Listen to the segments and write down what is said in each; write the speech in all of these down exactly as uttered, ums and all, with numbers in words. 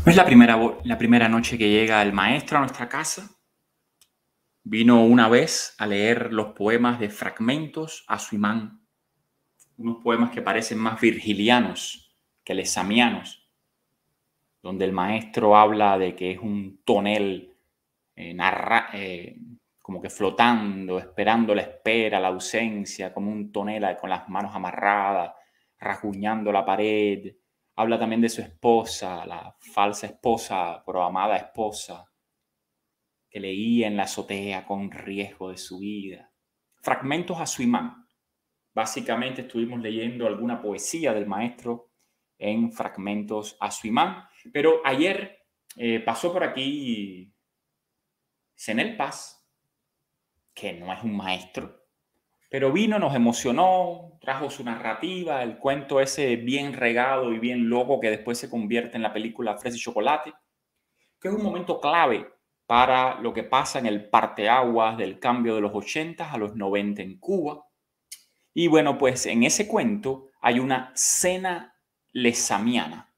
No es la primera, vo- la primera noche que llega el maestro a nuestra casa. Vino una vez a leer los poemas de Fragmentos a su imán, unos poemas que parecen más virgilianos que lesamianos, donde el maestro habla de que es un tonel eh, narra- eh, como que flotando, esperando la espera, la ausencia, como un tonel con las manos amarradas, rasguñando la pared. Habla también de su esposa, la falsa esposa, pero amada esposa, que leía en la azotea con riesgo de su vida. Fragmentos a su imán. Básicamente estuvimos leyendo alguna poesía del maestro en Fragmentos a su imán. Pero ayer eh, pasó por aquí Zenel Paz, que no es un maestro, pero vino, nos emocionó, trajo su narrativa, el cuento ese bien regado y bien loco que después se convierte en la película Fresa y Chocolate, que es un momento clave para lo que pasa en el parteaguas del cambio de los ochenta a los noventa en Cuba. Y bueno, pues en ese cuento hay una cena lesamiana.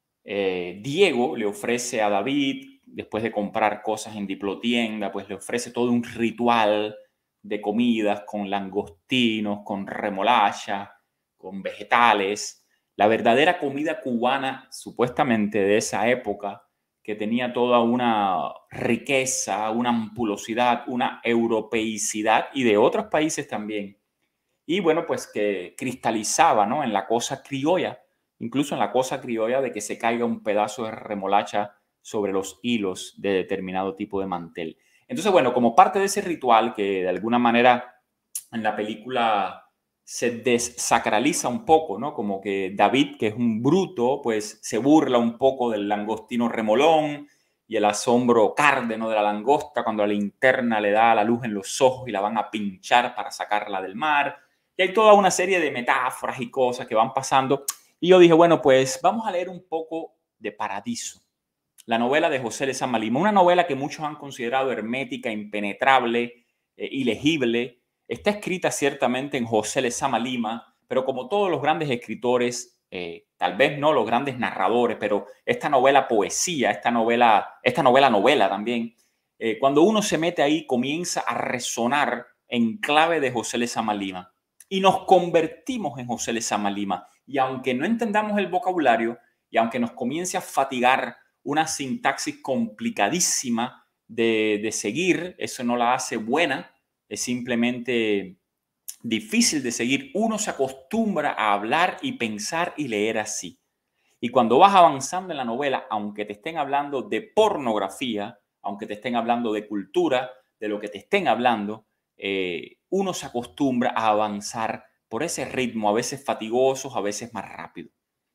Eh, Diego le ofrece a David, después de comprar cosas en Diplotienda, pues le ofrece todo un ritual de comidas con langostinos, con remolacha, con vegetales. La verdadera comida cubana, supuestamente de esa época, que tenía toda una riqueza, una ampulosidad, una europeicidad y de otros países también. Y bueno, pues que cristalizaba, ¿no?, en la cosa criolla, incluso en la cosa criolla de que se caiga un pedazo de remolacha sobre los hilos de determinado tipo de mantel. Entonces, bueno, como parte de ese ritual que de alguna manera en la película se desacraliza un poco, ¿no? Como que David, que es un bruto, pues se burla un poco del langostino remolón y el asombro cárdeno de la langosta cuando la linterna le da la luz en los ojos y la van a pinchar para sacarla del mar. Y hay toda una serie de metáforas y cosas que van pasando. Y yo dije, bueno, pues vamos a leer un poco de Paradiso, la novela de José Lezama Lima, una novela que muchos han considerado hermética, impenetrable, eh, ilegible. Está escrita ciertamente en José Lezama Lima, pero como todos los grandes escritores, eh, tal vez no los grandes narradores, pero esta novela poesía, esta novela, esta novela novela también, eh, cuando uno se mete ahí comienza a resonar en clave de José Lezama Lima y nos convertimos en José Lezama Lima. Y aunque no entendamos el vocabulario y aunque nos comience a fatigar una sintaxis complicadísima de, de seguir, eso no la hace buena, es simplemente difícil de seguir. Uno se acostumbra a hablar y pensar y leer así. Y cuando vas avanzando en la novela, aunque te estén hablando de pornografía, aunque te estén hablando de cultura, de lo que te estén hablando, eh, uno se acostumbra a avanzar por ese ritmo, a veces fatigosos, a veces más rápido.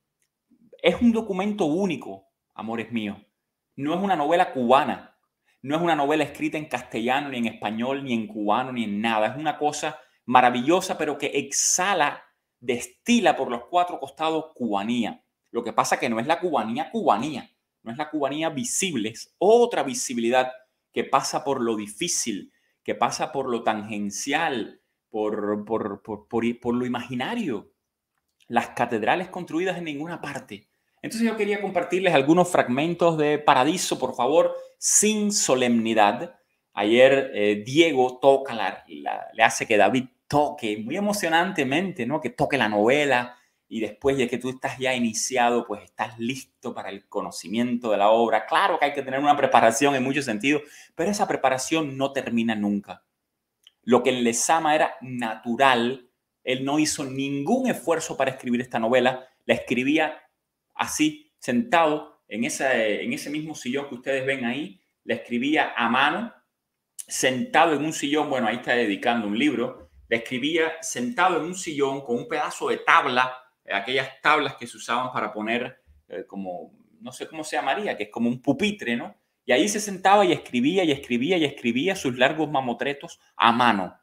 Es un documento único, amores míos. No es una novela cubana, no es una novela escrita en castellano, ni en español, ni en cubano, ni en nada. Es una cosa maravillosa, pero que exhala, destila por los cuatro costados cubanía. Lo que pasa que no es la cubanía cubanía, no es la cubanía visible, es otra visibilidad que pasa por lo difícil, que pasa por lo tangencial, por, por, por, por, por lo imaginario. Las catedrales construidas en ninguna parte. Entonces yo quería compartirles algunos fragmentos de Paradiso, por favor, sin solemnidad. Ayer eh, Diego toca, la, la, le hace que David toque muy emocionantemente, ¿no? Que toque la novela y después de que tú estás ya iniciado, pues estás listo para el conocimiento de la obra. Claro que hay que tener una preparación en muchos sentidos, pero esa preparación no termina nunca. Lo que en Lezama era natural, él no hizo ningún esfuerzo para escribir esta novela, la escribía así, sentado en, esa, en ese mismo sillón que ustedes ven ahí, la escribía a mano, sentado en un sillón, bueno, ahí está dedicando un libro, la escribía sentado en un sillón con un pedazo de tabla, aquellas tablas que se usaban para poner eh, como, no sé cómo se llamaría, que es como un pupitre, ¿no? Y ahí se sentaba y escribía y escribía y escribía sus largos mamotretos a mano.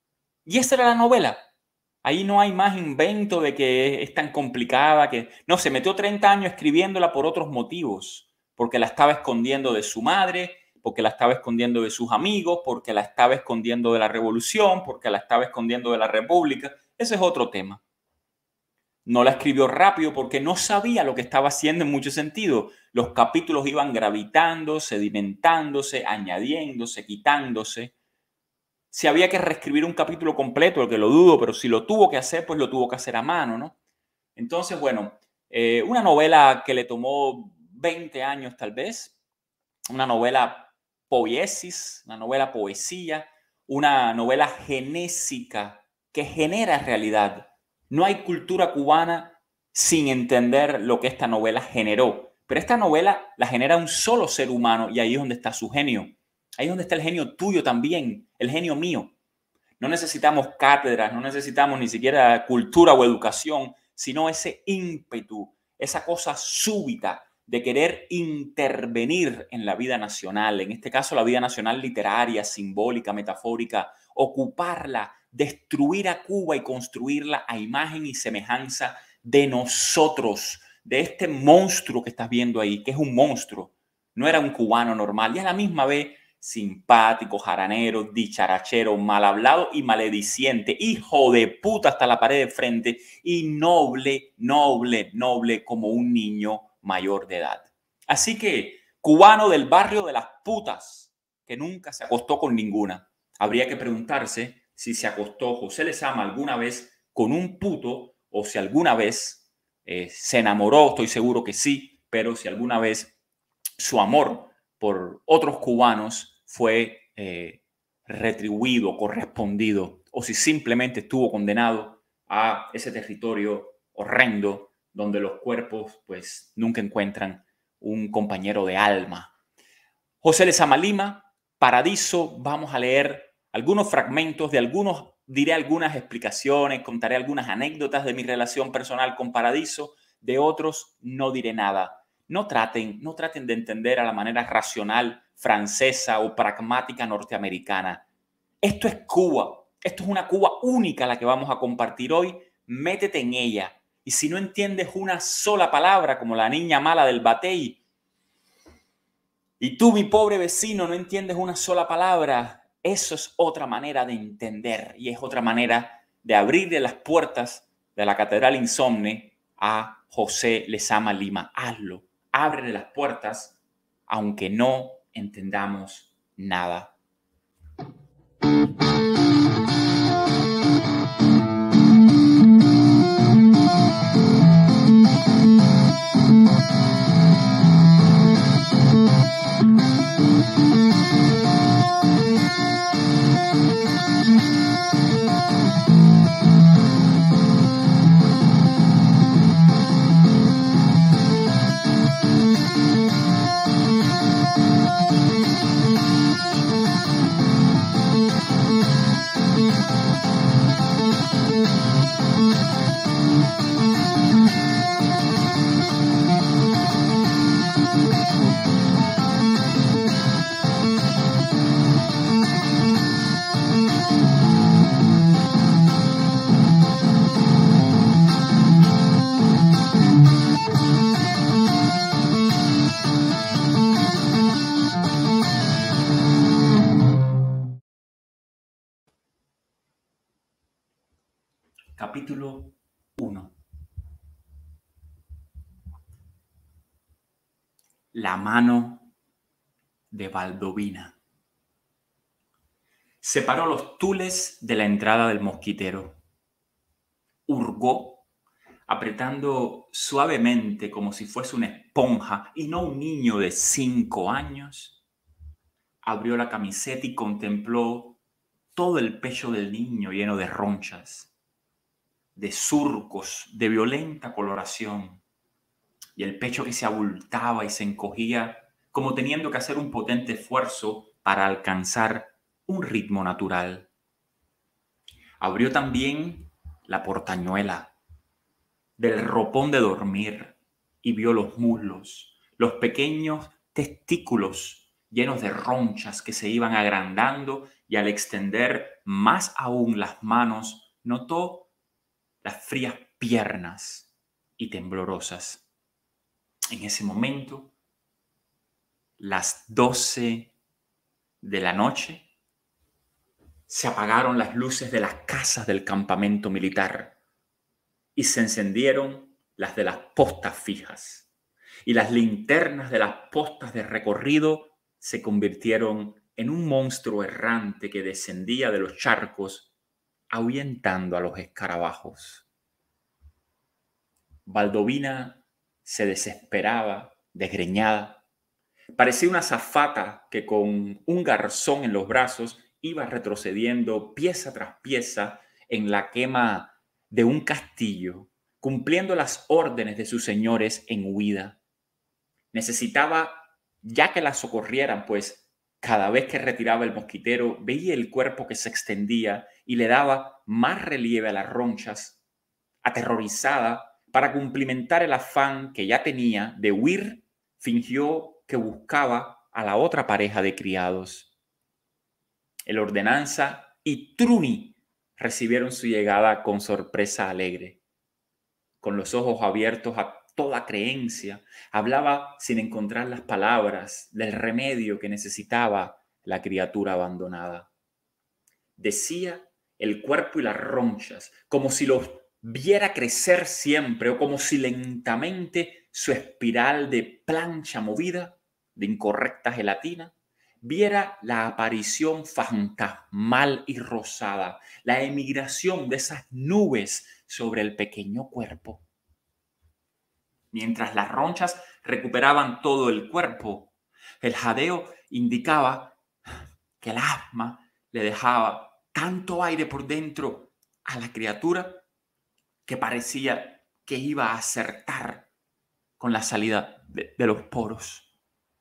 Y esa era la novela. Ahí no hay más invento de que es tan complicada, que no, se metió treinta años escribiéndola por otros motivos, porque la estaba escondiendo de su madre, porque la estaba escondiendo de sus amigos, porque la estaba escondiendo de la revolución, porque la estaba escondiendo de la república. Ese es otro tema. No la escribió rápido porque no sabía lo que estaba haciendo en muchos sentidos. Los capítulos iban gravitando, sedimentándose, añadiéndose, quitándose. Si había que reescribir un capítulo completo, que lo dudo, pero si lo tuvo que hacer, pues lo tuvo que hacer a mano, ¿no? Entonces, bueno, eh, una novela que le tomó veinte años tal vez, una novela poiesis, una novela poesía, una novela genésica que genera realidad. No hay cultura cubana sin entender lo que esta novela generó. Pero esta novela la genera un solo ser humano y ahí es donde está su genio. Ahí es donde está el genio tuyo también, el genio mío. No necesitamos cátedras, no necesitamos ni siquiera cultura o educación, sino ese ímpetu, esa cosa súbita de querer intervenir en la vida nacional, en este caso la vida nacional literaria, simbólica, metafórica, ocuparla, destruir a Cuba y construirla a imagen y semejanza de nosotros, de este monstruo que estás viendo ahí, que es un monstruo. No era un cubano normal y a la misma vez simpático, jaranero, dicharachero, mal hablado y malediciente, hijo de puta hasta la pared de frente y noble, noble, noble como un niño mayor de edad. Así que, cubano del barrio de las putas, que nunca se acostó con ninguna. Habría que preguntarse si se acostó José Lezama alguna vez con un puto o si alguna vez eh, se enamoró, estoy seguro que sí, pero si alguna vez su amor por otros cubanos fue eh, retribuido, correspondido, o si simplemente estuvo condenado a ese territorio horrendo donde los cuerpos pues nunca encuentran un compañero de alma. José Lezama Lima, Paradiso, vamos a leer algunos fragmentos de algunos, diré algunas explicaciones, contaré algunas anécdotas de mi relación personal con Paradiso, de otros no diré nada. No traten, no traten de entender a la manera racional francesa o pragmática norteamericana. Esto es Cuba. Esto es una Cuba única la que vamos a compartir hoy. Métete en ella. Y si no entiendes una sola palabra, como la niña mala del batey, y tú, mi pobre vecino, no entiendes una sola palabra, eso es otra manera de entender y es otra manera de abrirle las puertas de la Catedral Insomne a José Lezama Lima. Hazlo, ábrele las puertas, aunque no entendamos nada. Capítulo uno. La mano de Baldovina. Separó los tules de la entrada del mosquitero. Hurgó, apretando suavemente como si fuese una esponja y no un niño de cinco años. Abrió la camiseta y contempló todo el pecho del niño lleno de ronchas, de surcos, de violenta coloración, y el pecho que se abultaba y se encogía como teniendo que hacer un potente esfuerzo para alcanzar un ritmo natural. Abrió también la portañuela del ropón de dormir y vio los muslos, los pequeños testículos llenos de ronchas que se iban agrandando, y al extender más aún las manos notó las frías piernas y temblorosas. En ese momento, las doce de la noche, se apagaron las luces de las casas del campamento militar y se encendieron las de las postas fijas. y las linternas de las postas de recorrido se convirtieron en un monstruo errante que descendía de los charcos, ahuyentando a los escarabajos. Baldovina se desesperaba, desgreñada. Parecía una azafata que con un garzón en los brazos iba retrocediendo pieza tras pieza en la quema de un castillo, cumpliendo las órdenes de sus señores en huida. Necesitaba ya que la socorrieran, pues cada vez que retiraba el mosquitero veía el cuerpo que se extendía y le daba más relieve a las ronchas. Aterrorizada, para cumplimentar el afán que ya tenía de huir, fingió que buscaba a la otra pareja de criados. El ordenanza y Truni recibieron su llegada con sorpresa alegre. Con los ojos abiertos a toda creencia, hablaba sin encontrar las palabras del remedio que necesitaba la criatura abandonada. Decía el cuerpo y las ronchas, como si los viera crecer siempre o como si lentamente su espiral de plancha movida, de incorrecta gelatina, viera la aparición fantasmal y rosada, la emigración de esas nubes sobre el pequeño cuerpo. Mientras las ronchas recuperaban todo el cuerpo, el jadeo indicaba que el asma le dejaba tanto aire por dentro a la criatura que parecía que iba a acertar con la salida de, de los poros.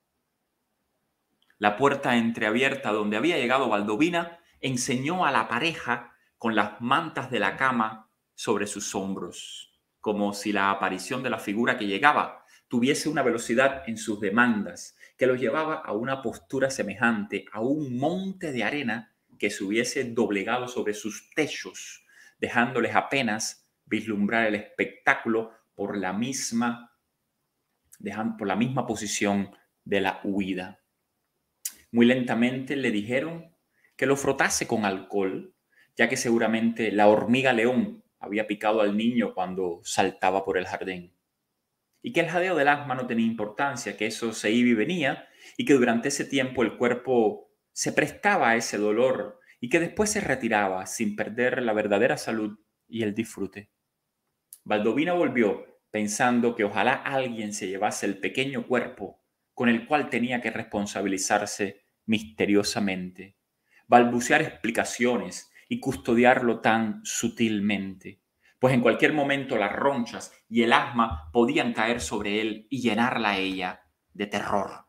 La puerta entreabierta donde había llegado Baldovina enseñó a la pareja con las mantas de la cama sobre sus hombros, como si la aparición de la figura que llegaba tuviese una velocidad en sus demandas que los llevaba a una postura semejante a un monte de arena que se hubiese doblegado sobre sus techos, dejándoles apenas vislumbrar el espectáculo por la misma, dejando, por la misma posición de la huida. Muy lentamente le dijeron que lo frotase con alcohol, ya que seguramente la hormiga león había picado al niño cuando saltaba por el jardín. Y que el jadeo del asma no tenía importancia, que eso se iba y venía, y que durante ese tiempo el cuerpo se prestaba a ese dolor y que después se retiraba sin perder la verdadera salud y el disfrute. Baldovina volvió pensando que ojalá alguien se llevase el pequeño cuerpo con el cual tenía que responsabilizarse misteriosamente, balbucear explicaciones y custodiarlo tan sutilmente, pues en cualquier momento las ronchas y el asma podían caer sobre él y llenarla a ella de terror.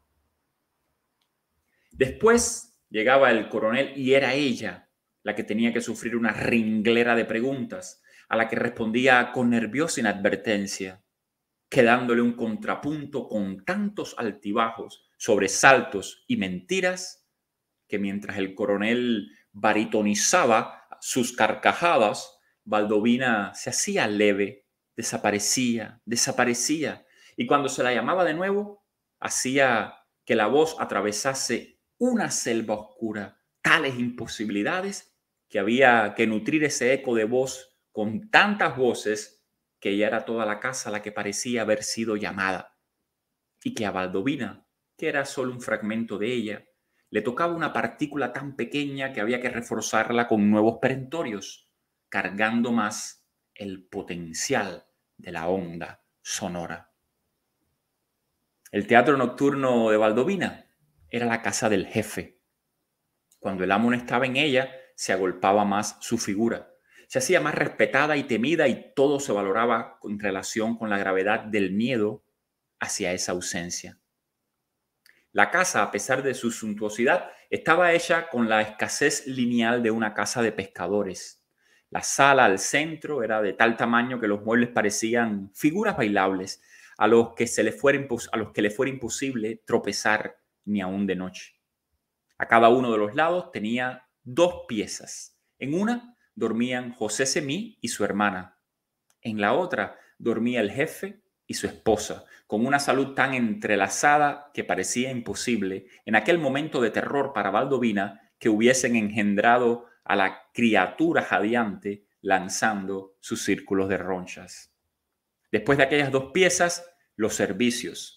Después llegaba el coronel y era ella la que tenía que sufrir una ringlera de preguntas, a la que respondía con nerviosa inadvertencia, quedándole un contrapunto con tantos altibajos, sobresaltos y mentiras, que mientras el coronel baritonizaba sus carcajadas, Baldovina se hacía leve, desaparecía, desaparecía, y cuando se la llamaba de nuevo, hacía que la voz atravesase una selva oscura, tales imposibilidades que había que nutrir ese eco de voz con tantas voces que ya era toda la casa la que parecía haber sido llamada, y que a Baldovina, que era solo un fragmento de ella, le tocaba una partícula tan pequeña que había que reforzarla con nuevos perentorios, cargando más el potencial de la onda sonora. El teatro nocturno de Baldovina era la casa del jefe. Cuando el amo no estaba en ella, se agolpaba más su figura. Se hacía más respetada y temida y todo se valoraba en relación con la gravedad del miedo hacia esa ausencia. La casa, a pesar de su suntuosidad, estaba hecha con la escasez lineal de una casa de pescadores. La sala al centro era de tal tamaño que los muebles parecían figuras bailables a los que, se le fuera, a los que le fuera imposible tropezar ni aún de noche. A cada uno de los lados tenía dos piezas. En una dormían José Semí y su hermana. En la otra dormía el jefe y su esposa, con una salud tan entrelazada que parecía imposible, en aquel momento de terror para Baldovina, que hubiesen engendrado a la criatura jadeante lanzando sus círculos de ronchas. Después de aquellas dos piezas, los servicios,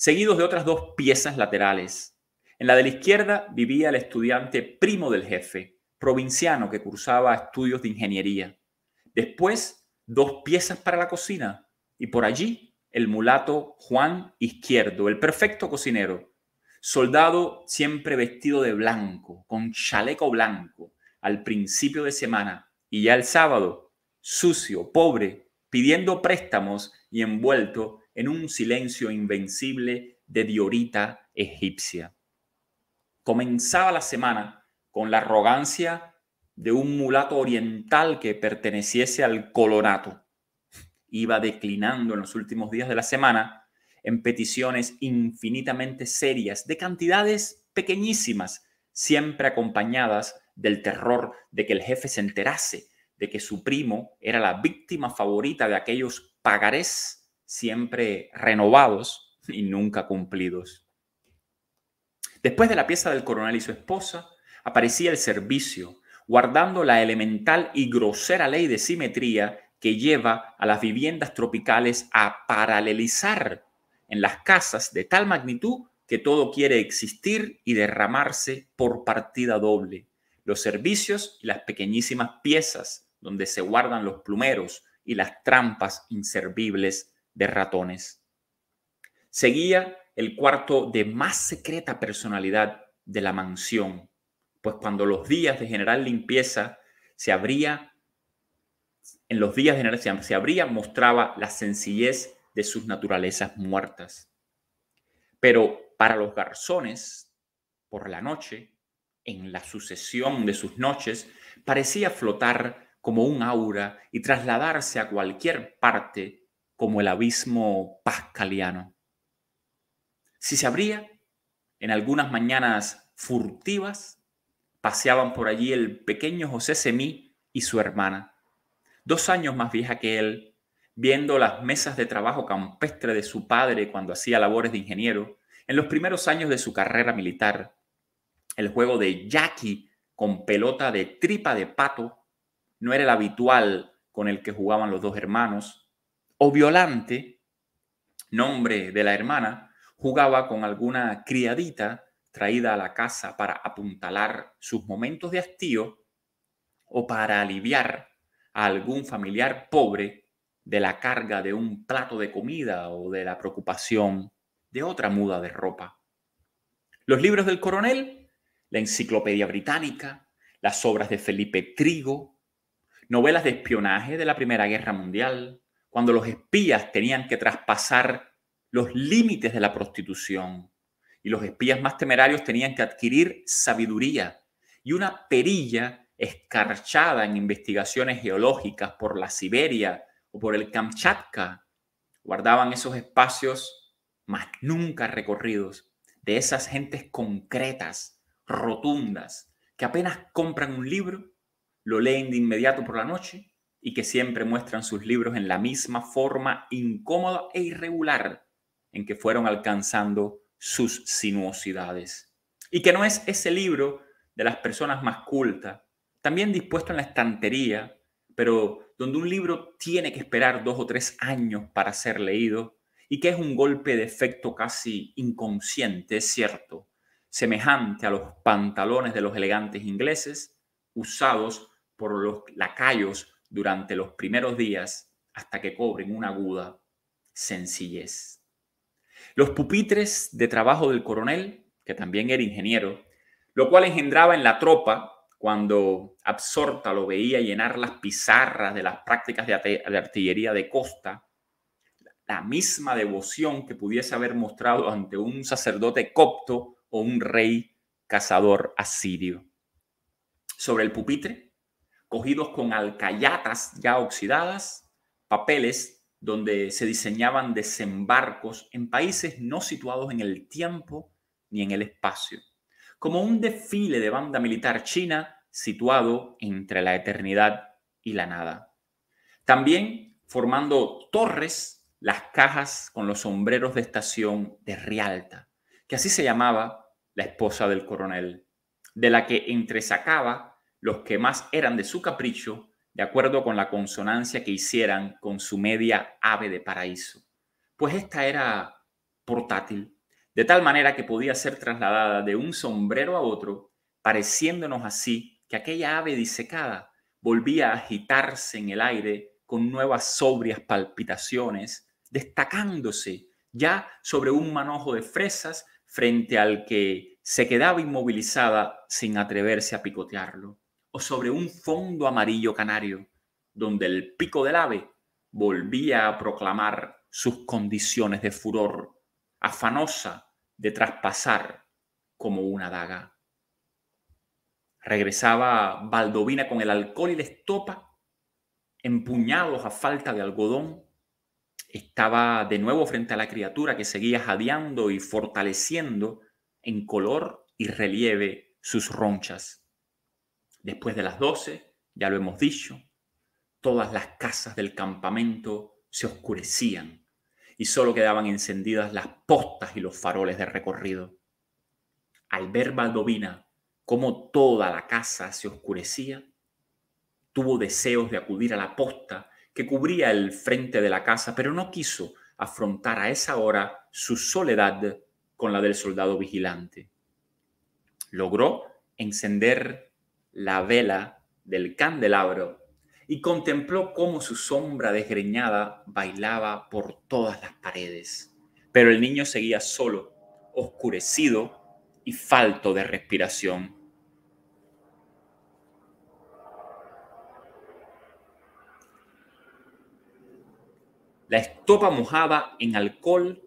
seguidos de otras dos piezas laterales. En la de la izquierda vivía el estudiante primo del jefe, provinciano que cursaba estudios de ingeniería. Después, dos piezas para la cocina y por allí el mulato Juan Izquierdo, el perfecto cocinero, soldado siempre vestido de blanco, con chaleco blanco, al principio de semana y ya el sábado, sucio, pobre, pidiendo préstamos y envuelto en un silencio invencible de diorita egipcia. Comenzaba la semana con la arrogancia de un mulato oriental que perteneciese al colonato. Iba declinando en los últimos días de la semana en peticiones infinitamente serias de cantidades pequeñísimas, siempre acompañadas del terror de que el jefe se enterase de que su primo era la víctima favorita de aquellos pagarés siempre renovados y nunca cumplidos. Después de la pieza del coronel y su esposa, aparecía el servicio, guardando la elemental y grosera ley de simetría que lleva a las viviendas tropicales a paralelizar en las casas de tal magnitud que todo quiere existir y derramarse por partida doble. Los servicios y las pequeñísimas piezas donde se guardan los plumeros y las trampas inservibles de ratones. Seguía el cuarto de más secreta personalidad de la mansión, pues cuando los días de general limpieza se abría, en los días de general limpieza se abría, mostraba la sencillez de sus naturalezas muertas. Pero para los garzones, por la noche, en la sucesión de sus noches, parecía flotar como un aura y trasladarse a cualquier parte como el abismo pascaliano. Si se abría, en algunas mañanas furtivas, paseaban por allí el pequeño José Semí y su hermana, dos años más vieja que él, viendo las mesas de trabajo campestre de su padre cuando hacía labores de ingeniero, en los primeros años de su carrera militar, el juego de yaqui con pelota de tripa de pato no era el habitual con el que jugaban los dos hermanos, o Violante, nombre de la hermana, jugaba con alguna criadita traída a la casa para apuntalar sus momentos de hastío o para aliviar a algún familiar pobre de la carga de un plato de comida o de la preocupación de otra muda de ropa. Los libros del coronel, la Enciclopedia Británica, las obras de Felipe Trigo, novelas de espionaje de la Primera Guerra Mundial, cuando los espías tenían que traspasar los límites de la prostitución y los espías más temerarios tenían que adquirir sabiduría y una perilla escarchada en investigaciones geológicas por la Siberia o por el Kamchatka, guardaban esos espacios más nunca recorridos de esas gentes concretas, rotundas, que apenas compran un libro, lo leen de inmediato por la noche y que siempre muestran sus libros en la misma forma incómoda e irregular en que fueron alcanzando sus sinuosidades. Y que no es ese libro de las personas más cultas, también dispuesto en la estantería, pero donde un libro tiene que esperar dos o tres años para ser leído y que es un golpe de efecto casi inconsciente, es cierto, semejante a los pantalones de los elegantes ingleses usados por los lacayos durante los primeros días hasta que cobren una aguda sencillez. Los pupitres de trabajo del coronel, que también era ingeniero, lo cual engendraba en la tropa, cuando absorta lo veía llenar las pizarras de las prácticas de, de artillería de costa, la misma devoción que pudiese haber mostrado ante un sacerdote copto o un rey cazador asirio. Sobre el pupitre, cogidos con alcayatas ya oxidadas, papeles donde se diseñaban desembarcos en países no situados en el tiempo ni en el espacio, como un desfile de banda militar china situado entre la eternidad y la nada. También formando torres las cajas con los sombreros de estación de Rialta, que así se llamaba la esposa del coronel, de la que entresacaba los que más eran de su capricho, de acuerdo con la consonancia que hicieran con su media ave de paraíso. Pues esta era portátil, de tal manera que podía ser trasladada de un sombrero a otro, pareciéndonos así que aquella ave disecada volvía a agitarse en el aire con nuevas sobrias palpitaciones, destacándose ya sobre un manojo de fresas frente al que se quedaba inmovilizada sin atreverse a picotearlo, o sobre un fondo amarillo canario, donde el pico del ave volvía a proclamar sus condiciones de furor, afanosa de traspasar como una daga. Regresaba Baldovina con el alcohol y la estopa, empuñados a falta de algodón. Estaba de nuevo frente a la criatura que seguía jadeando y fortaleciendo en color y relieve sus ronchas. Después de las doce, ya lo hemos dicho, todas las casas del campamento se oscurecían y solo quedaban encendidas las postas y los faroles de recorrido. Al ver Baldovina cómo toda la casa se oscurecía, tuvo deseos de acudir a la posta que cubría el frente de la casa, pero no quiso afrontar a esa hora su soledad con la del soldado vigilante. Logró encender la vela del candelabro y contempló cómo su sombra desgreñada bailaba por todas las paredes. Pero el niño seguía solo, oscurecido y falto de respiración. La estopa mojada en alcohol,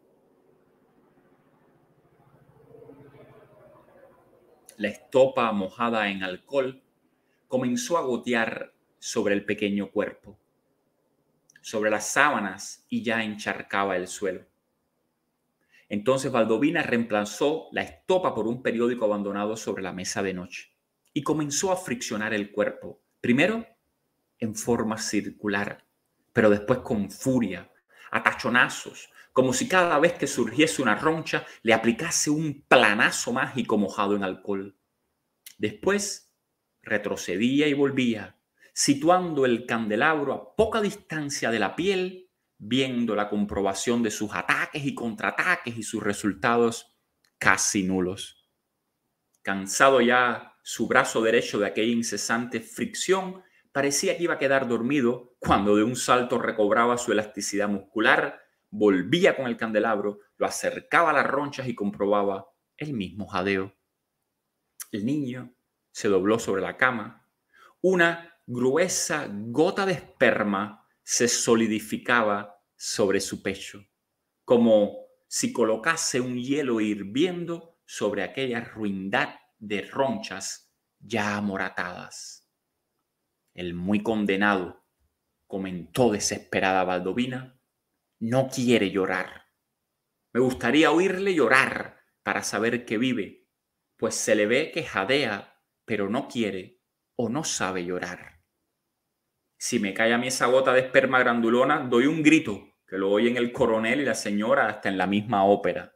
la estopa mojada en alcohol comenzó a gotear sobre el pequeño cuerpo, sobre las sábanas, y ya encharcaba el suelo. Entonces Baldovina reemplazó la estopa por un periódico abandonado sobre la mesa de noche y comenzó a friccionar el cuerpo, primero en forma circular, pero después con furia, a tachonazos, como si cada vez que surgiese una roncha le aplicase un planazo mágico mojado en alcohol. Después retrocedía y volvía, situando el candelabro a poca distancia de la piel, viendo la comprobación de sus ataques y contraataques y sus resultados casi nulos. Cansado ya su brazo derecho de aquella incesante fricción, parecía que iba a quedar dormido cuando de un salto recobraba su elasticidad muscular, volvía con el candelabro, lo acercaba a las ronchas y comprobaba el mismo jadeo. El niño se dobló sobre la cama. Una gruesa gota de esperma se solidificaba sobre su pecho, como si colocase un hielo hirviendo sobre aquella ruindad de ronchas ya amoratadas. El muy condenado, comentó desesperada Baldovina, no quiere llorar. Me gustaría oírle llorar para saber que vive, pues se le ve que jadea, pero no quiere o no sabe llorar. Si me cae a mí esa gota de esperma grandulona, doy un grito, que lo oyen el coronel y la señora hasta en la misma ópera.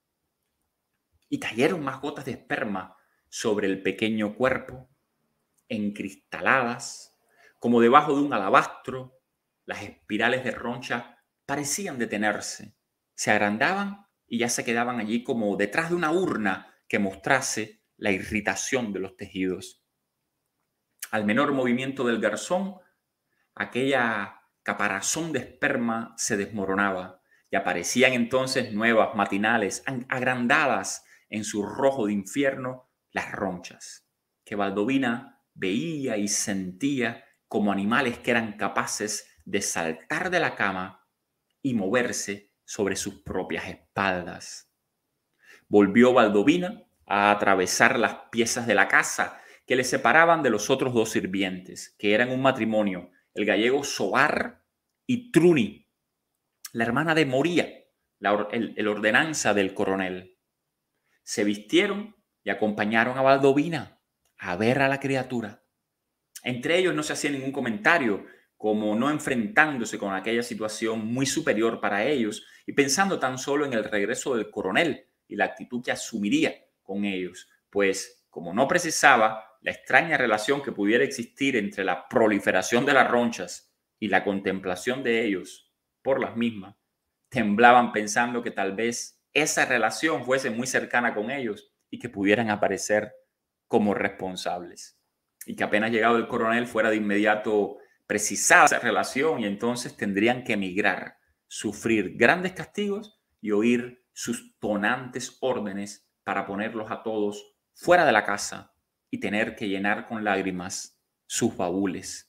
Y cayeron más gotas de esperma sobre el pequeño cuerpo, encristaladas, como debajo de un alabastro. Las espirales de roncha parecían detenerse, se agrandaban y ya se quedaban allí como detrás de una urna que mostrase la irritación de los tejidos. Al menor movimiento del garzón, aquella caparazón de esperma se desmoronaba y aparecían entonces nuevas, matinales, agrandadas en su rojo de infierno, las ronchas, que Baldovina veía y sentía como animales que eran capaces de saltar de la cama y moverse sobre sus propias espaldas. Volvió Baldovina a atravesar las piezas de la casa que le separaban de los otros dos sirvientes, que eran un matrimonio, el gallego Sobar y Truni, la hermana de Moría, la, el, el ordenanza del coronel. Se vistieron y acompañaron a Baldovina a ver a la criatura. Entre ellos no se hacía ningún comentario, como no enfrentándose con aquella situación muy superior para ellos y pensando tan solo en el regreso del coronel y la actitud que asumiría con ellos, pues como no precisaba la extraña relación que pudiera existir entre la proliferación de las ronchas y la contemplación de ellos por las mismas, temblaban pensando que tal vez esa relación fuese muy cercana con ellos y que pudieran aparecer como responsables. Y que apenas llegado el coronel fuera de inmediato precisada esa relación y entonces tendrían que emigrar, sufrir grandes castigos y oír sus tonantes órdenes para ponerlos a todos fuera de la casa y tener que llenar con lágrimas sus baúles.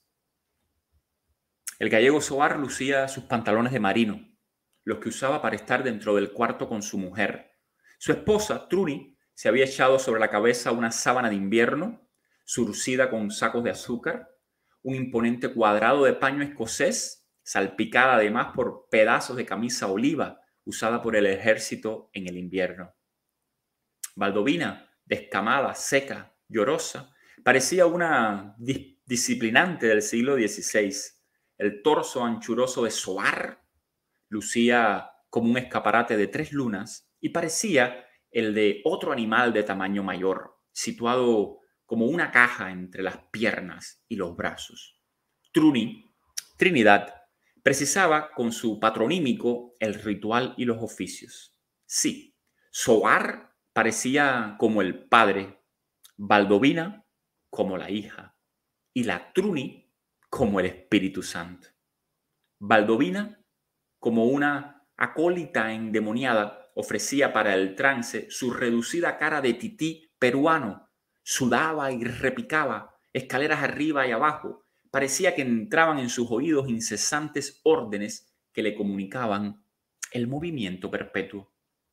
El gallego Soar lucía sus pantalones de marino, los que usaba para estar dentro del cuarto con su mujer. Su esposa, Truni, se había echado sobre la cabeza una sábana de invierno, surcida con sacos de azúcar, un imponente cuadrado de paño escocés, salpicada además por pedazos de camisa oliva usada por el ejército en el invierno. Baldovina, descamada, seca, llorosa, parecía una dis- disciplinante del siglo dieciséis. El torso anchuroso de Soar lucía como un escaparate de tres lunas y parecía el de otro animal de tamaño mayor, situado como una caja entre las piernas y los brazos. Truni, Trinidad, precisaba con su patronímico el ritual y los oficios. Sí, Soar parecía como el padre, Baldovina como la hija y la Truni como el Espíritu Santo. Baldovina, como una acólita endemoniada, ofrecía para el trance su reducida cara de tití peruano. Sudaba y repicaba, escaleras arriba y abajo. Parecía que entraban en sus oídos incesantes órdenes que le comunicaban el movimiento perpetuo.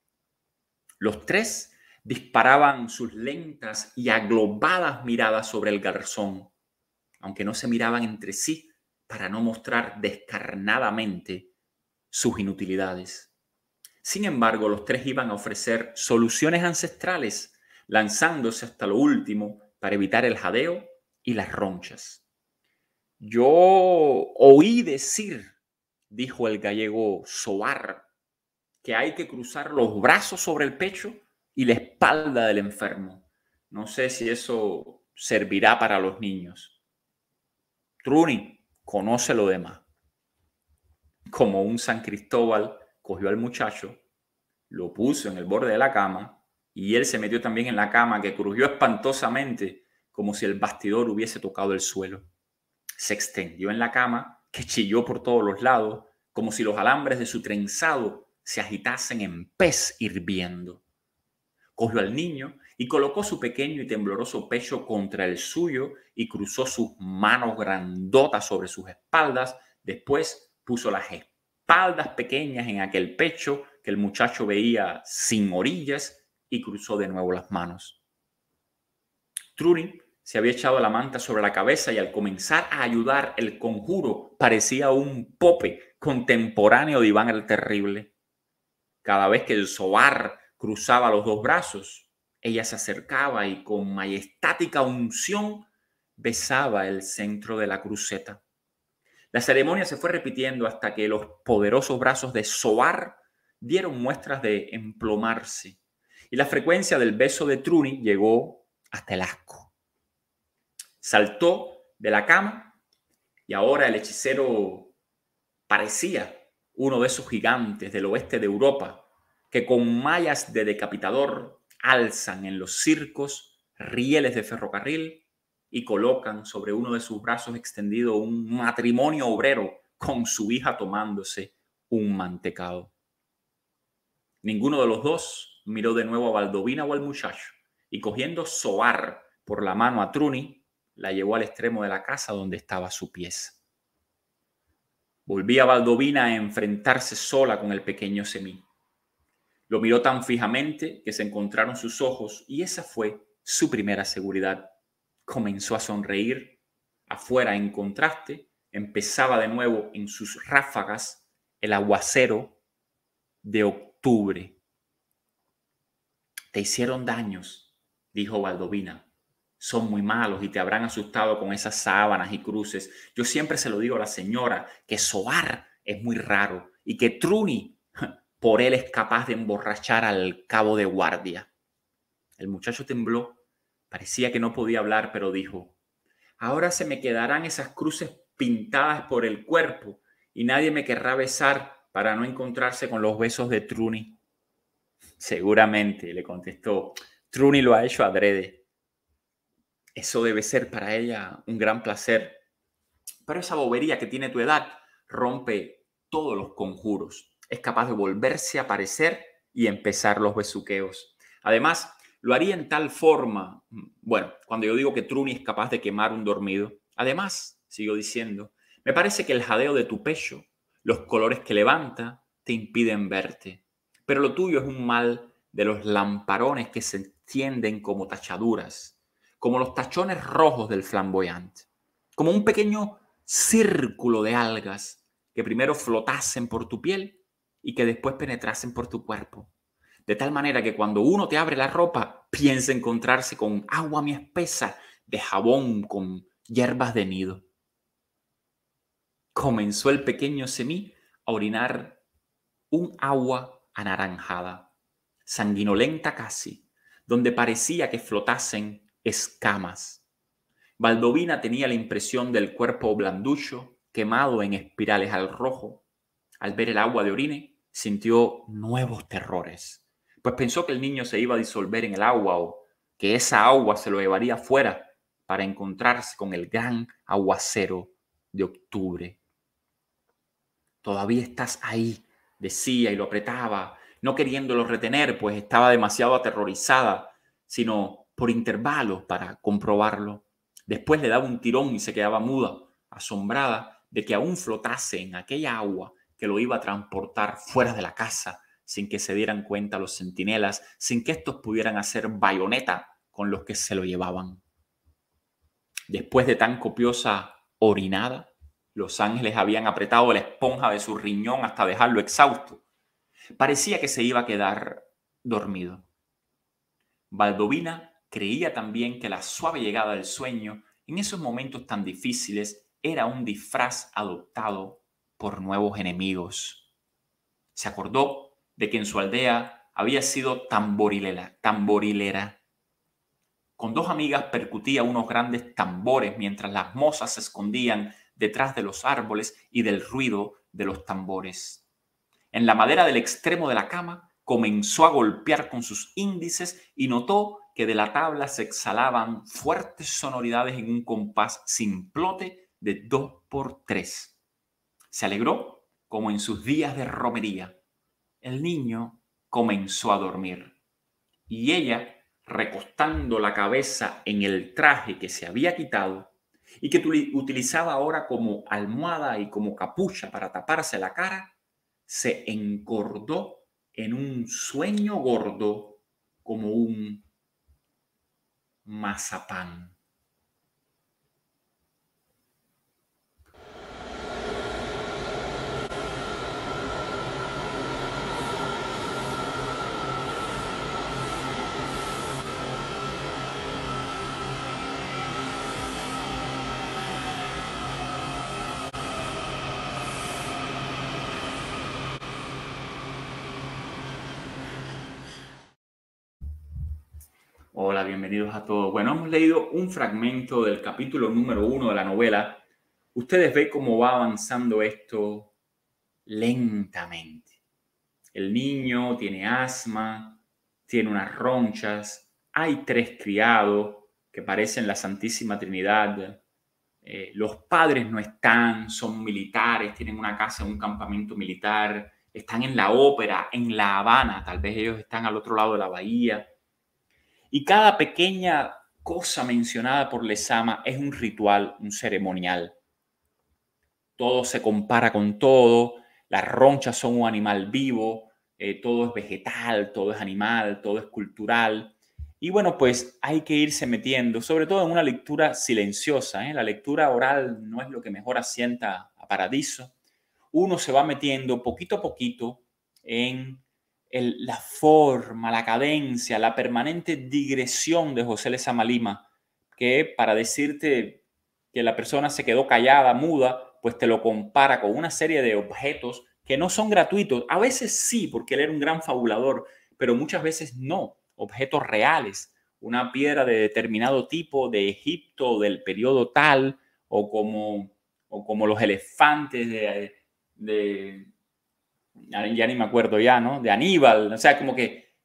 Los tres disparaban sus lentas y aglobadas miradas sobre el garzón, aunque no se miraban entre sí para no mostrar descarnadamente sus inutilidades. Sin embargo, los tres iban a ofrecer soluciones ancestrales, lanzándose hasta lo último para evitar el jadeo y las ronchas. Yo oí decir, dijo el gallego Soar, que hay que cruzar los brazos sobre el pecho y la espalda del enfermo. No sé si eso servirá para los niños. Truni, conoce lo demás. Como un San Cristóbal, cogió al muchacho, lo puso en el borde de la cama y él se metió también en la cama, que crujió espantosamente como si el bastidor hubiese tocado el suelo. Se extendió en la cama, que chilló por todos los lados, como si los alambres de su trenzado se agitasen en pez hirviendo. Cogió al niño y colocó su pequeño y tembloroso pecho contra el suyo y cruzó sus manos grandotas sobre sus espaldas. Después puso las espaldas pequeñas en aquel pecho que el muchacho veía sin orillas y cruzó de nuevo las manos. Truni se había echado la manta sobre la cabeza y al comenzar a ayudar el conjuro parecía un pope contemporáneo de Iván el Terrible. Cada vez que el Soar cruzaba los dos brazos, ella se acercaba y con majestática unción besaba el centro de la cruceta. La ceremonia se fue repitiendo hasta que los poderosos brazos de Soar dieron muestras de emplomarse y la frecuencia del beso de Truni llegó hasta el asco. Saltó de la cama y ahora el hechicero parecía uno de esos gigantes del oeste de Europa que con mallas de decapitador alzan en los circos rieles de ferrocarril y colocan sobre uno de sus brazos extendido un matrimonio obrero con su hija tomándose un mantecado. Ninguno de los dos miró de nuevo a Baldovina o al muchacho y cogiendo Soar por la mano a Truni, la llevó al extremo de la casa donde estaba su pieza. Volvía Baldovina a enfrentarse sola con el pequeño Semí. Lo miró tan fijamente que se encontraron sus ojos y esa fue su primera seguridad. Comenzó a sonreír. Afuera, en contraste, empezaba de nuevo en sus ráfagas el aguacero de octubre. Te hicieron daños, dijo Baldovina. Son muy malos y te habrán asustado con esas sábanas y cruces. Yo siempre se lo digo a la señora que Soar es muy raro y que Truni por él es capaz de emborrachar al cabo de guardia. El muchacho tembló. Parecía que no podía hablar, pero dijo: ahora se me quedarán esas cruces pintadas por el cuerpo y nadie me querrá besar para no encontrarse con los besos de Truni. Seguramente, le contestó. Truni lo ha hecho adrede. Eso debe ser para ella un gran placer. Pero esa bobería que tiene tu edad rompe todos los conjuros. Es capaz de volverse a aparecer y empezar los besuqueos. Además, lo haría en tal forma, bueno, cuando yo digo que Truni es capaz de quemar un dormido. Además, sigo diciendo, me parece que el jadeo de tu pecho, los colores que levanta, te impiden verte. Pero lo tuyo es un mal de los lamparones que se extienden como tachaduras, como los tachones rojos del flamboyante, como un pequeño círculo de algas que primero flotasen por tu piel y que después penetrasen por tu cuerpo. De tal manera que cuando uno te abre la ropa, piensa encontrarse con agua muy espesa de jabón con hierbas de nido. Comenzó el pequeño Semí a orinar un agua anaranjada, sanguinolenta casi, donde parecía que flotasen escamas. Baldovina tenía la impresión del cuerpo blanducho, quemado en espirales al rojo. Al ver el agua de orine, sintió nuevos terrores, pues pensó que el niño se iba a disolver en el agua o que esa agua se lo llevaría fuera para encontrarse con el gran aguacero de octubre. Todavía estás ahí, decía y lo apretaba, no queriéndolo retener, pues estaba demasiado aterrorizada, sino por intervalos para comprobarlo. Después le daba un tirón y se quedaba muda, asombrada de que aún flotase en aquella agua que lo iba a transportar fuera de la casa, sin que se dieran cuenta los centinelas, sin que estos pudieran hacer bayoneta con los que se lo llevaban. Después de tan copiosa orinada, los ángeles habían apretado la esponja de su riñón hasta dejarlo exhausto. Parecía que se iba a quedar dormido. Baldovina creía también que la suave llegada del sueño en esos momentos tan difíciles era un disfraz adoptado por nuevos enemigos. Se acordó de que en su aldea había sido tamborilera, tamborilera. Con dos amigas percutía unos grandes tambores mientras las mozas se escondían detrás de los árboles y del ruido de los tambores. En la madera del extremo de la cama comenzó a golpear con sus índices y notó que de la tabla se exhalaban fuertes sonoridades en un compás simplote de dos por tres. Se alegró como en sus días de romería. El niño comenzó a dormir y ella, recostando la cabeza en el traje que se había quitado y que utilizaba ahora como almohada y como capucha para taparse la cara, se encordó en un sueño gordo como un mazapán. Hola, bienvenidos a todos. Bueno, hemos leído un fragmento del capítulo número uno de la novela. Ustedes ven cómo va avanzando esto lentamente. El niño tiene asma, tiene unas ronchas, hay tres criados que parecen la Santísima Trinidad. Eh, los padres no están, son militares, tienen una casa en un campamento militar, están en la ópera, en La Habana, tal vez ellos están al otro lado de la bahía. Y cada pequeña cosa mencionada por Lezama es un ritual, un ceremonial. Todo se compara con todo, las ronchas son un animal vivo, eh, todo es vegetal, todo es animal, todo es cultural. Y bueno, pues hay que irse metiendo, sobre todo en una lectura silenciosa, ¿eh? La lectura oral no es lo que mejor asienta a Paradiso. Uno se va metiendo poquito a poquito en el, la forma, la cadencia, la permanente digresión de José Lezama Lima, que para decirte que la persona se quedó callada, muda, pues te lo compara con una serie de objetos que no son gratuitos. A veces sí, porque él era un gran fabulador, pero muchas veces no. Objetos reales, una piedra de determinado tipo de Egipto del periodo tal, o como, o como los elefantes de, de, ya ni me acuerdo ya, ¿no? De Aníbal. O sea, como que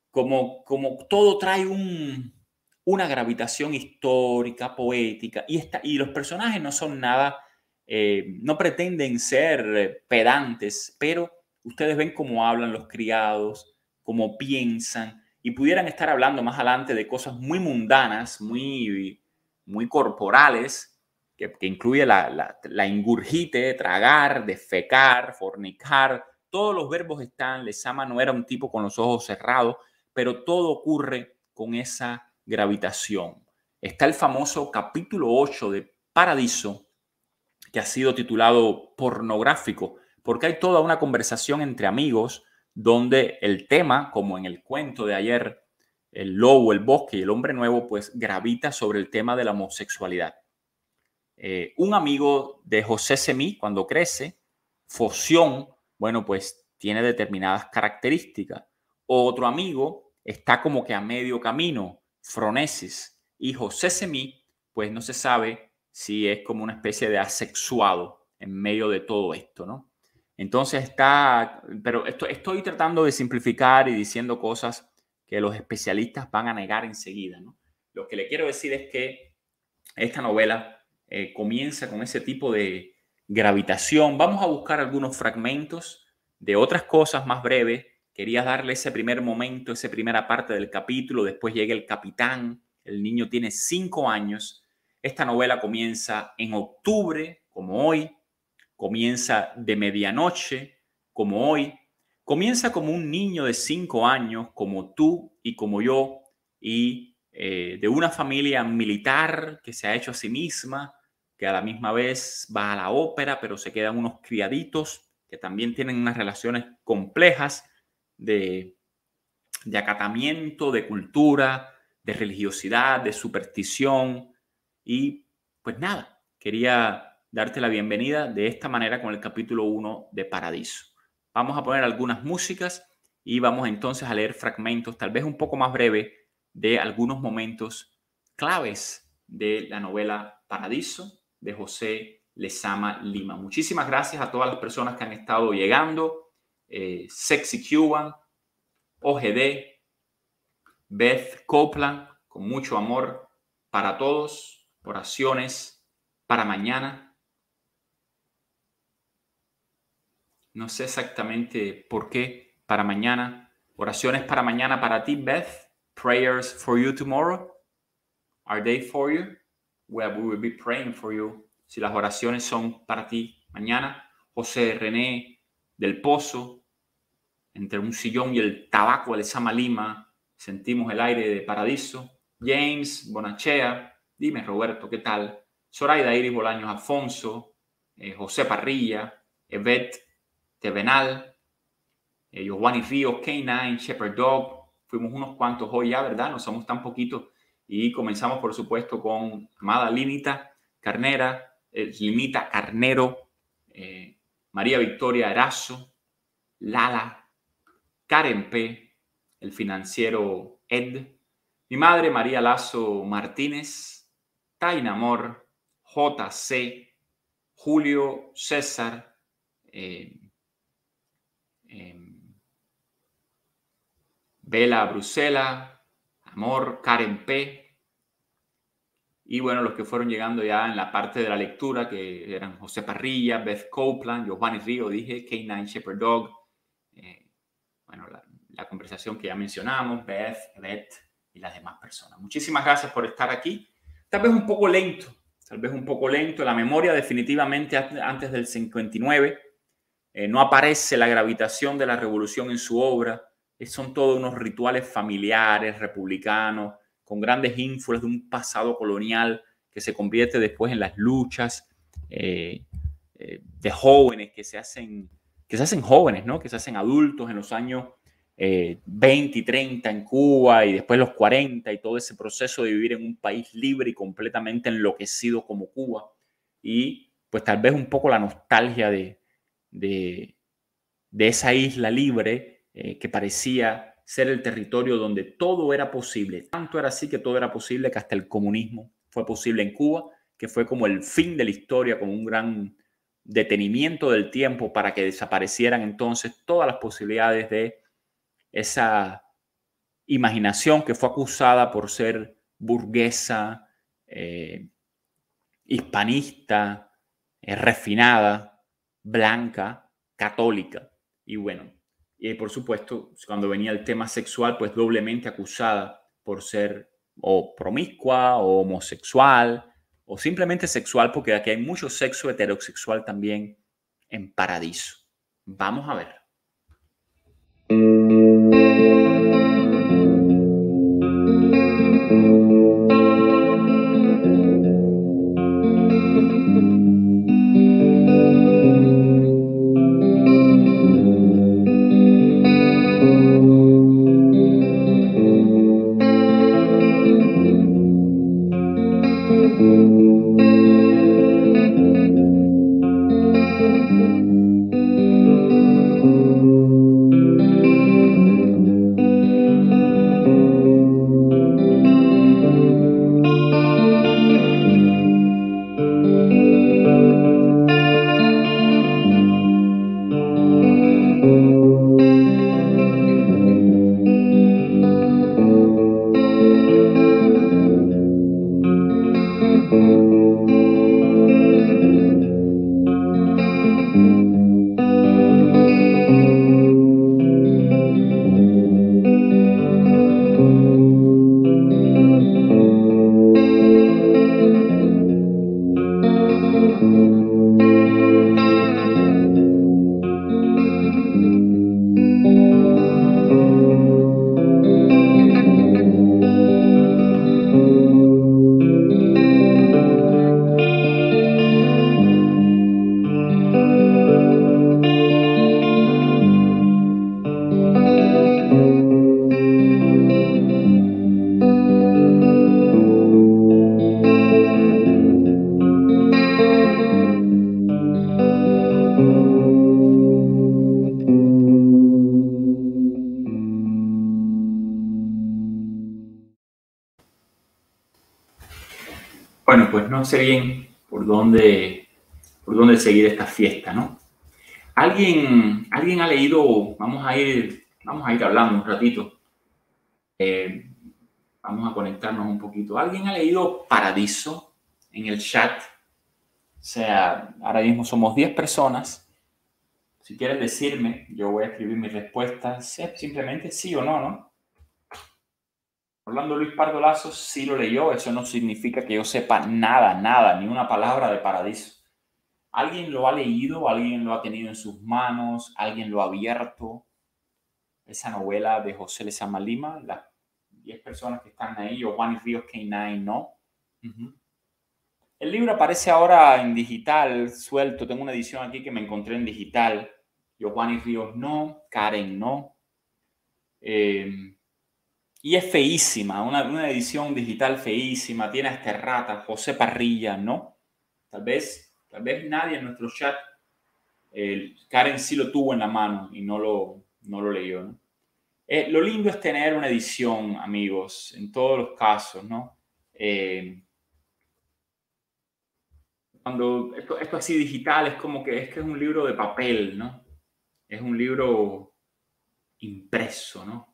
como, como todo trae un, una gravitación histórica, poética, y, esta, y los personajes no son nada, eh, no pretenden ser eh, pedantes, pero ustedes ven cómo hablan los criados, cómo piensan, y pudieran estar hablando más adelante de cosas muy mundanas, muy, muy corporales, que, que incluye la, la, la ingurgite, tragar, defecar, fornicar. Todos los verbos están. Lezama no era un tipo con los ojos cerrados, pero todo ocurre con esa gravitación. Está el famoso capítulo ocho de Paradiso, que ha sido titulado pornográfico, porque hay toda una conversación entre amigos donde el tema, como en el cuento de ayer, el lobo, el bosque y el hombre nuevo, pues gravita sobre el tema de la homosexualidad. Eh, un amigo de José Semí, cuando crece, Foción, bueno, pues tiene determinadas características. Otro amigo está como que a medio camino, Fronesis. Y José Semí, pues no se sabe si es como una especie de asexuado en medio de todo esto, ¿no? Entonces está, pero esto, estoy tratando de simplificar y diciendo cosas que los especialistas van a negar enseguida, ¿no? Lo que le quiero decir es que esta novela eh, comienza con ese tipo de gravitación. Vamos a buscar algunos fragmentos de otras cosas más breves. Quería darle ese primer momento, esa primera parte del capítulo. Después llega el capitán. El niño tiene cinco años. Esta novela comienza en octubre, como hoy. Comienza de medianoche, como hoy. Comienza como un niño de cinco años, como tú y como yo, y eh, de una familia militar que se ha hecho a sí misma, que a la misma vez va a la ópera, pero se quedan unos criaditos que también tienen unas relaciones complejas de, de acatamiento, de cultura, de religiosidad, de superstición. Y pues nada, quería darte la bienvenida de esta manera con el capítulo uno de Paradiso. Vamos a poner algunas músicas y vamos entonces a leer fragmentos, tal vez un poco más breve, de algunos momentos claves de la novela Paradiso de José Lezama Lima. Muchísimas gracias a todas las personas que han estado llegando. Eh, Sexy Cuban, O G D, Beth Copeland, con mucho amor para todos, oraciones para mañana. No sé exactamente por qué para mañana. Oraciones para mañana para ti, Beth. Prayers for you tomorrow. Are they for you? Well, we will be praying for you. Si las oraciones son para ti mañana. José René del Pozo. Entre un sillón y el tabaco de Lezama Lima, sentimos el aire de Paradiso. James Bonachea. Dime, Roberto, ¿qué tal? Zoraida Iris Bolaños Afonso. Eh, José Parrilla. Evet Tevenal. Eh, Giovanni Ríos, K nueve, Shepherd Dog. Fuimos unos cuantos hoy ya, ¿verdad? No somos tan poquitos. Y comenzamos, por supuesto, con amada Linita Carnera, eh, Linita Carnero, eh, María Victoria Erazo, Lala, Karen P., el financiero Ed, mi madre María Lazo Martínez, Taina Amor, J C, Julio César, eh, eh, Bela Brusela, Amor, Karen P. Y bueno, los que fueron llegando ya en la parte de la lectura, que eran José Parrilla, Beth Copeland, Giovanni Río, dije, K nueve Shepherd Dog. Eh, bueno, la, la conversación que ya mencionamos, Beth, Beth y las demás personas. Muchísimas gracias por estar aquí. Tal vez un poco lento, tal vez un poco lento. La memoria definitivamente antes del cincuenta y nueve. Eh, no aparece la gravitación de la revolución en su obra. Son todos unos rituales familiares, republicanos, con grandes ínfulas de un pasado colonial que se convierte después en las luchas eh, eh, de jóvenes que se hacen, que se hacen jóvenes, ¿no? Que se hacen adultos en los años eh, veinte y treinta en Cuba y después los cuarenta y todo ese proceso de vivir en un país libre y completamente enloquecido como Cuba. Y pues tal vez un poco la nostalgia de, de, de esa isla libre eh, que parecía ser el territorio donde todo era posible. Tanto era así que todo era posible que hasta el comunismo fue posible en Cuba, que fue como el fin de la historia, como un gran detenimiento del tiempo para que desaparecieran entonces todas las posibilidades de esa imaginación, que fue acusada por ser burguesa, eh, hispanista, eh, refinada, blanca, católica. Y bueno, y por supuesto, cuando venía el tema sexual, pues doblemente acusada por ser o promiscua o homosexual o simplemente sexual, porque aquí hay mucho sexo heterosexual también en Paradiso. Vamos a ver. Bueno, pues no sé bien por dónde, por dónde seguir esta fiesta, ¿no? ¿Alguien, alguien ha leído? Vamos a ir, vamos a ir hablando un ratito. Eh, vamos a conectarnos un poquito. ¿Alguien ha leído Paradiso en el chat? O sea, ahora mismo somos diez personas. Si quieres decirme, yo voy a escribir mis respuestas. Simplemente sí o no, ¿no? Orlando Luis Pardo Lazo sí lo leyó. Eso no significa que yo sepa nada, nada, ni una palabra de Paradiso. ¿Alguien lo ha leído? ¿Alguien lo ha tenido en sus manos? ¿Alguien lo ha abierto? Esa novela de José Lezama Lima, las diez personas que están ahí, Giovanni Ríos K nueve, ¿no? Uh-huh. El libro aparece ahora en digital, suelto. Tengo una edición aquí que me encontré en digital. Giovanni Ríos no, Karen no. Eh, y es feísima, una, una edición digital feísima. Tiene hasta errata. José Parrilla no. Tal vez, tal vez nadie en nuestro chat. Eh, Karen sí lo tuvo en la mano y no lo, no lo leyó, ¿no? Eh, lo lindo es tener una edición, amigos, en todos los casos, ¿no? Eh, cuando esto, esto así digital es como que es que es un libro de papel, ¿no? Es un libro impreso, ¿no?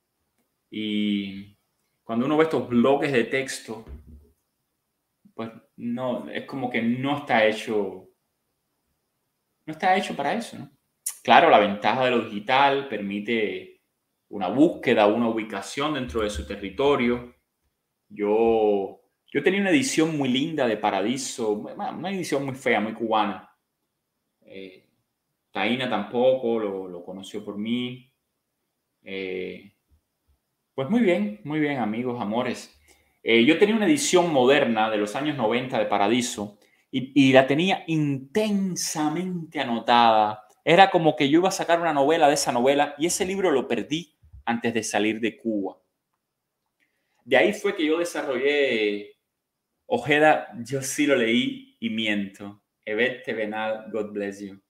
Y cuando uno ve estos bloques de texto, pues no, es como que no está hecho, no está hecho para eso, ¿no? Claro, la ventaja de lo digital permite una búsqueda, una ubicación dentro de su territorio. Yo, yo tenía una edición muy linda de Paradiso, una edición muy fea, muy cubana. Eh, Taina tampoco lo, lo conoció por mí. Eh, pues muy bien, muy bien, amigos, amores. Eh, yo tenía una edición moderna de los años noventa de Paradiso y, y la tenía intensamente anotada. Era como que yo iba a sacar una novela de esa novela y ese libro lo perdí antes de salir de Cuba. De ahí fue que yo desarrollé Ojeda, yo sí lo leí y miento. Evet Tevenal, God bless you.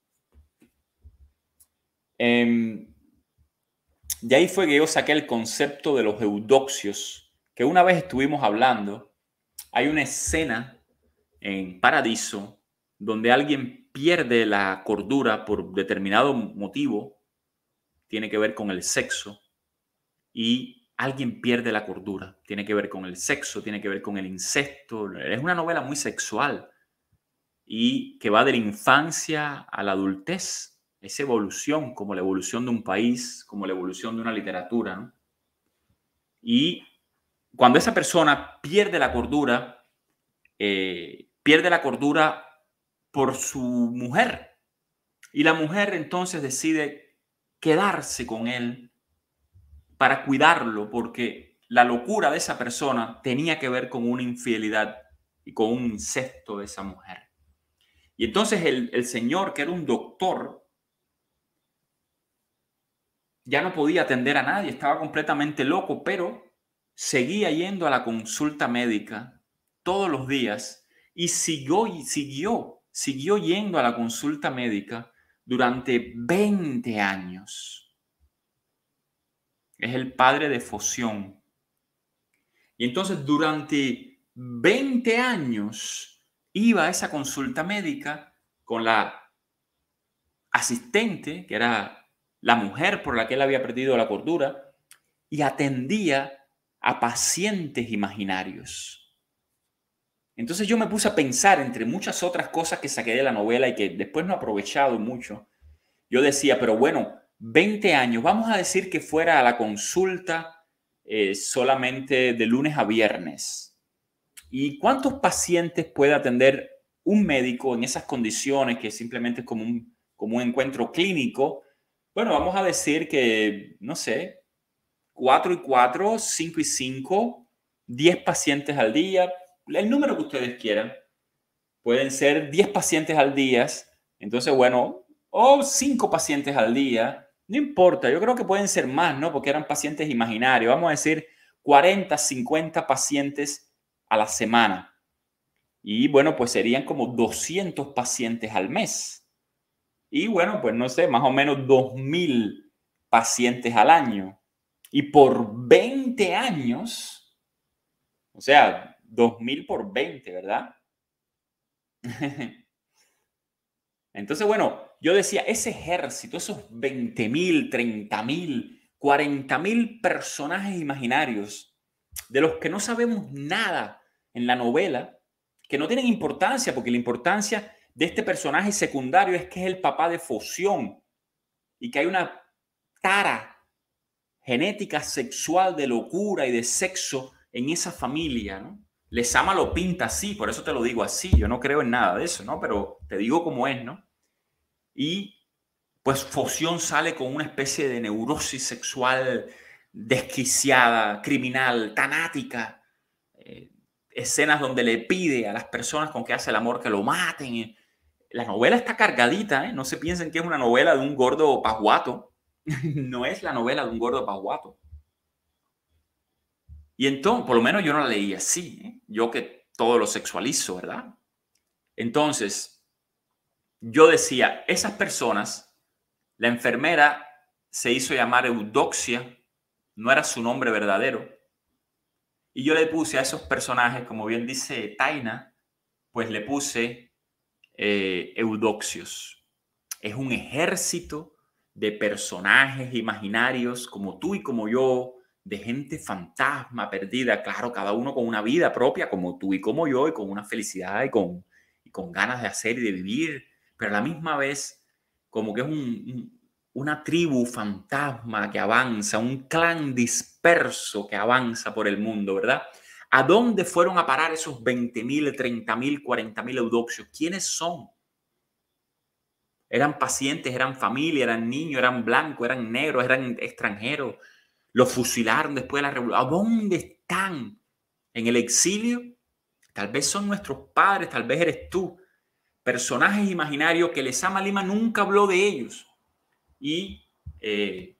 Eh, de ahí fue que yo saqué el concepto de los eudoxios, que una vez estuvimos hablando. Hay una escena en Paradiso donde alguien pierde la cordura por determinado motivo, tiene que ver con el sexo, y alguien pierde la cordura. Tiene que ver con el sexo, tiene que ver con el incesto. Es una novela muy sexual y que va de la infancia a la adultez. Esa evolución, como la evolución de un país, como la evolución de una literatura, ¿no? Y cuando esa persona pierde la cordura, eh, pierde la cordura por su mujer. Y la mujer entonces decide quedarse con él para cuidarlo, porque la locura de esa persona tenía que ver con una infidelidad y con un incesto de esa mujer. Y entonces el, el señor, que era un doctor, ya no podía atender a nadie, estaba completamente loco, pero seguía yendo a la consulta médica todos los días y siguió y siguió, siguió yendo a la consulta médica durante veinte años. Es el padre de Foción. Y entonces durante veinte años iba a esa consulta médica con la asistente, que era la mujer por la que él había perdido la cordura, y atendía a pacientes imaginarios. Entonces yo me puse a pensar, entre muchas otras cosas que saqué de la novela y que después no he aprovechado mucho, yo decía, pero bueno, veinte años, vamos a decir que fuera a la consulta eh, solamente de lunes a viernes. ¿Y cuántos pacientes puede atender un médico en esas condiciones que simplemente es como un, como un encuentro clínico? Bueno, vamos a decir que, no sé, cuatro y cuatro, cinco y cinco, diez pacientes al día, el número que ustedes quieran. Pueden ser diez pacientes al día, entonces, bueno, o cinco pacientes al día, no importa, yo creo que pueden ser más, ¿no? Porque eran pacientes imaginarios. Vamos a decir cuarenta, cincuenta pacientes a la semana. Y bueno, pues serían como doscientos pacientes al mes. Y bueno, pues no sé, más o menos dos mil pacientes al año. Y por veinte años, o sea, dos mil por veinte, ¿verdad? Entonces, bueno, yo decía, ese ejército, esos veinte mil, treinta mil, cuarenta mil personajes imaginarios de los que no sabemos nada en la novela, que no tienen importancia, porque la importancia de este personaje secundario es que es el papá de Foción y que hay una tara genética sexual de locura y de sexo en esa familia, ¿no? Lezama lo pinta así, por eso te lo digo así. Yo no creo en nada de eso, ¿no? Pero te digo cómo es, ¿no? Y pues Foción sale con una especie de neurosis sexual desquiciada, criminal, tanática. Eh, escenas donde le pide a las personas con que hace el amor que lo maten. La novela está cargadita, ¿eh? No se piensen que es una novela de un gordo pajuato. No es la novela de un gordo pajuato. Y entonces, por lo menos yo no la leí así, ¿eh? Yo que todo lo sexualizo, ¿verdad? Entonces, yo decía, esas personas, la enfermera se hizo llamar Eudoxia, no era su nombre verdadero. Y yo le puse a esos personajes, como bien dice Taina, pues le puse eh, Eudoxios. Es un ejército de personajes imaginarios como tú y como yo, de gente fantasma, perdida, claro, cada uno con una vida propia, como tú y como yo, y con una felicidad y con, y con ganas de hacer y de vivir, pero a la misma vez como que es un, un, una tribu fantasma que avanza, un clan disperso que avanza por el mundo, ¿verdad? ¿A dónde fueron a parar esos veinte mil, treinta mil, cuarenta mil Eudoxios? ¿Quiénes son? Eran pacientes, eran familia, eran niños, eran blancos, eran negros, eran extranjeros. Los fusilaron después de la revolución. ¿A dónde están? ¿En el exilio? Tal vez son nuestros padres, tal vez eres tú. Personajes imaginarios que Lezama Lima nunca habló de ellos. Y eh,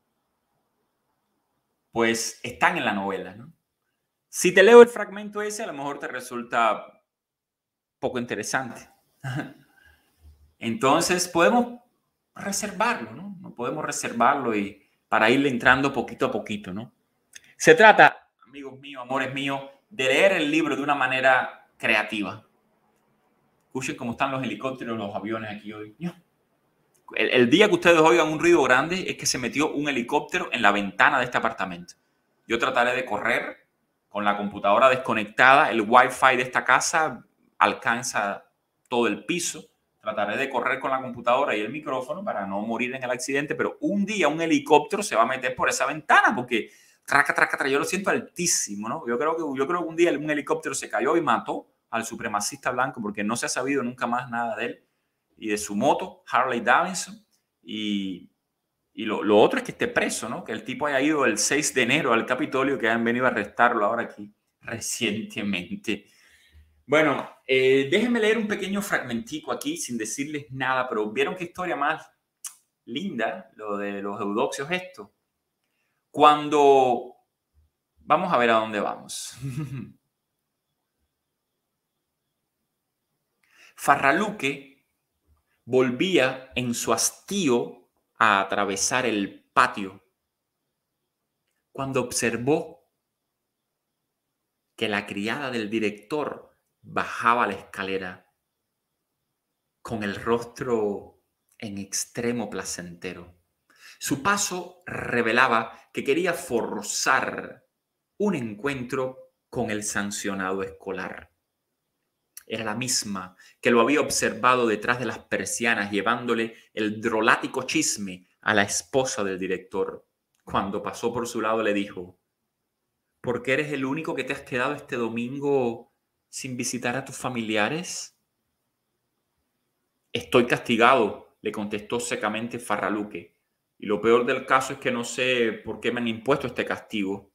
pues están en la novela, ¿no? Si te leo el fragmento ese, a lo mejor te resulta poco interesante. Entonces podemos reservarlo, ¿no? No podemos reservarlo y para irle entrando poquito a poquito, ¿no? Se trata, amigos míos, amores míos, de leer el libro de una manera creativa. Escuchen cómo están los helicópteros, los aviones aquí hoy. El, el día que ustedes oigan un ruido grande es que se metió un helicóptero en la ventana de este apartamento. Yo trataré de correr con la computadora desconectada. El Wi-Fi de esta casa alcanza todo el piso. Trataré de correr con la computadora y el micrófono para no morir en el accidente, pero un día un helicóptero se va a meter por esa ventana porque traca, traca, traca, yo lo siento altísimo, ¿no? Yo creo que, yo creo que un día un helicóptero se cayó y mató al supremacista blanco porque no se ha sabido nunca más nada de él y de su moto, Harley Davidson. Y, y lo, lo otro es que esté preso, ¿no? Que el tipo haya ido el seis de enero al Capitolio, que han venido a arrestarlo ahora aquí recientemente. Bueno, eh, déjenme leer un pequeño fragmentico aquí sin decirles nada, pero ¿vieron qué historia más linda lo de los eudoxios esto? Cuando... Vamos a ver a dónde vamos. Farraluque volvía en su hastío a atravesar el patio cuando observó que la criada del director bajaba la escalera con el rostro en extremo placentero. Su paso revelaba que quería forzar un encuentro con el sancionado escolar. Era la misma que lo había observado detrás de las persianas llevándole el drolático chisme a la esposa del director. Cuando pasó por su lado le dijo: ¿por qué eres el único que te has quedado este domingo sin visitar a tus familiares? Estoy castigado, le contestó secamente Farraluque, y lo peor del caso es que no sé por qué me han impuesto este castigo.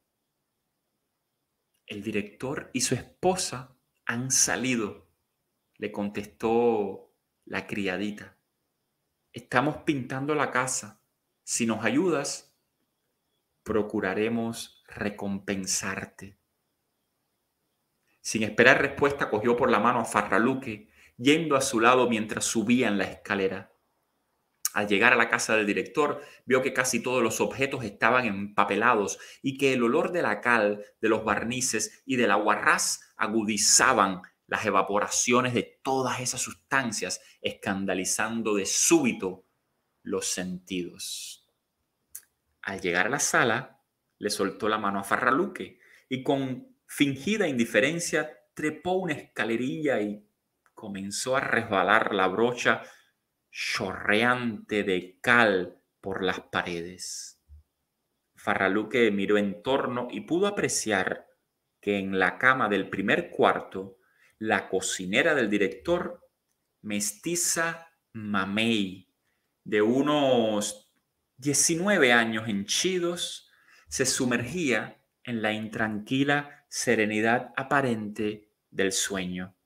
El director y su esposa han salido, le contestó la criadita. Estamos pintando la casa. Si nos ayudas, procuraremos recompensarte. Sin esperar respuesta, cogió por la mano a Farraluque, yendo a su lado mientras subían la escalera. Al llegar a la casa del director, vio que casi todos los objetos estaban empapelados y que el olor de la cal, de los barnices y del aguarrás agudizaban las evaporaciones de todas esas sustancias, escandalizando de súbito los sentidos. Al llegar a la sala, le soltó la mano a Farraluque y con fingida indiferencia trepó una escalerilla y comenzó a resbalar la brocha chorreante de cal por las paredes. Farraluque miró en torno y pudo apreciar que en la cama del primer cuarto, la cocinera del director, mestiza mamey, de unos diecinueve años henchidos, se sumergía en la intranquila serenidad aparente del sueño.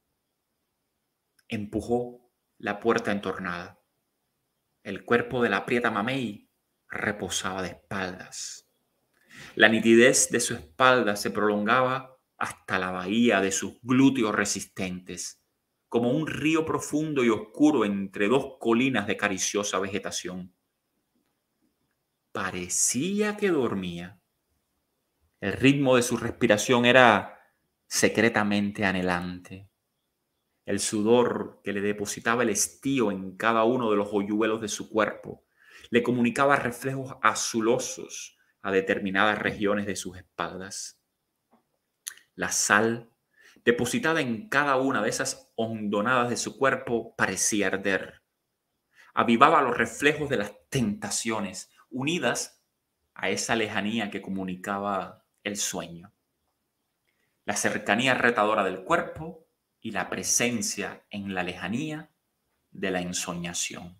Empujó la puerta entornada. El cuerpo de la prieta mamey reposaba de espaldas. La nitidez de su espalda se prolongaba hasta la bahía de sus glúteos resistentes, como un río profundo y oscuro entre dos colinas de cariciosa vegetación. Parecía que dormía. El ritmo de su respiración era secretamente anhelante. El sudor que le depositaba el estío en cada uno de los hoyuelos de su cuerpo le comunicaba reflejos azulosos a determinadas regiones de sus espaldas. La sal, depositada en cada una de esas hondonadas de su cuerpo, parecía arder. Avivaba los reflejos de las tentaciones, unidas a esa lejanía que comunicaba el sueño. La cercanía retadora del cuerpo y la presencia en la lejanía de la ensoñación.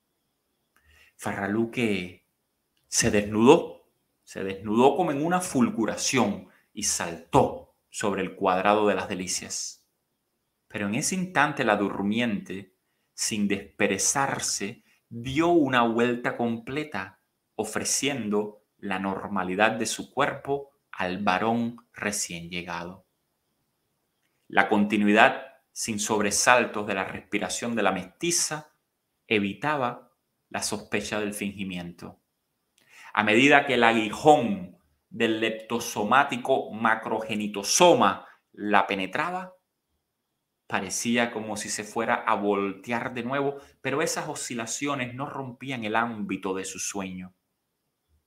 Farraluque se desnudó, se desnudó como en una fulguración y saltó sobre el cuadrado de las delicias. Pero en ese instante la durmiente, sin desperezarse, dio una vuelta completa, ofreciendo la normalidad de su cuerpo al varón recién llegado. La continuidad sin sobresaltos de la respiración de la mestiza evitaba la sospecha del fingimiento. A medida que el aguijón del leptosomático macrogenitosoma la penetraba, parecía como si se fuera a voltear de nuevo, pero esas oscilaciones no rompían el ámbito de su sueño.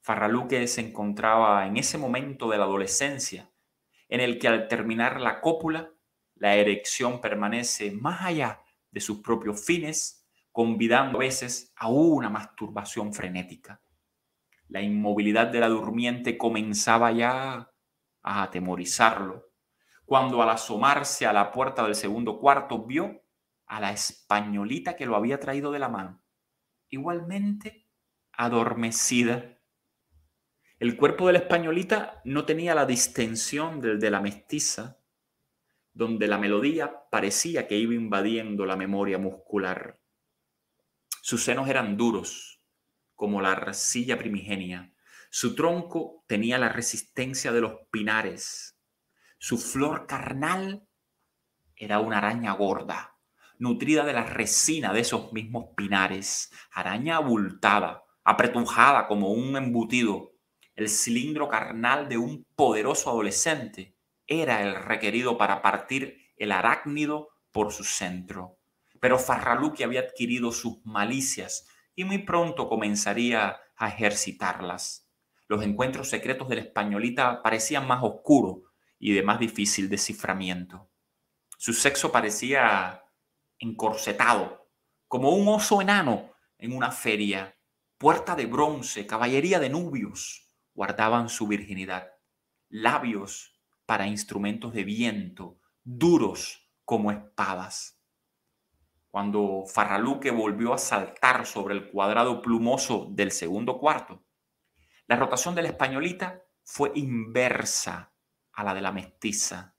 Farraluque se encontraba en ese momento de la adolescencia en el que al terminar la cópula, la erección permanece más allá de sus propios fines, convidando a veces a una masturbación frenética. La inmovilidad de la durmiente comenzaba ya a atemorizarlo, cuando al asomarse a la puerta del segundo cuarto vio a la españolita que lo había traído de la mano, igualmente adormecida. El cuerpo de la españolita no tenía la distensión del de la mestiza, donde la melodía parecía que iba invadiendo la memoria muscular. Sus senos eran duros, como la arcilla primigenia. Su tronco tenía la resistencia de los pinares. Su flor carnal era una araña gorda, nutrida de la resina de esos mismos pinares. Araña abultada, apretujada como un embutido. El cilindro carnal de un poderoso adolescente era el requerido para partir el arácnido por su centro. Pero Farraluque había adquirido sus malicias y muy pronto comenzaría a ejercitarlas. Los encuentros secretos de la españolita parecían más oscuros y de más difícil desciframiento. Su sexo parecía encorsetado, como un oso enano en una feria. Puerta de bronce, caballería de nubios guardaban su virginidad. Labios para instrumentos de viento, duros como espadas. Cuando Farraluque volvió a saltar sobre el cuadrado plumoso del segundo cuarto, la rotación de la españolita fue inversa a la de la mestiza.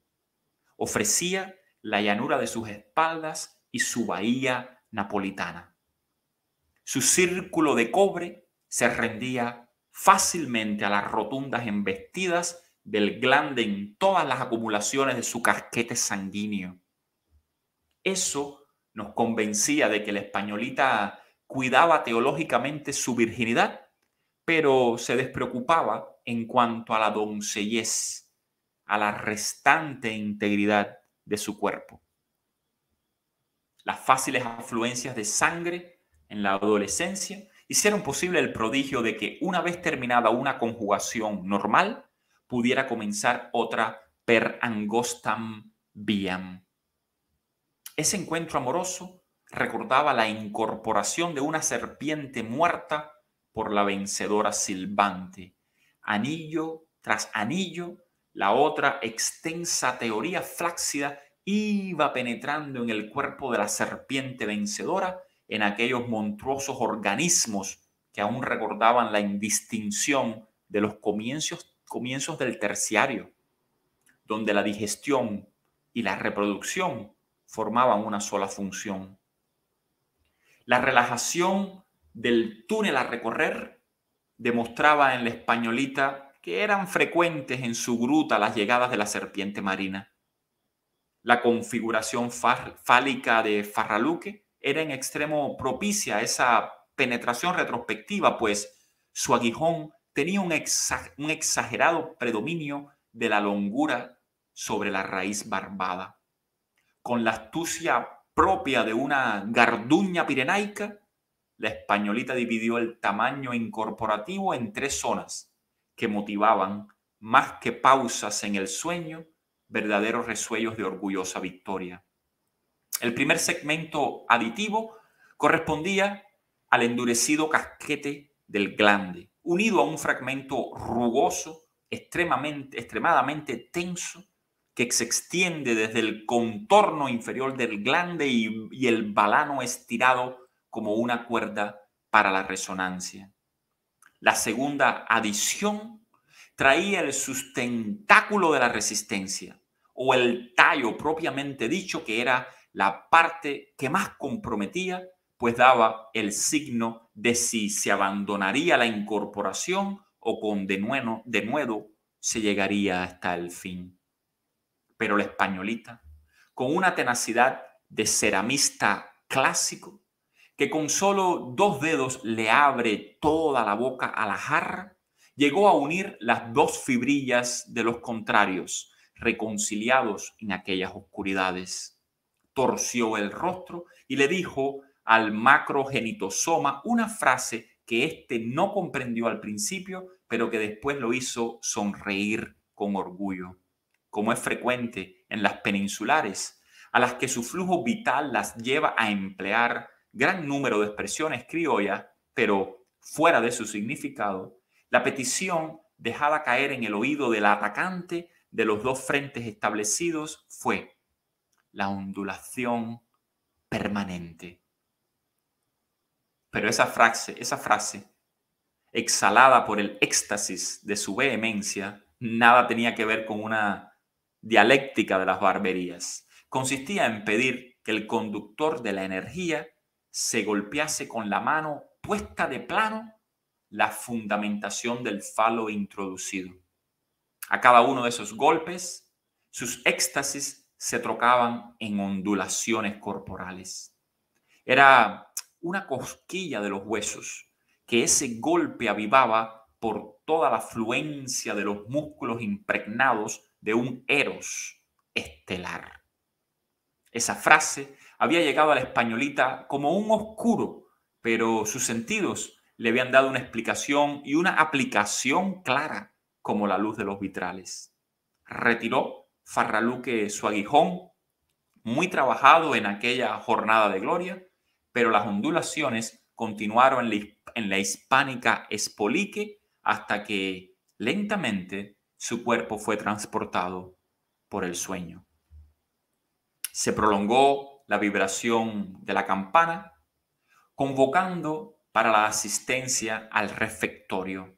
Ofrecía la llanura de sus espaldas y su bahía napolitana. Su círculo de cobre se rendía fácilmente a las rotundas embestidas del glande en todas las acumulaciones de su casquete sanguíneo. Eso nos convencía de que la españolita cuidaba teológicamente su virginidad, pero se despreocupaba en cuanto a la doncellez, a la restante integridad de su cuerpo. Las fáciles afluencias de sangre en la adolescencia hicieron posible el prodigio de que una vez terminada una conjugación normal, pudiera comenzar otra per angostam viam. Ese encuentro amoroso recordaba la incorporación de una serpiente muerta por la vencedora silbante. Anillo tras anillo, la otra extensa teoría flácida iba penetrando en el cuerpo de la serpiente vencedora, en aquellos monstruosos organismos que aún recordaban la indistinción de los comienzos, comienzos del terciario, donde la digestión y la reproducción formaban una sola función. La relajación del túnel a recorrer demostraba en la españolita que eran frecuentes en su gruta las llegadas de la serpiente marina. La configuración fálica de Farraluque era en extremo propicia a esa penetración retrospectiva, pues su aguijón tenía un, exa un exagerado predominio de la longura sobre la raíz barbada. Con la astucia propia de una garduña pirenaica, la españolita dividió el tamaño incorporativo en tres zonas que motivaban, más que pausas en el sueño, verdaderos resuellos de orgullosa victoria. El primer segmento aditivo correspondía al endurecido casquete del glande, unido a un fragmento rugoso, extremadamente, extremadamente tenso, que se extiende desde el contorno inferior del glande y, y el balano estirado como una cuerda para la resonancia. La segunda adición traía el sustentáculo de la resistencia, o el tallo propiamente dicho, que era la parte que más comprometía, pues daba el signo de si se abandonaría la incorporación o con denuedo, denuedo se llegaría hasta el fin. Pero la españolita, con una tenacidad de ceramista clásico, que con solo dos dedos le abre toda la boca a la jarra, llegó a unir las dos fibrillas de los contrarios, reconciliados en aquellas oscuridades. Torció el rostro y le dijo al macrogenitosoma una frase que éste no comprendió al principio, pero que después lo hizo sonreír con orgullo, como es frecuente en las peninsulares, a las que su flujo vital las lleva a emplear gran número de expresiones criollas, pero fuera de su significado. La petición dejada caer en el oído del atacante de los dos frentes establecidos fue la ondulación permanente. Pero esa frase, esa frase, exhalada por el éxtasis de su vehemencia, nada tenía que ver con una dialéctica de las barberías. Consistía en pedir que el conductor de la energía se golpease con la mano puesta de plano la fundamentación del falo introducido. A cada uno de esos golpes, sus éxtasis se trocaban en ondulaciones corporales. Era una cosquilla de los huesos que ese golpe avivaba por toda la fluencia de los músculos impregnados de un eros estelar. Esa frase había llegado a la españolita como un oscuro, pero sus sentidos le habían dado una explicación y una aplicación clara como la luz de los vitrales. Retiró Farraluque su aguijón, muy trabajado en aquella jornada de gloria, pero las ondulaciones continuaron en la, en la hispánica Espolique hasta que lentamente su cuerpo fue transportado por el sueño. Se prolongó la vibración de la campana, convocando para la asistencia al refectorio.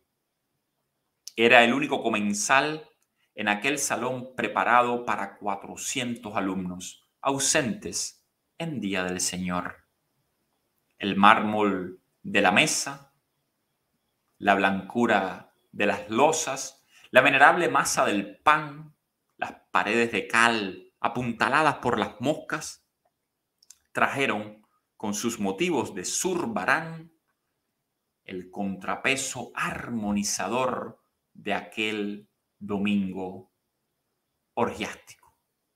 Era el único comensal en aquel salón preparado para cuatrocientos alumnos, ausentes en día del Señor. El mármol de la mesa, la blancura de las losas, la venerable masa del pan, las paredes de cal apuntaladas por las moscas, trajeron con sus motivos de zurbarán el contrapeso armonizador de aquel domingo orgiástico.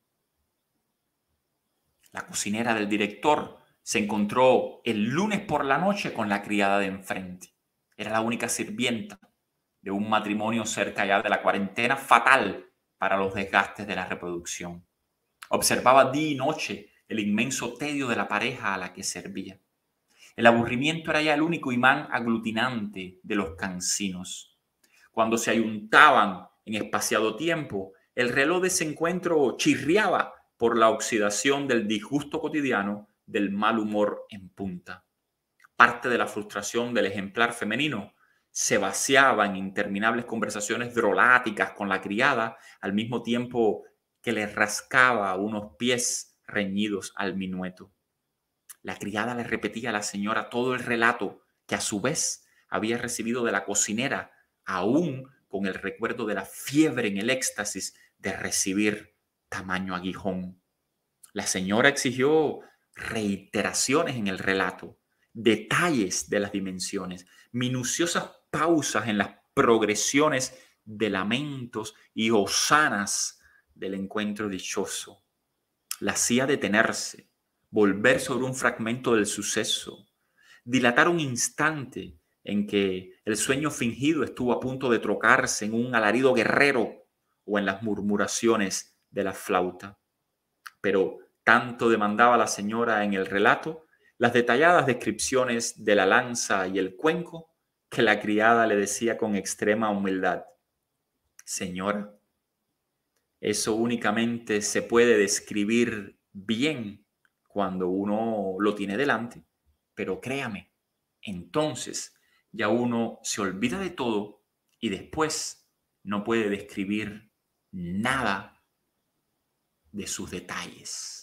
La cocinera del director se encontró el lunes por la noche con la criada de enfrente. Era la única sirvienta de un matrimonio cerca ya de la cuarentena, fatal para los desgastes de la reproducción. Observaba día y noche el inmenso tedio de la pareja a la que servía. El aburrimiento era ya el único imán aglutinante de los cansinos. Cuando se ayuntaban en espaciado tiempo, el reloj de ese encuentro chirriaba por la oxidación del disgusto cotidiano, del mal humor en punta. Parte de la frustración del ejemplar femenino se vaciaba en interminables conversaciones droláticas con la criada, al mismo tiempo que le rascaba unos pies reñidos al minueto. La criada le repetía a la señora todo el relato que a su vez había recibido de la cocinera, aún con el recuerdo de la fiebre en el éxtasis de recibir tamaño aguijón. La señora exigió reiteraciones en el relato, detalles de las dimensiones, minuciosas pausas en las progresiones de lamentos y hosanas del encuentro dichoso. La hacía detenerse, volver sobre un fragmento del suceso, dilatar un instante en que el sueño fingido estuvo a punto de trocarse en un alarido guerrero o en las murmuraciones de la flauta. Pero tanto demandaba la señora en el relato las detalladas descripciones de la lanza y el cuenco, que la criada le decía con extrema humildad: señora, eso únicamente se puede describir bien cuando uno lo tiene delante, pero créame, entonces ya uno se olvida de todo y después no puede describir nada de sus detalles.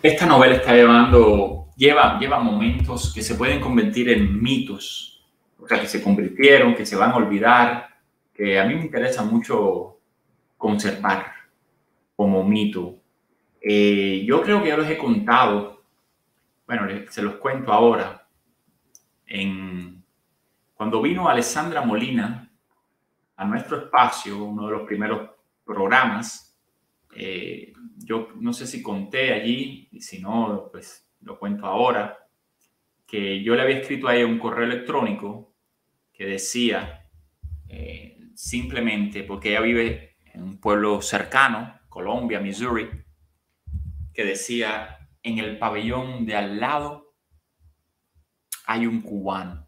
esta novela está llevando, lleva, lleva momentos que se pueden convertir en mitos, o sea, que se convirtieron, que se van a olvidar, que a mí me interesa mucho conservar como mito. Eh, yo creo que ya los he contado, bueno, se los cuento ahora. En, cuando vino Alessandra Molina a nuestro espacio, uno de los primeros programas, eh, yo no sé si conté allí, y si no, pues lo cuento ahora, que yo le había escrito a ella un correo electrónico que decía, eh, simplemente porque ella vive en un pueblo cercano, Columbia, Missouri, que decía, en el pabellón de al lado hay un cubano.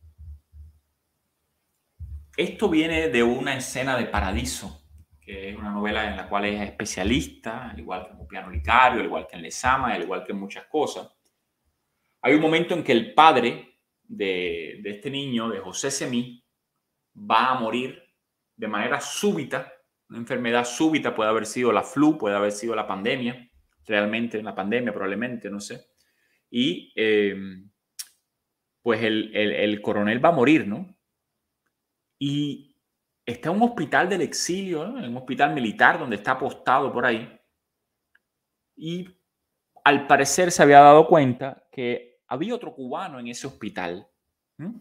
Esto viene de una escena de Paradiso, que es una novela en la cual ella es especialista, al igual que en Piano Licario, al igual que en Lezama, al igual que en muchas cosas. Hay un momento en que el padre de, de este niño, de José Semí, va a morir de manera súbita. Una enfermedad súbita, puede haber sido la flu, puede haber sido la pandemia, realmente la pandemia probablemente, no sé. Y eh, pues el, el, el coronel va a morir, ¿no? Y está en un hospital del exilio, ¿no? En un hospital militar donde está apostado por ahí. Y al parecer se había dado cuenta que había otro cubano en ese hospital. ¿Mm?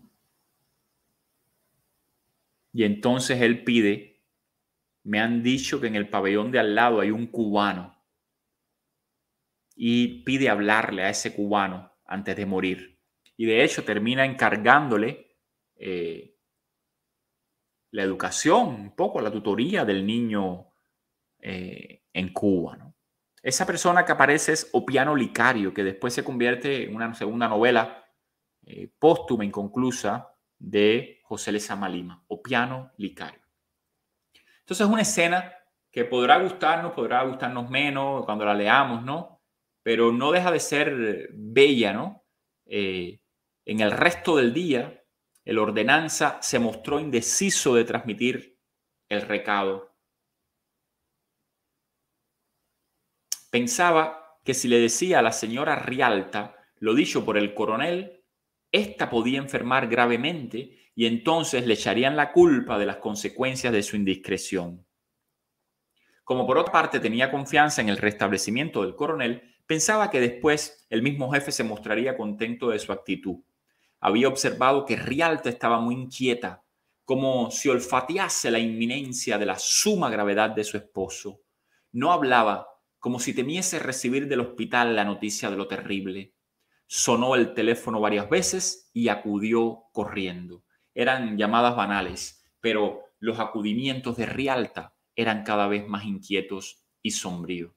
Y entonces él pide, me han dicho que en el pabellón de al lado hay un cubano. Y pide hablarle a ese cubano antes de morir. Y de hecho termina encargándole eh, la educación, un poco la tutoría del niño eh, en Cuba, ¿no? Esa persona que aparece es Opiano Licario, que después se convierte en una segunda novela eh, póstuma, inconclusa, de José Lezama Lima, Opiano Licario. Entonces es una escena que podrá gustarnos, podrá gustarnos menos cuando la leamos, ¿no? Pero no deja de ser bella, ¿no? Eh, en el resto del día, el ordenanza se mostró indeciso de transmitir el recado. Pensaba que si le decía a la señora Rialta lo dicho por el coronel, ésta podía enfermar gravemente y entonces le echarían la culpa de las consecuencias de su indiscreción. Como por otra parte tenía confianza en el restablecimiento del coronel, pensaba que después el mismo jefe se mostraría contento de su actitud. Había observado que Rialta estaba muy inquieta, como si olfatease la inminencia de la suma gravedad de su esposo. No hablaba, como si temiese recibir del hospital la noticia de lo terrible. Sonó el teléfono varias veces y acudió corriendo. Eran llamadas banales, pero los acudimientos de Rialta eran cada vez más inquietos y sombríos.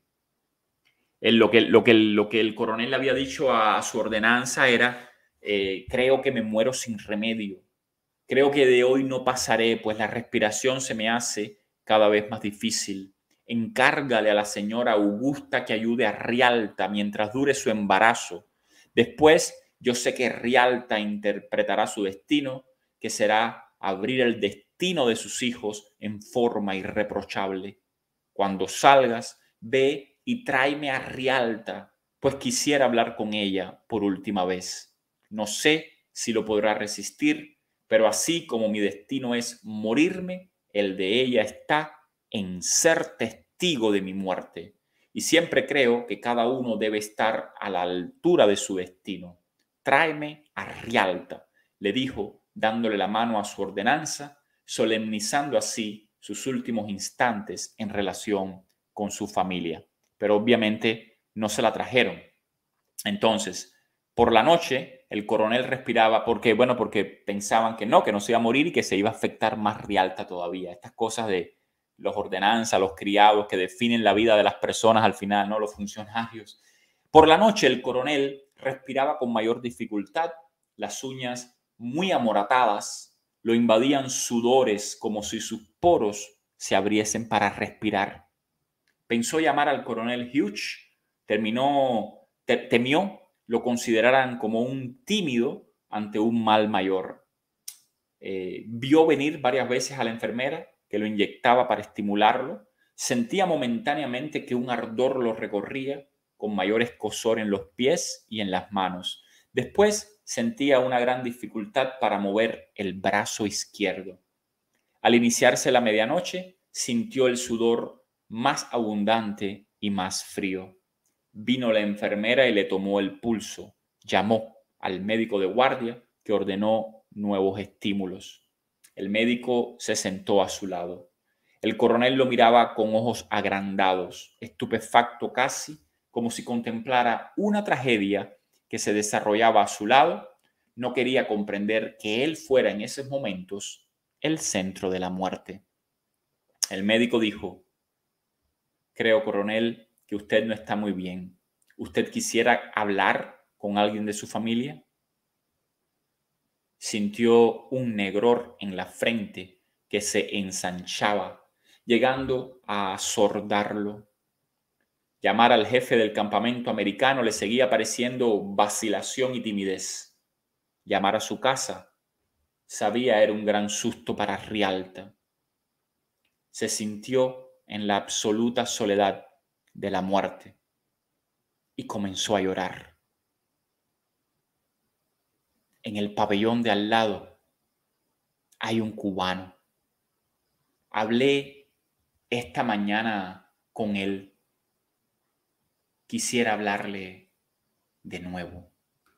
Él, lo, que, lo, que, lo que el coronel le había dicho a, a su ordenanza era, eh, creo que me muero sin remedio. Creo que de hoy no pasaré, pues la respiración se me hace cada vez más difícil. Encárgale a la señora Augusta que ayude a Rialta mientras dure su embarazo. Después, yo sé que Rialta interpretará su destino, que será abrir el destino de sus hijos en forma irreprochable. Cuando salgas, ve y tráeme a Rialta, pues quisiera hablar con ella por última vez. No sé si lo podrá resistir, pero así como mi destino es morirme, el de ella está en ser testigo de mi muerte. Y siempre creo que cada uno debe estar a la altura de su destino. Tráeme a Rialta, le dijo, dándole la mano a su ordenanza, solemnizando así sus últimos instantes en relación con su familia. Pero obviamente no se la trajeron. Entonces, por la noche, el coronel respiraba porque, bueno, porque pensaban que no, que no se iba a morir y que se iba a afectar más Rialta todavía. Estas cosas de los ordenanzas, los criados que definen la vida de las personas al final, ¿no? Los funcionarios. Por la noche, el coronel respiraba con mayor dificultad, las uñas muy amoratadas, lo invadían sudores como si sus poros se abriesen para respirar. Pensó llamar al coronel Hughes, terminó, te, temió lo consideraran como un tímido ante un mal mayor. Eh, vio venir varias veces a la enfermera que lo inyectaba para estimularlo. Sentía momentáneamente que un ardor lo recorría, con mayor escozor en los pies y en las manos. Después sentía una gran dificultad para mover el brazo izquierdo. Al iniciarse la medianoche, sintió el sudor más abundante y más frío. Vino la enfermera y le tomó el pulso. Llamó al médico de guardia, que ordenó nuevos estímulos. El médico se sentó a su lado. El coronel lo miraba con ojos agrandados, estupefacto casi, como si contemplara una tragedia que se desarrollaba a su lado. No quería comprender que él fuera en esos momentos el centro de la muerte. El médico dijo: creo, coronel, que usted no está muy bien. ¿Usted quisiera hablar con alguien de su familia? Sintió un negror en la frente que se ensanchaba, llegando a asordarlo. Llamar al jefe del campamento americano le seguía pareciendo vacilación y timidez. Llamar a su casa, sabía, era un gran susto para Rialta. Se sintió en la absoluta soledad de la muerte y comenzó a llorar. En el pabellón de al lado hay un cubano. Hablé esta mañana con él. Quisiera hablarle de nuevo.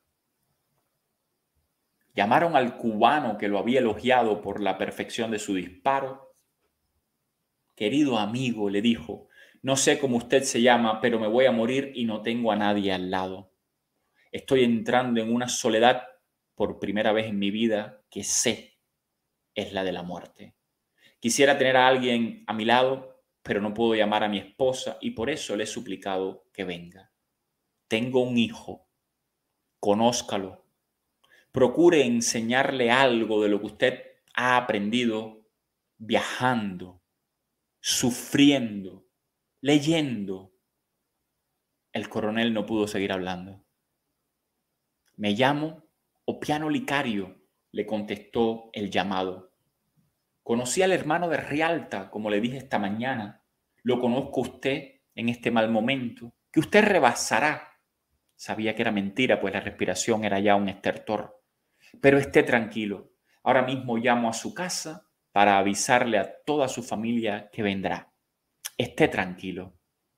Llamaron al cubano que lo había elogiado por la perfección de su disparo. Querido amigo, le dijo, no sé cómo usted se llama, pero me voy a morir y no tengo a nadie al lado. Estoy entrando en una soledad por primera vez en mi vida que sé es la de la muerte. Quisiera tener a alguien a mi lado, pero no puedo llamar a mi esposa y por eso le he suplicado que venga. Tengo un hijo, conózcalo. Procure enseñarle algo de lo que usted ha aprendido viajando, sufriendo, leyendo. El coronel no pudo seguir hablando. Me llamo Opiano Licario, le contestó el llamado. Conocí al hermano de Rialta, como le dije esta mañana. Lo conozco a usted en este mal momento, que usted rebasará. Sabía que era mentira, pues la respiración era ya un estertor. Pero esté tranquilo. Ahora mismo llamo a su casa para avisarle a toda su familia que vendrá. Esté tranquilo.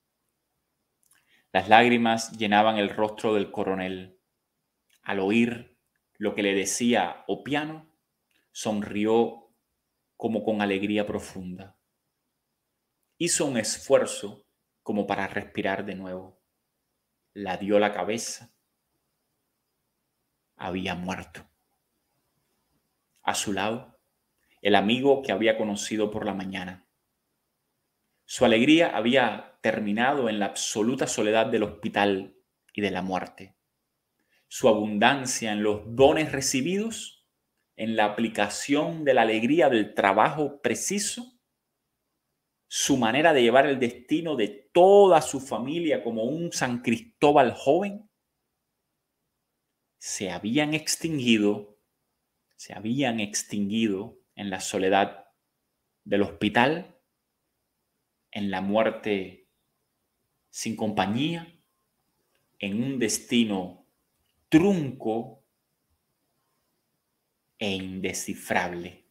Las lágrimas llenaban el rostro del coronel. Al oír lo que le decía Opiano, sonrió como con alegría profunda. Hizo un esfuerzo como para respirar de nuevo. La dio la cabeza. Había muerto. A su lado, el amigo que había conocido por la mañana. Su alegría había terminado en la absoluta soledad del hospital y de la muerte. Su abundancia en los dones recibidos, en la aplicación de la alegría del trabajo preciso, su manera de llevar el destino de toda su familia como un San Cristóbal joven, se habían extinguido, se habían extinguido en la soledad del hospital, en la muerte sin compañía, en un destino trunco e indescifrable.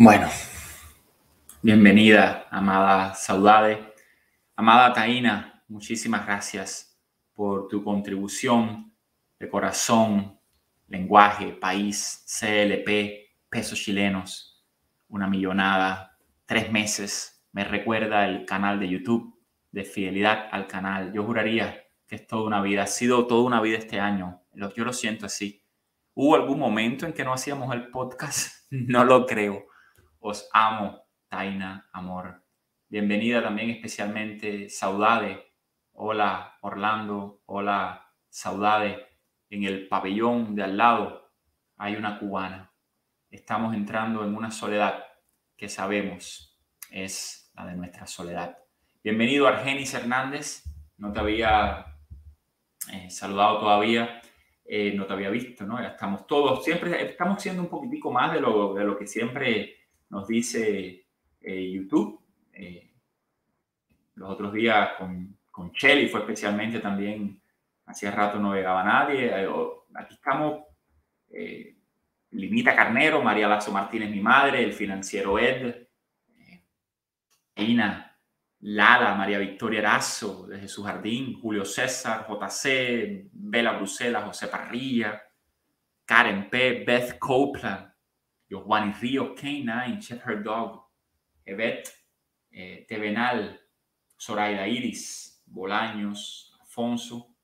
Bueno, bienvenida, amada Saudade. Amada Taina, muchísimas gracias por tu contribución de corazón, lenguaje, país, C L P, pesos chilenos, una millonada, tres meses. Me recuerda el canal de YouTube de fidelidad al canal. Yo juraría que es toda una vida. Ha sido toda una vida este año. Yo lo siento así. ¿Hubo algún momento en que no hacíamos el podcast? No lo creo. Os amo, Taina, amor. Bienvenida también especialmente Saudade. Hola, Orlando. Hola, Saudade. En el pabellón de al lado hay una cubana. Estamos entrando en una soledad que sabemos es la de nuestra soledad. Bienvenido, Argenis Hernández. No te había eh, saludado todavía. Eh, no te había visto, ¿no? Ya estamos todos, siempre estamos siendo un poquitico más de lo, de lo que siempre nos dice eh, YouTube. Eh, los otros días con, con Shelly fue especialmente también, hacía rato no llegaba nadie. Eh, aquí estamos, eh, Limita Carnero, María Lazo Martínez, mi madre, el financiero Ed, eh, Ina, Lala, María Victoria Erazo, desde su jardín, Julio César, J C, Bela Bruselas, José Parrilla, Karen P, Beth Copeland, Jojuani Ríos, K nueve, Shepherd Dog, Evet, eh, Tevenal, Zoraida Iris, Bolaños, Alfonso,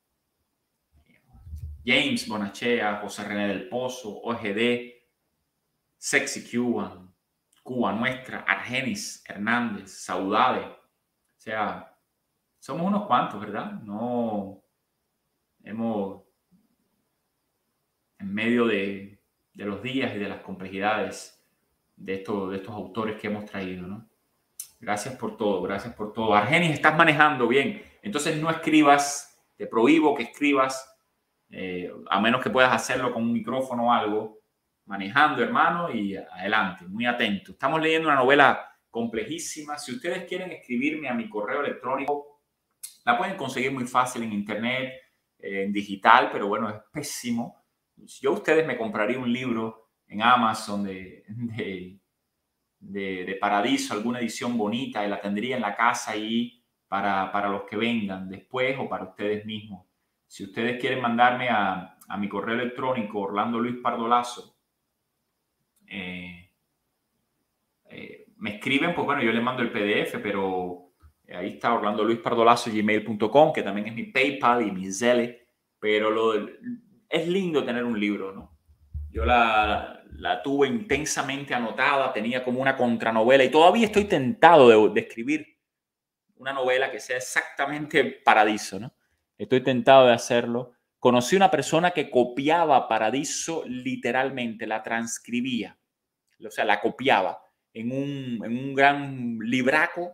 James Bonachea, José René del Pozo, O G D, Sexy Cuban, Cuba Nuestra, Argenis Hernández, Saudade. O sea, somos unos cuantos, ¿verdad? No hemos, en medio de, de los días y de las complejidades de, esto, de estos autores que hemos traído, ¿no? Gracias por todo, gracias por todo. Argenis, estás manejando bien. Entonces no escribas, te prohíbo que escribas, eh, a menos que puedas hacerlo con un micrófono o algo, manejando, hermano, y adelante, muy atento. Estamos leyendo una novela complejísima. Si ustedes quieren escribirme a mi correo electrónico, la pueden conseguir muy fácil en internet, eh, en digital, pero bueno, es pésimo. Yo a ustedes me compraría un libro en Amazon de... de De, de Paradiso, alguna edición bonita, y la tendría en la casa ahí para, para los que vengan después o para ustedes mismos. Si ustedes quieren mandarme a, a mi correo electrónico Orlando Luis Pardolazo, eh, eh, me escriben, pues bueno, yo les mando el P D F, pero ahí está orlando luis pardolazo gmail punto com, que también es mi PayPal y mi Zelle, pero lo, es lindo tener un libro, ¿no? Yo la, la tuve intensamente anotada, tenía como una contranovela y todavía estoy tentado de, de escribir una novela que sea exactamente Paradiso, ¿no? Estoy tentado de hacerlo. Conocí una persona que copiaba Paradiso literalmente, la transcribía, o sea, la copiaba en un, en un gran libraco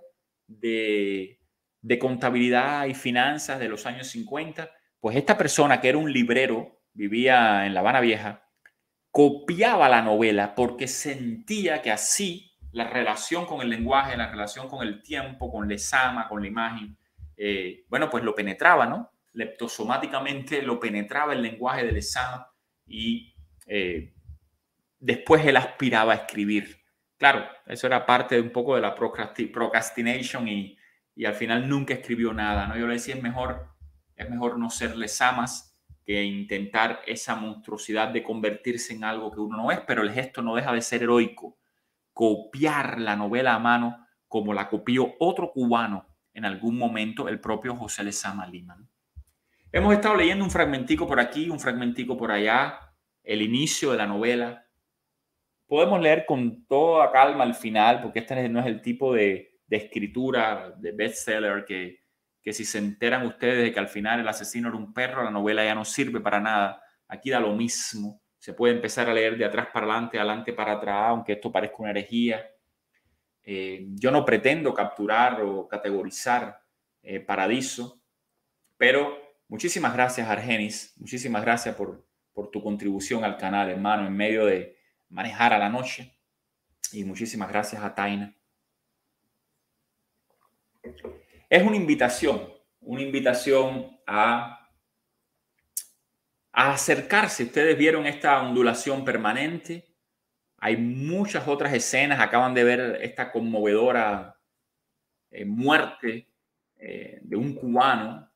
de, de contabilidad y finanzas de los años cincuenta. Pues esta persona, que era un librero, vivía en La Habana Vieja, copiaba la novela porque sentía que así la relación con el lenguaje, la relación con el tiempo, con la esama, con la imagen, eh, bueno, pues lo penetraba, ¿no? Leptosomáticamente lo penetraba el lenguaje del esama y eh, después él aspiraba a escribir. Claro, eso era parte de un poco de la procrastination y, y al final nunca escribió nada, ¿no? Yo le decía, es mejor, es mejor no ser lesamas que intentar esa monstruosidad de convertirse en algo que uno no es, pero el gesto no deja de ser heroico. Copiar la novela a mano como la copió otro cubano en algún momento, el propio José Lezama Lima. Hemos estado leyendo un fragmentico por aquí, un fragmentico por allá, el inicio de la novela. Podemos leer con toda calma al final, porque este no es el tipo de, de escritura, de bestseller, que, que si se enteran ustedes de que al final el asesino era un perro, la novela ya no sirve para nada. Aquí da lo mismo. Se puede empezar a leer de atrás para adelante, adelante para atrás, aunque esto parezca una herejía. Eh, yo no pretendo capturar o categorizar eh, Paradiso, pero muchísimas gracias, Argenis. Muchísimas gracias por, por tu contribución al canal, hermano, en medio de manejar a la noche. Y muchísimas gracias a Taina. Es una invitación, una invitación a, a acercarse. Ustedes vieron esta ondulación permanente. Hay muchas otras escenas. Acaban de ver esta conmovedora eh, muerte eh, de un cubano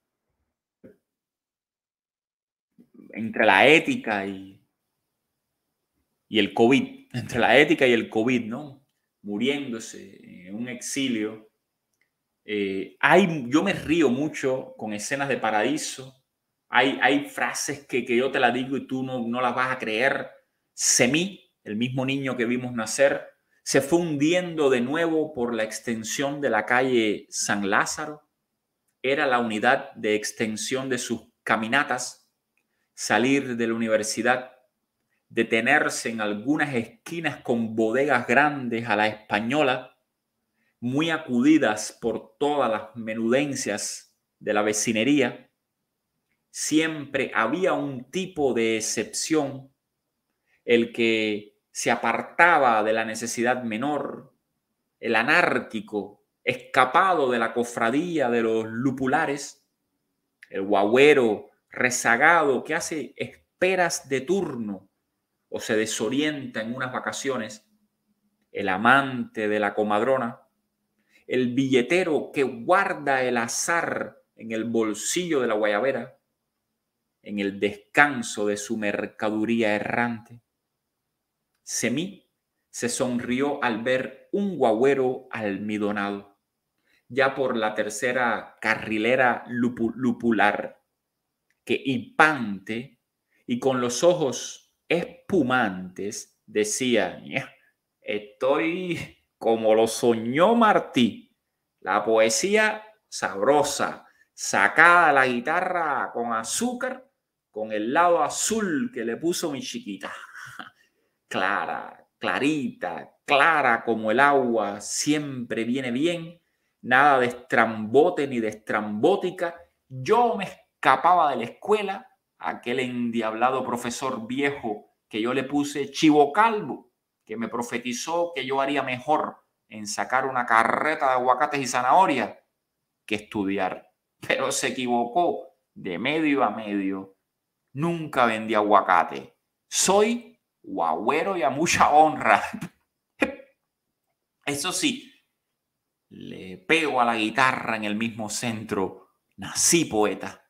entre la ética y, y el COVID, entre la ética y el COVID, ¿no? Muriéndose en un exilio. Eh, hay, yo me río mucho con escenas de Paradiso. Hay, hay frases que, que yo te las digo y tú no, no las vas a creer. Semí, el mismo niño que vimos nacer, se fue hundiendo de nuevo por la extensión de la calle San Lázaro. Era la unidad de extensión de sus caminatas. Salir de la universidad, detenerse en algunas esquinas con bodegas grandes a la española, muy acudidas por todas las menudencias de la vecinería. Siempre había un tipo de excepción, el que se apartaba de la necesidad menor, el anárquico, escapado de la cofradía de los lupulares, el guagüero rezagado que hace esperas de turno o se desorienta en unas vacaciones, el amante de la comadrona, el billetero que guarda el azar en el bolsillo de la guayabera, en el descanso de su mercaduría errante. Semí se sonrió al ver un guagüero almidonado, ya por la tercera carrilera lupular, que hipante y con los ojos espumantes decía: estoy como lo soñó Martí, la poesía sabrosa, sacada la guitarra con azúcar, con el lado azul que le puso mi chiquita. Clara, clarita, clara como el agua, siempre viene bien, nada de estrambote ni de estrambótica. Yo me escapaba de la escuela, aquel endiablado profesor viejo que yo le puse Chivo Calvo, que me profetizó que yo haría mejor en sacar una carreta de aguacates y zanahoria que estudiar. Pero se equivocó de medio a medio. Nunca vendí aguacate. Soy guagüero y a mucha honra. Eso sí, le pego a la guitarra en el mismo centro. Nací poeta.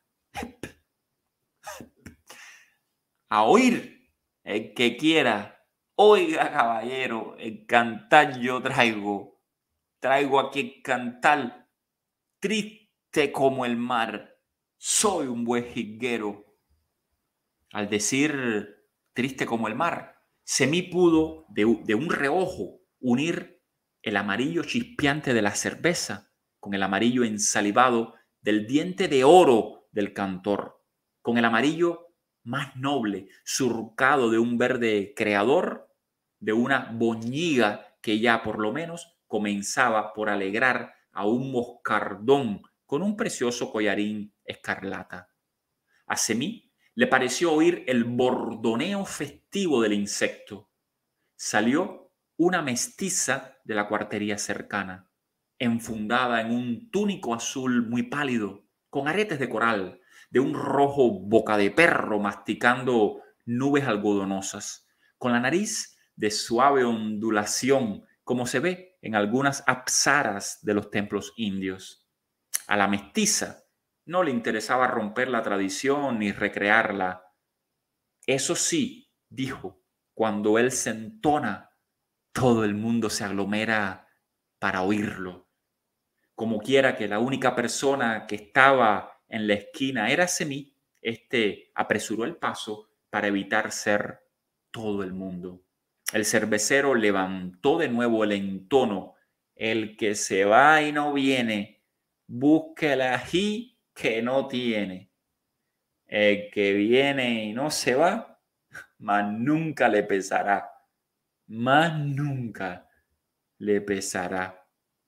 A oír el que quiera. Oiga, caballero, el cantar yo traigo. Traigo aquí el cantar triste como el mar. Soy un buen jilguero. Al decir triste como el mar, Semí pudo de, de un reojo unir el amarillo chispeante de la cerveza con el amarillo ensalivado del diente de oro del cantor, con el amarillo más noble, surcado de un verde creador, de una boñiga que ya por lo menos comenzaba por alegrar a un moscardón con un precioso collarín escarlata. A Semí le pareció oír el bordoneo festivo del insecto. Salió una mestiza de la cuartería cercana, enfundada en un túnico azul muy pálido, con aretes de coral, de un rojo boca de perro masticando nubes algodonosas, con la nariz de suave ondulación, como se ve en algunas apsaras de los templos indios. A la mestiza no le interesaba romper la tradición ni recrearla. Eso sí, dijo, cuando él se entona, todo el mundo se aglomera para oírlo. Como quiera que la única persona que estaba en la esquina era Semí, este apresuró el paso para evitar ser todo el mundo. El cervecero levantó de nuevo el entono: el que se va y no viene, busque el ají que no tiene. El que viene y no se va, más nunca le pesará. Más nunca le pesará.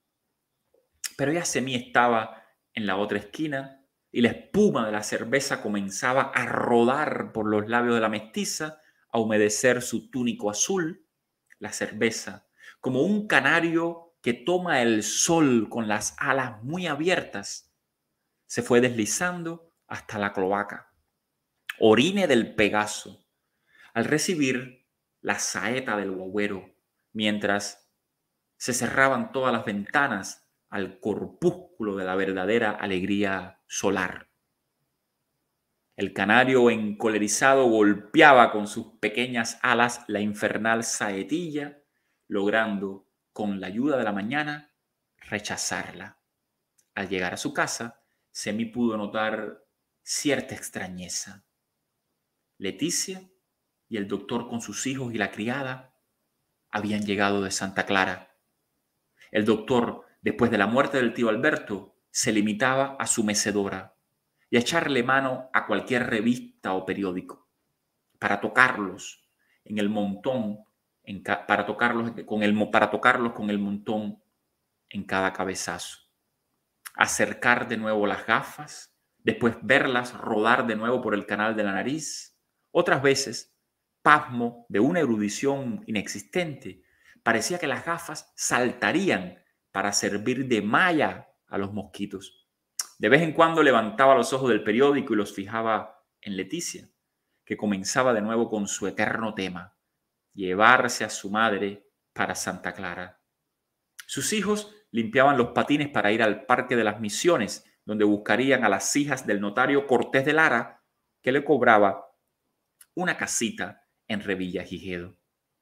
Pero ya Semí estaba en la otra esquina y la espuma de la cerveza comenzaba a rodar por los labios de la mestiza, a humedecer su túnico azul. La cerveza, como un canario que toma el sol con las alas muy abiertas, se fue deslizando hasta la cloaca. Orine del Pegaso. Al recibir la saeta del guagüero, mientras se cerraban todas las ventanas al corpúsculo de la verdadera alegría solar. El canario encolerizado golpeaba con sus pequeñas alas la infernal saetilla, logrando, con la ayuda de la mañana, rechazarla. Al llegar a su casa, Semi pudo notar cierta extrañeza. Leticia y el doctor con sus hijos y la criada habían llegado de Santa Clara. El doctor, después de la muerte del tío Alberto, se limitaba a su mecedora y a echarle mano a cualquier revista o periódico para tocarlos en el montón, en ca- para, tocarlos con el, para tocarlos con el montón en cada cabezazo. Acercar de nuevo las gafas, después verlas rodar de nuevo por el canal de la nariz. Otras veces, pasmo de una erudición inexistente, parecía que las gafas saltarían para servir de malla a los mosquitos. De vez en cuando levantaba los ojos del periódico y los fijaba en Leticia, que comenzaba de nuevo con su eterno tema, llevarse a su madre para Santa Clara. Sus hijos limpiaban los patines para ir al Parque de las Misiones, donde buscarían a las hijas del notario Cortés de Lara, que le cobraba una casita en Revillagigedo.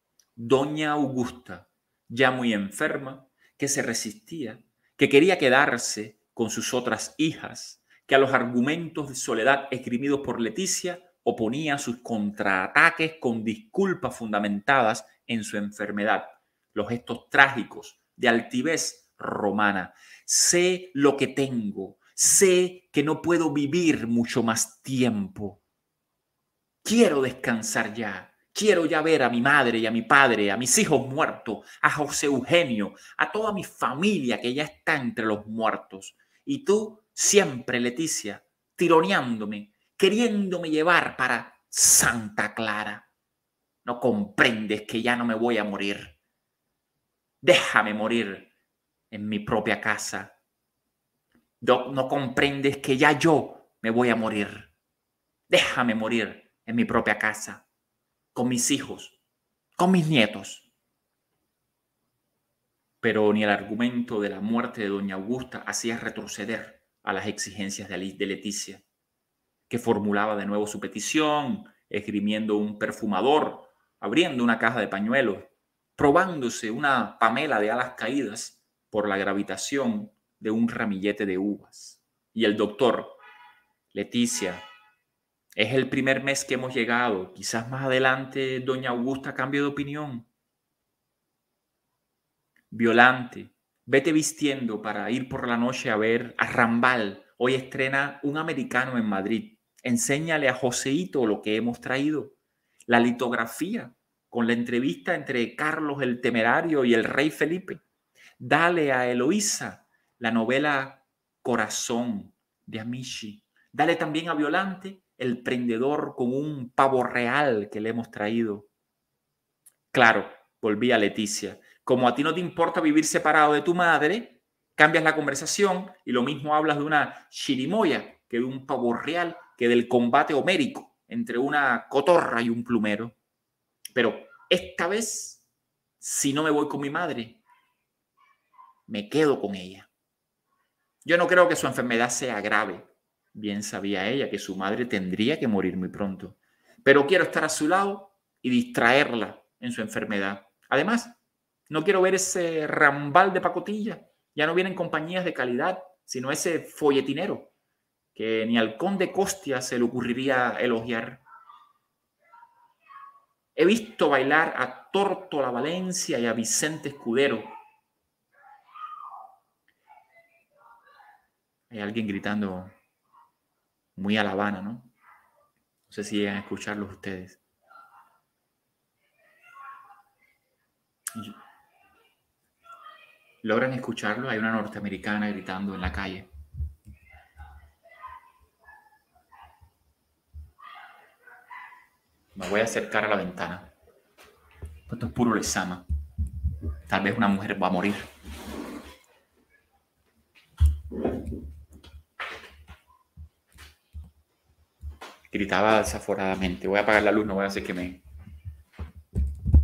Doña Augusta, ya muy enferma, que se resistía, que quería quedarse con sus otras hijas, que a los argumentos de soledad esgrimidos por Leticia oponía sus contraataques con disculpas fundamentadas en su enfermedad, los gestos trágicos de altivez romana. Sé lo que tengo, sé que no puedo vivir mucho más tiempo. Quiero descansar ya. Quiero ya ver a mi madre y a mi padre, a mis hijos muertos, a José Eugenio, a toda mi familia que ya está entre los muertos. Y tú siempre, Leticia, tironeándome, queriéndome llevar para Santa Clara. No comprendes que ya no me voy a morir. Déjame morir en mi propia casa. No, no comprendes que ya yo me voy a morir. Déjame morir en mi propia casa, con mis hijos, con mis nietos. Pero ni el argumento de la muerte de doña Augusta hacía retroceder a las exigencias de Leticia, que formulaba de nuevo su petición, esgrimiendo un perfumador, abriendo una caja de pañuelos, probándose una pamela de alas caídas por la gravitación de un ramillete de uvas. Y el doctor: Leticia, es el primer mes que hemos llegado. Quizás más adelante doña Augusta cambie de opinión. Violante, vete vistiendo para ir por la noche a ver a Rambal. Hoy estrena Un Americano en Madrid. Enséñale a Joseito lo que hemos traído. La litografía con la entrevista entre Carlos el Temerario y el rey Felipe. Dale a Eloísa la novela Corazón de Amici. Dale también a Violante El prendedor con un pavo real que le hemos traído. Claro, volví a Leticia. Como a ti no te importa vivir separado de tu madre, cambias la conversación y lo mismo hablas de una chirimoya que de un pavo real, que del combate homérico entre una cotorra y un plumero. Pero esta vez, si no me voy con mi madre, me quedo con ella. Yo no creo que su enfermedad sea grave. Bien sabía ella que su madre tendría que morir muy pronto. Pero quiero estar a su lado y distraerla en su enfermedad. Además, no quiero ver ese rambal de pacotilla. Ya no vienen compañías de calidad, sino ese folletinero que ni al conde Costia se le ocurriría elogiar. He visto bailar a Tórtola Valencia y a Vicente Escudero. Hay alguien gritando muy a La Habana, ¿no? No sé si llegan a escucharlos ustedes. ¿Logran escucharlo? Hay una norteamericana gritando en la calle. Me voy a acercar a la ventana. Esto es puro Lezama. Tal vez una mujer va a morir. Gritaba desaforadamente. Voy a apagar la luz, no voy a hacer que me...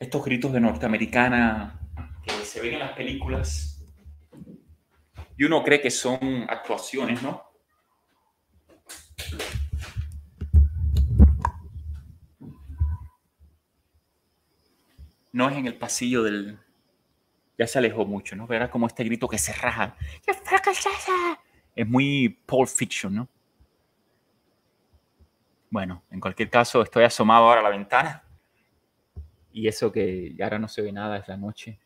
estos gritos de norteamericana que se ven en las películas y uno cree que son actuaciones, ¿no? No es en el pasillo del... Ya se alejó mucho, ¿no? Verás como este grito que se raja. Es muy Pulp Fiction, ¿no? Bueno, en cualquier caso, estoy asomado ahora a la ventana. Y eso que ahora no se ve nada, es la noche.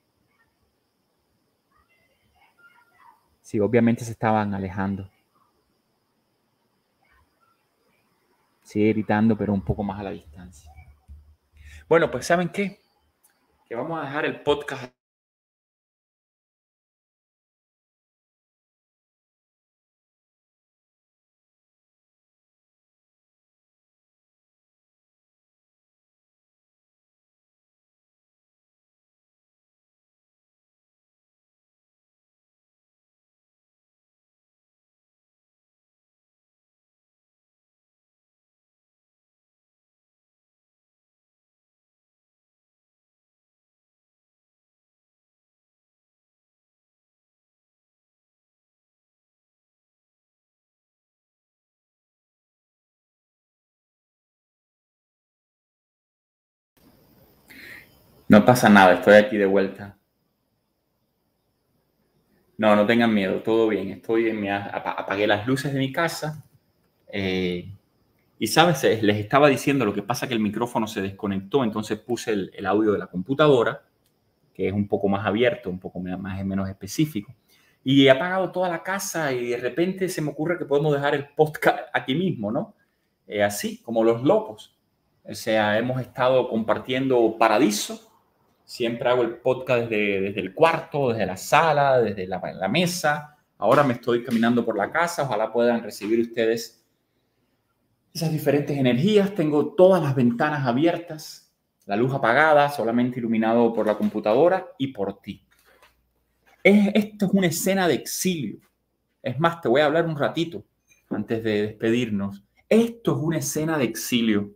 Sí, obviamente se estaban alejando. Sigue gritando, pero un poco más a la distancia. Bueno, pues ¿saben qué? Que vamos a dejar el podcast. No pasa nada, estoy aquí de vuelta. No, no tengan miedo, todo bien. Estoy en mi, apagué las luces de mi casa. Eh, y, ¿sabes? Les estaba diciendo, lo que pasa que el micrófono se desconectó, entonces puse el, el audio de la computadora, que es un poco más abierto, un poco más menos específico. Y he apagado toda la casa y de repente se me ocurre que podemos dejar el podcast aquí mismo, ¿no? Eh, así, como los locos. O sea, hemos estado compartiendo Paradiso. Siempre hago el podcast desde, desde el cuarto, desde la sala, desde la, la mesa. Ahora me estoy caminando por la casa. Ojalá puedan recibir ustedes esas diferentes energías. Tengo todas las ventanas abiertas, la luz apagada, solamente iluminado por la computadora y por ti. Es, esto es una escena de exilio. Es más, te voy a hablar un ratito antes de despedirnos. Esto es una escena de exilio.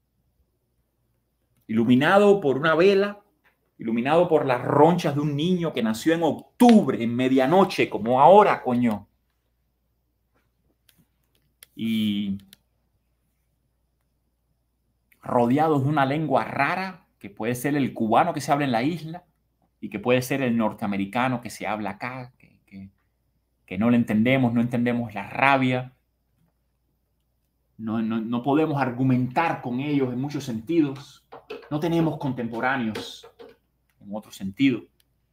Iluminado por una vela, iluminado por las ronchas de un niño que nació en octubre, en medianoche, como ahora, coño. Y rodeados de una lengua rara, que puede ser el cubano que se habla en la isla y que puede ser el norteamericano que se habla acá, que, que, que no le entendemos, no entendemos la rabia. No, no, no podemos argumentar con ellos en muchos sentidos. No tenemos contemporáneos en otro sentido.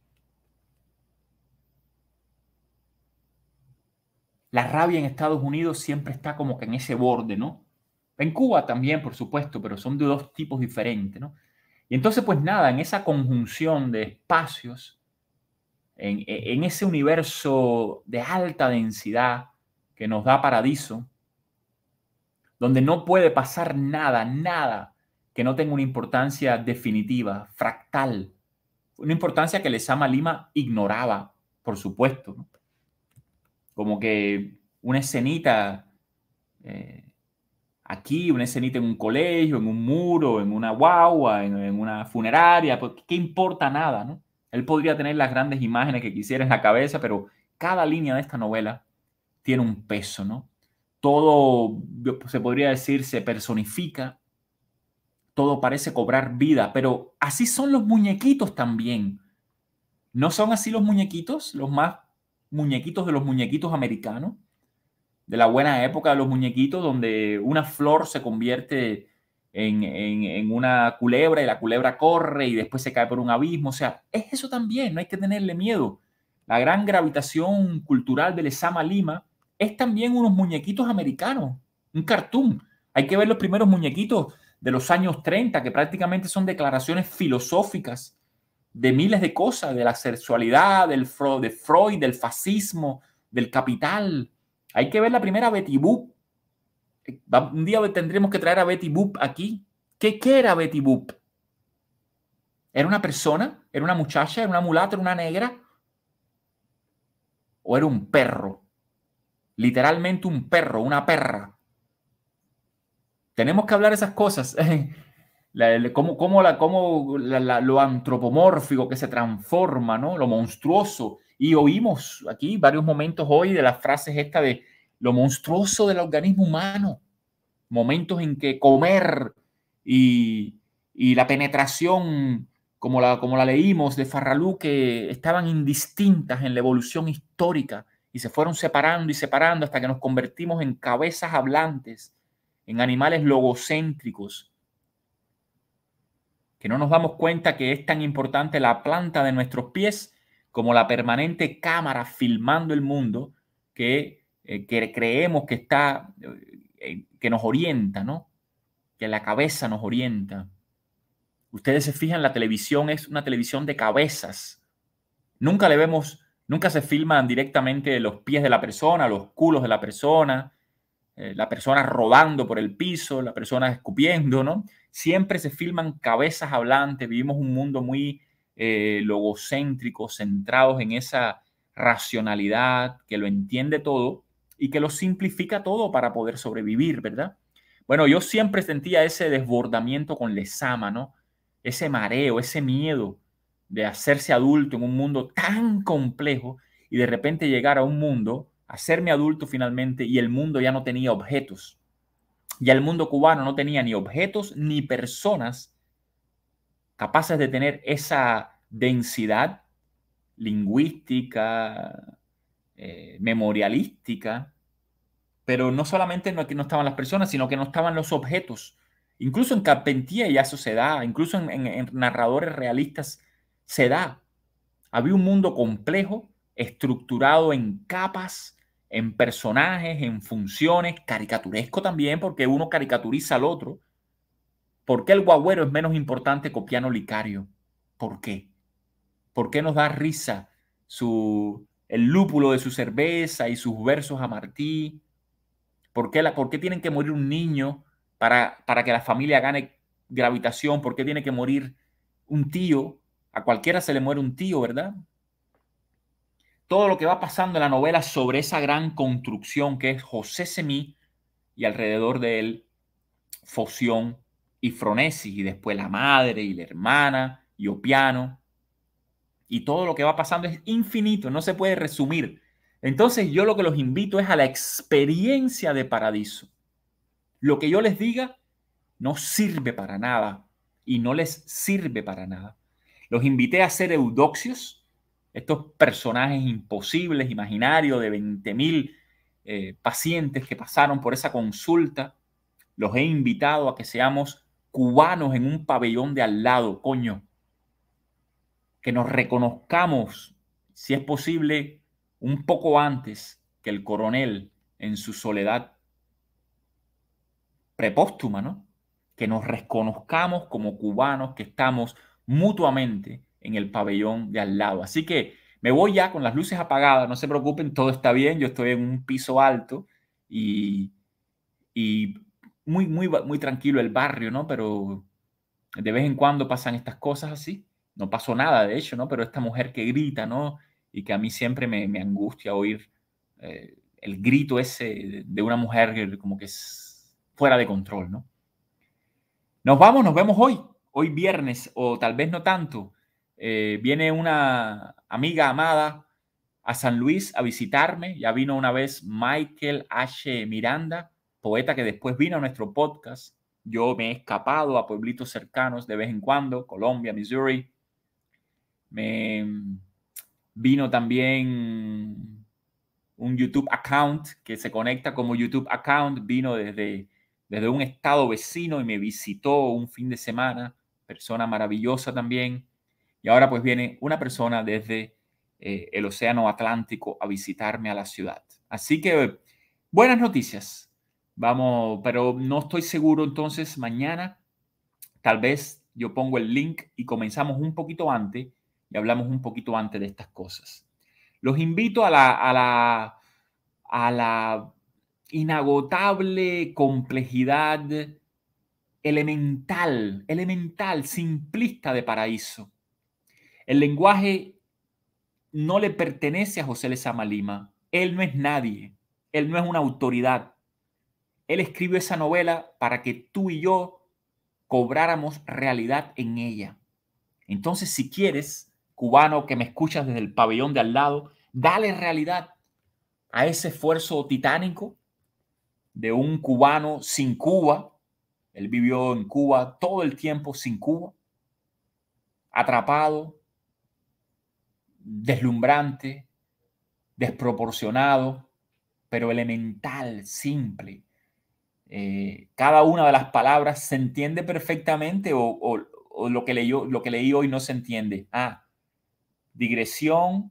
La rabia en Estados Unidos siempre está como que en ese borde, ¿no? En Cuba también, por supuesto, pero son de dos tipos diferentes, ¿no? Y entonces, pues nada, en esa conjunción de espacios, en, en ese universo de alta densidad que nos da Paradiso, donde no puede pasar nada, nada que no tenga una importancia definitiva, fractal, una importancia que Lezama Lima ignoraba, por supuesto, ¿no? Como que una escenita eh, aquí, una escenita en un colegio, en un muro, en una guagua, en, en una funeraria, pues, ¿qué importa? Nada, ¿no? Él podría tener las grandes imágenes que quisiera en la cabeza, pero cada línea de esta novela tiene un peso, ¿no? Todo, se podría decir, se personifica, todo parece cobrar vida, pero así son los muñequitos también. ¿No son así los muñequitos? Los más muñequitos de los muñequitos americanos, de la buena época de los muñequitos, donde una flor se convierte en, en, en una culebra y la culebra corre y después se cae por un abismo. O sea, es eso también, no hay que tenerle miedo. La gran gravitación cultural de Lezama Lima es también unos muñequitos americanos, un cartoon. Hay que ver los primeros muñequitos de los años treinta, que prácticamente son declaraciones filosóficas de miles de cosas, de la sexualidad, del Freud, de Freud, del fascismo, del capital. Hay que ver la primera Betty Boop. Un día tendremos que traer a Betty Boop aquí. ¿Qué, qué era Betty Boop? ¿Era una persona? ¿Era una muchacha? ¿Era una mulata? ¿Era una negra? ¿O era un perro? Literalmente un perro, una perra. Tenemos que hablar de esas cosas. La, cómo, cómo, la, cómo la, la, lo antropomórfico que se transforma, ¿no? Lo monstruoso. Y oímos aquí varios momentos hoy de las frases esta de lo monstruoso del organismo humano. Momentos en que comer y, y la penetración, como la, como la leímos de Farraluque, estaban indistintas en la evolución histórica y se fueron separando y separando hasta que nos convertimos en cabezas hablantes, en animales logocéntricos, que no nos damos cuenta que es tan importante la planta de nuestros pies como la permanente cámara filmando el mundo que, eh, que creemos que está, eh, que nos orienta, ¿no? Que la cabeza nos orienta. Ustedes se fijan, la televisión es una televisión de cabezas. Nunca le vemos, nunca se filman directamente los pies de la persona, los culos de la persona, eh, la persona rodando por el piso, la persona escupiendo, ¿no? Siempre se filman cabezas hablantes. Vivimos un mundo muy eh, logocéntrico, centrados en esa racionalidad que lo entiende todo y que lo simplifica todo para poder sobrevivir, ¿verdad? Bueno, yo siempre sentía ese desbordamiento con Lezama, ¿no? Ese mareo, ese miedo de hacerse adulto en un mundo tan complejo y de repente llegar a un mundo, hacerme adulto finalmente y el mundo ya no tenía objetos. Ya el mundo cubano no tenía ni objetos ni personas capaces de tener esa densidad lingüística, eh, memorialística, pero no solamente no, que no estaban las personas, sino que no estaban los objetos. Incluso en Carpentier ya eso se da, incluso en, en, en narradores realistas se da. Había un mundo complejo, estructurado en capas, en personajes, en funciones, caricaturesco también, porque uno caricaturiza al otro. ¿Por qué el guagüero es menos importante que Opiano Licario? ¿Por qué? ¿Por qué nos da risa su, el lúpulo de su cerveza y sus versos a Martí? ¿Por qué, la, ¿Por qué tienen que morir un niño para, para que la familia gane gravitación? ¿Por qué tiene que morir un tío? A cualquiera se le muere un tío, ¿verdad? Todo lo que va pasando en la novela sobre esa gran construcción que es José Semí y alrededor de él Foción y Fronesi y después la madre y la hermana y Opiano y todo lo que va pasando es infinito, no se puede resumir. Entonces yo lo que los invito es a la experiencia de Paradiso. Lo que yo les diga no sirve para nada y no les sirve para nada. Los invité a ser eudoxios, estos personajes imposibles, imaginarios de veinte mil eh, pacientes que pasaron por esa consulta. Los he invitado a que seamos cubanos en un pabellón de al lado, coño. Que nos reconozcamos, si es posible, un poco antes que el coronel en su soledad prepóstuma, ¿no? Que nos reconozcamos como cubanos que estamos mutuamente en el pabellón de al lado. Así que me voy ya con las luces apagadas, no se preocupen, todo está bien, yo estoy en un piso alto y, y muy, muy, muy tranquilo el barrio, ¿no? Pero de vez en cuando pasan estas cosas así. No pasó nada, de hecho, ¿no? Pero esta mujer que grita, ¿no? Y que a mí siempre me, me angustia oír eh, el grito ese de una mujer como que es fuera de control, ¿no? Nos vamos, nos vemos hoy, hoy viernes, o tal vez no tanto. Eh, viene una amiga amada a San Luis a visitarme. Ya vino una vez Michael H. Miranda, poeta que después vino a nuestro podcast. Yo me he escapado a pueblitos cercanos de vez en cuando, Colombia, Missouri. Me vino también un YouTube account que se conecta como YouTube account. Vino desde, desde un estado vecino y me visitó un fin de semana. Persona maravillosa también. Y ahora pues viene una persona desde eh, el Océano Atlántico a visitarme a la ciudad. Así que buenas noticias. Vamos, pero no estoy seguro entonces mañana. Tal vez yo pongo el link y comenzamos un poquito antes y hablamos un poquito antes de estas cosas. Los invito a la, a la, a la inagotable complejidad elemental, elemental, simplista de Paraíso. El lenguaje no le pertenece a José Lezama Lima. Él no es nadie. Él no es una autoridad. Él escribió esa novela para que tú y yo cobráramos realidad en ella. Entonces, si quieres, cubano que me escuchas desde el pabellón de al lado, dale realidad a ese esfuerzo titánico de un cubano sin Cuba. Él vivió en Cuba todo el tiempo sin Cuba, atrapado, deslumbrante, desproporcionado, pero elemental, simple. Eh, cada una de las palabras se entiende perfectamente o, o, o lo, que leyó, lo que leí hoy no se entiende. Ah, digresión,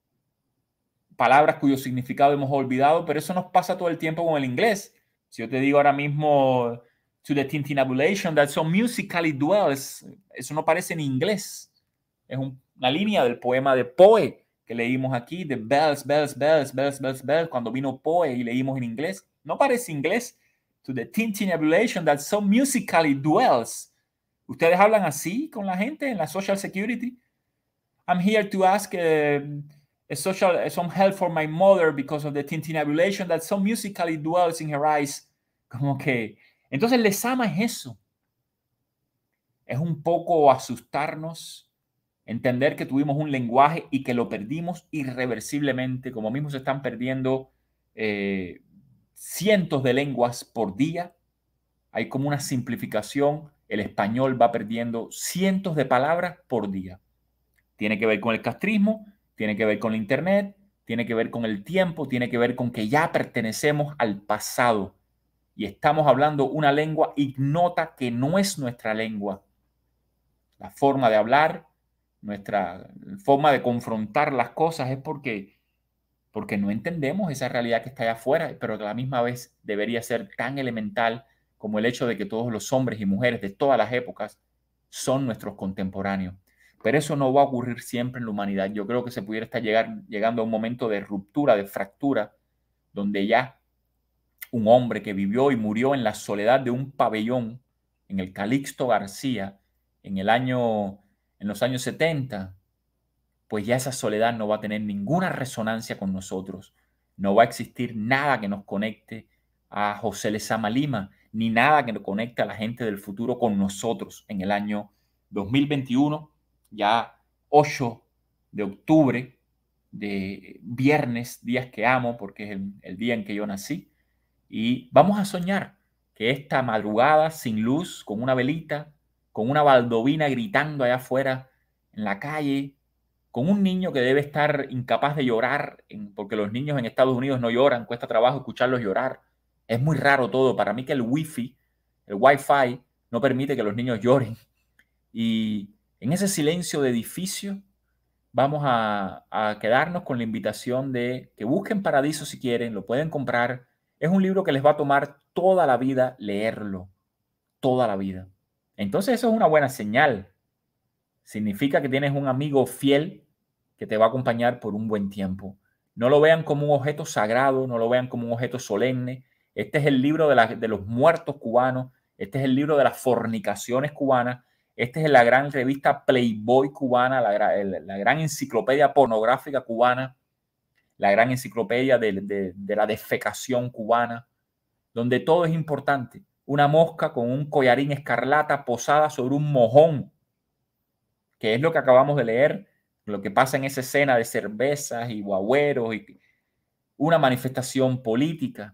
palabras cuyo significado hemos olvidado, pero eso nos pasa todo el tiempo con el inglés. Si yo te digo ahora mismo to the tintinnabulation that so musically dwells, eso no parece en inglés. Es un, una línea del poema de Poe que leímos aquí, de bells, bells, bells, bells, bells, bells, cuando vino Poe y leímos en inglés. No parece inglés. To the tintinnabulation that so musically dwells. ¿Ustedes hablan así con la gente en la Social Security? I'm here to ask uh, a social, some help for my mother because of the tintinnabulation that so musically dwells in her eyes. Como que, entonces Lezama es eso. Es un poco asustarnos, entender que tuvimos un lenguaje y que lo perdimos irreversiblemente, como mismo se están perdiendo eh, cientos de lenguas por día. Hay como una simplificación. El español va perdiendo cientos de palabras por día. Tiene que ver con el castrismo, tiene que ver con el internet, tiene que ver con el tiempo, tiene que ver con que ya pertenecemos al pasado y estamos hablando una lengua ignota que no es nuestra lengua. La forma de hablar, nuestra forma de confrontar las cosas es porque, porque no entendemos esa realidad que está allá afuera, pero que a la misma vez debería ser tan elemental como el hecho de que todos los hombres y mujeres de todas las épocas son nuestros contemporáneos. Pero eso no va a ocurrir siempre en la humanidad. Yo creo que se pudiera estar llegar, llegando a un momento de ruptura, de fractura, donde ya un hombre que vivió y murió en la soledad de un pabellón en el Calixto García en el año, en los años setenta, pues ya esa soledad no va a tener ninguna resonancia con nosotros. No va a existir nada que nos conecte a José Lezama Lima, ni nada que nos conecte a la gente del futuro con nosotros en el año dos mil veintiuno, ya ocho de octubre, de viernes, días que amo, porque es el, el día en que yo nací. Y vamos a soñar que esta madrugada sin luz, con una velita, con una baldovina gritando allá afuera en la calle, con un niño que debe estar incapaz de llorar, porque los niños en Estados Unidos no lloran, cuesta trabajo escucharlos llorar. Es muy raro todo. Para mí que el wifi, el wifi, no permite que los niños lloren. Y en ese silencio de edificio vamos a, a quedarnos con la invitación de que busquen Paradiso si quieren, lo pueden comprar. Es un libro que les va a tomar toda la vida leerlo, toda la vida. Entonces eso es una buena señal. Significa que tienes un amigo fiel que te va a acompañar por un buen tiempo. No lo vean como un objeto sagrado, no lo vean como un objeto solemne. Este es el libro de, la, de los muertos cubanos, este es el libro de las fornicaciones cubanas, este es la gran revista Playboy cubana, la, la, la gran enciclopedia pornográfica cubana, la gran enciclopedia de, de, de la defecación cubana, donde todo es importante. Una mosca con un collarín escarlata posada sobre un mojón, que es lo que acabamos de leer, lo que pasa en esa escena de cervezas y guagüeros, y una manifestación política,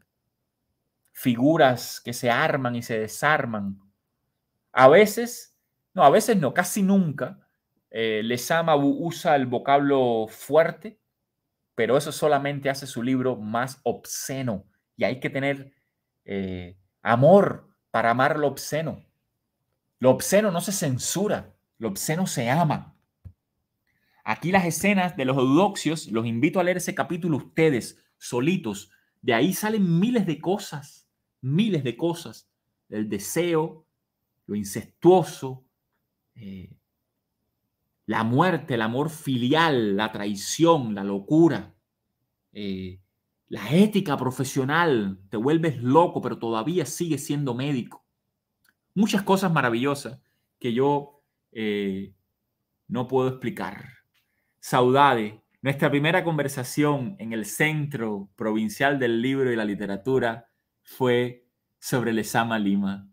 figuras que se arman y se desarman. A veces, no, a veces no, casi nunca, eh, Lezama usa el vocablo fuerte, pero eso solamente hace su libro más obsceno, y hay que tener eh, amor para amar lo obsceno. Lo obsceno no se censura, lo obsceno se ama. Aquí las escenas de los eudoxios, los invito a leer ese capítulo ustedes, solitos. De ahí salen miles de cosas, miles de cosas. El deseo, lo incestuoso, eh, la muerte, el amor filial, la traición, la locura, eh, la ética profesional. Te vuelves loco, pero todavía sigues siendo médico. Muchas cosas maravillosas que yo eh, no puedo explicar. Saudade, nuestra primera conversación en el Centro Provincial del Libro y la Literatura fue sobre Lezama Lima.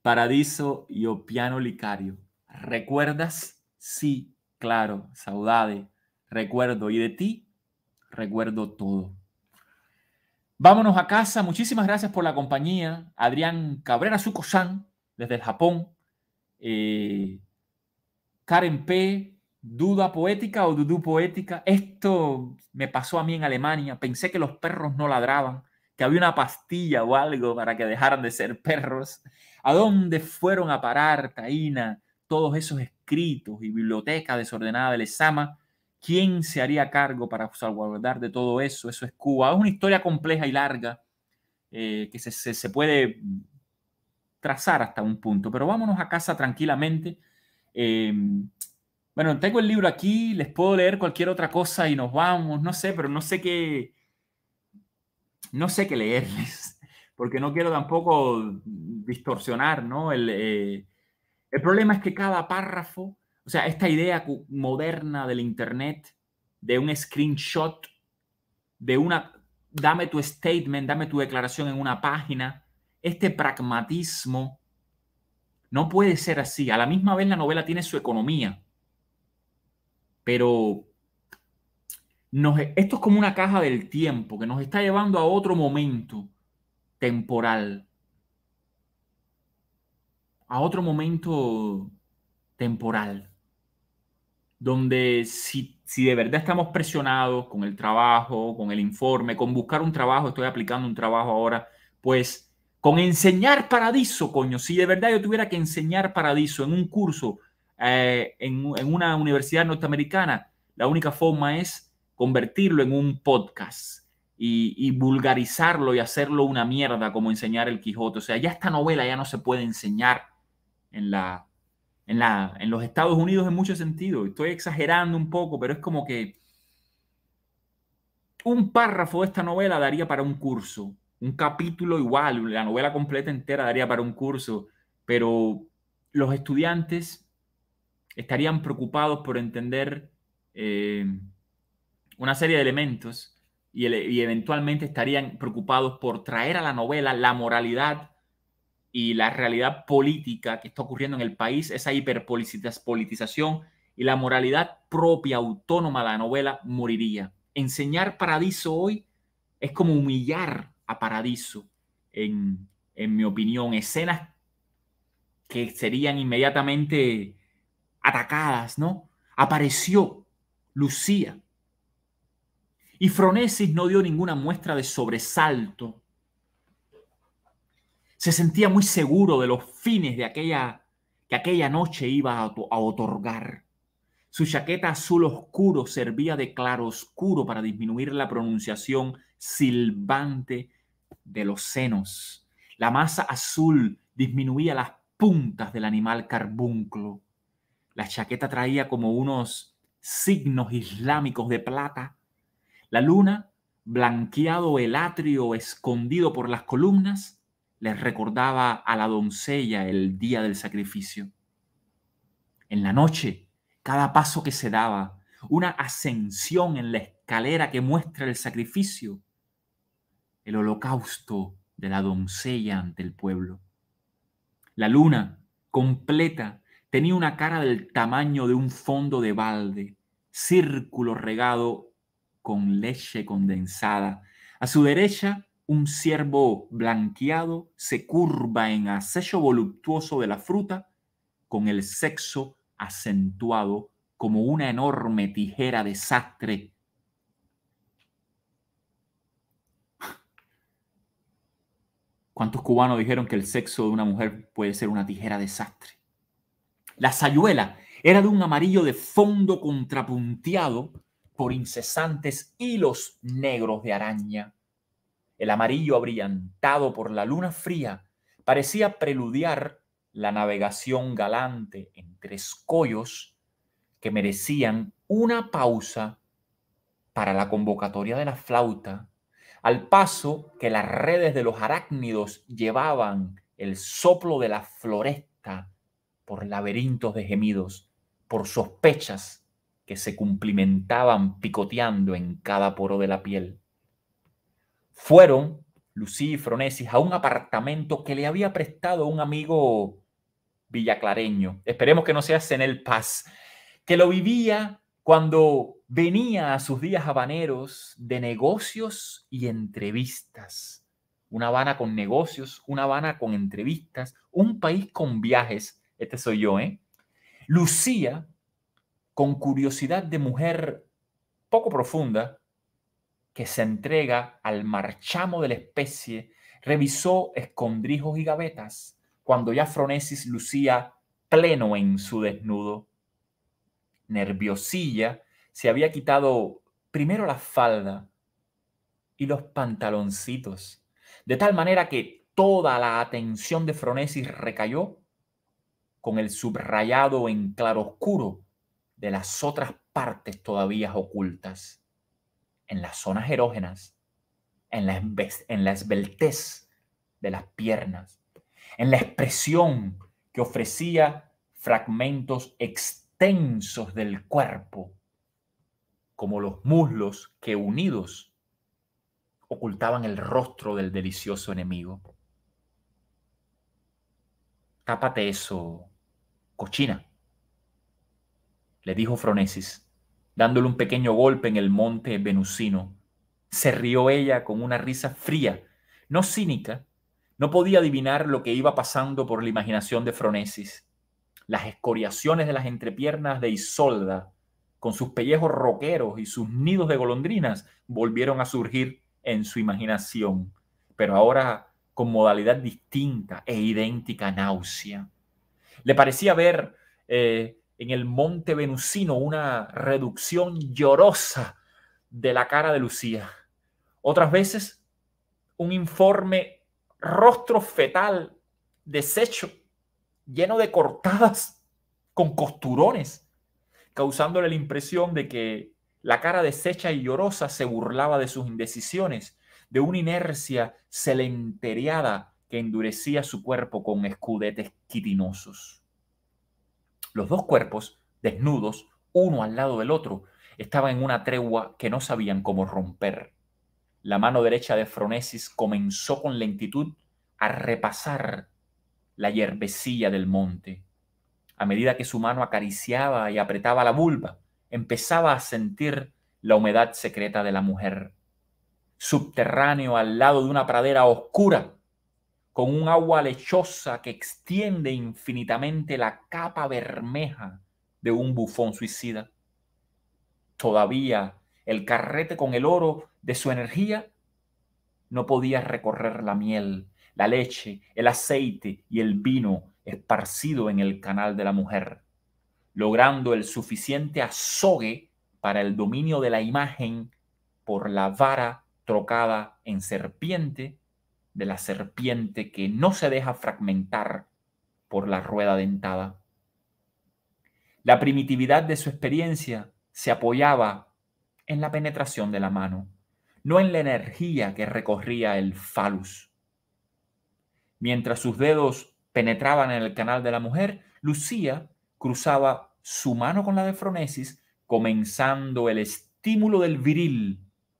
Paradiso io piano licario. ¿Recuerdas? Sí, claro, saudade. Recuerdo. Y de ti, recuerdo todo. Vámonos a casa. Muchísimas gracias por la compañía. Adrián Cabrera Suko-san, desde el Japón. Eh, Karen P., duda poética o dudú poética. Esto me pasó a mí en Alemania. Pensé que los perros no ladraban, que había una pastilla o algo para que dejaran de ser perros. ¿A dónde fueron a parar, Taína, todos esos escritos y biblioteca desordenada del Esama? ¿Quién se haría cargo para salvaguardar de todo eso? Eso es Cuba. Es una historia compleja y larga eh, que se, se, se puede trazar hasta un punto. Pero vámonos a casa tranquilamente. Eh, bueno, tengo el libro aquí, les puedo leer cualquier otra cosa y nos vamos, no sé, pero no sé qué, no sé qué leerles, porque no quiero tampoco distorsionar, ¿no? El, eh, el problema es que cada párrafo, o sea, esta idea moderna del Internet, de un screenshot, de una, dame tu statement, dame tu declaración en una página, este pragmatismo no puede ser así. A la misma vez la novela tiene su economía, pero nos, esto es como una caja del tiempo que nos está llevando a otro momento temporal, a otro momento temporal, donde si, si de verdad estamos presionados con el trabajo, con el informe, con buscar un trabajo, estoy aplicando un trabajo ahora, pues con enseñar Paradiso, coño, si de verdad yo tuviera que enseñar Paradiso en un curso eh, en, en una universidad norteamericana, la única forma es convertirlo en un podcast y, y vulgarizarlo y hacerlo una mierda como enseñar el Quijote. O sea, ya esta novela ya no se puede enseñar en la en, la, en los Estados Unidos en muchos sentidos. Estoy exagerando un poco, pero es como que un párrafo de esta novela daría para un curso. Un capítulo igual, la novela completa entera daría para un curso. Pero los estudiantes estarían preocupados por entender eh, una serie de elementos y, ele y eventualmente estarían preocupados por traer a la novela la moralidad y la realidad política que está ocurriendo en el país, esa hiperpolitización y la moralidad propia, autónoma de la novela, moriría. Enseñar Paradiso hoy es como humillar a Paradiso, en, en mi opinión. Escenas que serían inmediatamente atacadas, ¿no? Apareció Lucía. Y Fronesis no dio ninguna muestra de sobresalto. Se sentía muy seguro de los fines de aquella, que aquella noche iba a, a otorgar. Su chaqueta azul oscuro servía de claroscuro para disminuir la pronunciación silbante de los senos. La masa azul disminuía las puntas del animal carbunclo. La chaqueta traía como unos signos islámicos de plata. La luna, blanqueado el atrio escondido por las columnas, les recordaba a la doncella el día del sacrificio. En la noche, cada paso que se daba, una ascensión en la escalera que muestra el sacrificio, el holocausto de la doncella ante el pueblo. La luna, completa, tenía una cara del tamaño de un fondo de balde, círculo regado con leche condensada. A su derecha, un ciervo blanqueado se curva en acecho voluptuoso de la fruta, con el sexo acentuado como una enorme tijera de sastre. ¿Cuántos cubanos dijeron que el sexo de una mujer puede ser una tijera de sastre? La sayuela era de un amarillo de fondo contrapunteado por incesantes hilos negros de araña. El amarillo abrillantado por la luna fría parecía preludiar la navegación galante entre escollos que merecían una pausa para la convocatoria de la flauta, al paso que las redes de los arácnidos llevaban el soplo de la floresta por laberintos de gemidos, por sospechas que se cumplimentaban picoteando en cada poro de la piel. Fueron Lucía y Fronesis a un apartamento que le había prestado un amigo villaclareño. Esperemos que no sea Cenel Paz, que lo vivía cuando venía a sus días habaneros de negocios y entrevistas. Una Habana con negocios, una Habana con entrevistas, un país con viajes. Este soy yo, ¿eh? Lucía, con curiosidad de mujer poco profunda, que se entrega al marchamo de la especie, revisó escondrijos y gavetas cuando ya Fronesis lucía pleno en su desnudo. Nerviosilla, se había quitado primero la falda y los pantaloncitos, de tal manera que toda la atención de Fronesis recayó con el subrayado en claroscuro de las otras partes todavía ocultas, en las zonas erógenas, en la, en la esbeltez de las piernas, en la expresión que ofrecía fragmentos extensos del cuerpo, como los muslos que unidos ocultaban el rostro del delicioso enemigo. Tápate eso, cochina, le dijo Fronesis, dándole un pequeño golpe en el monte venusino. Se rió ella con una risa fría, no cínica. No podía adivinar lo que iba pasando por la imaginación de Fronesis. Las escoriaciones de las entrepiernas de Isolda, con sus pellejos roqueros y sus nidos de golondrinas, volvieron a surgir en su imaginación, pero ahora con modalidad distinta e idéntica náusea. Le parecía ver eh, en el monte venusino una reducción llorosa de la cara de Lucía. Otras veces, un informe rostro fetal deshecho, lleno de cortadas con costurones, causándole la impresión de que la cara deshecha y llorosa se burlaba de sus indecisiones, de una inercia celenteriada que endurecía su cuerpo con escudetes quitinosos. Los dos cuerpos, desnudos, uno al lado del otro, estaban en una tregua que no sabían cómo romper. La mano derecha de Fronesis comenzó con lentitud a repasar la hierbecilla del monte. A medida que su mano acariciaba y apretaba la vulva, empezaba a sentir la humedad secreta de la mujer. Subterráneo, al lado de una pradera oscura, con un agua lechosa que extiende infinitamente la capa bermeja de un bufón suicida. Todavía el carrete con el oro de su energía no podía recorrer la miel, la leche, el aceite y el vino esparcido en el canal de la mujer, logrando el suficiente azogue para el dominio de la imagen por la vara trocada en serpiente, de la serpiente que no se deja fragmentar por la rueda dentada. La primitividad de su experiencia se apoyaba en la penetración de la mano, no en la energía que recorría el falus. Mientras sus dedos penetraban en el canal de la mujer, Lucía cruzaba su mano con la de Fronesis, comenzando el estímulo del viril,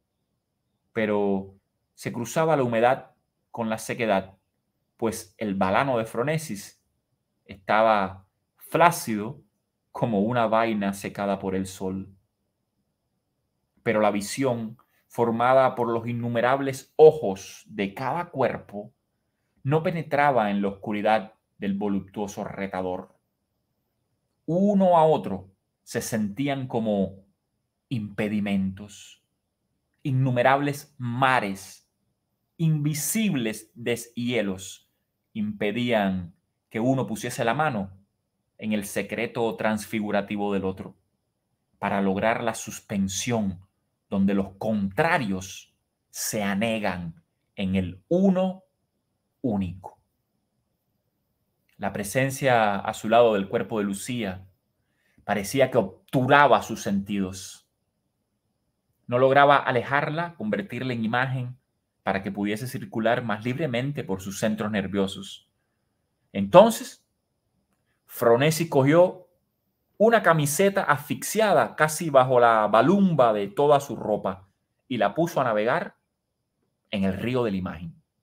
pero se cruzaba la humedad con la sequedad, pues el balano de Fronesis estaba flácido como una vaina secada por el sol. Pero la visión, formada por los innumerables ojos de cada cuerpo, no penetraba en la oscuridad del voluptuoso retador. Uno a otro se sentían como impedimentos, innumerables mares, invisibles deshielos, impedían que uno pusiese la mano en el secreto transfigurativo del otro, para lograr la suspensión donde los contrarios se anegan en el uno único. La presencia a su lado del cuerpo de Lucía parecía que obturaba sus sentidos. No lograba alejarla, convertirla en imagen para que pudiese circular más libremente por sus centros nerviosos. Entonces, Fronesis cogió una camiseta asfixiada casi bajo la balumba de toda su ropa y la puso a navegar en el río de la imagen.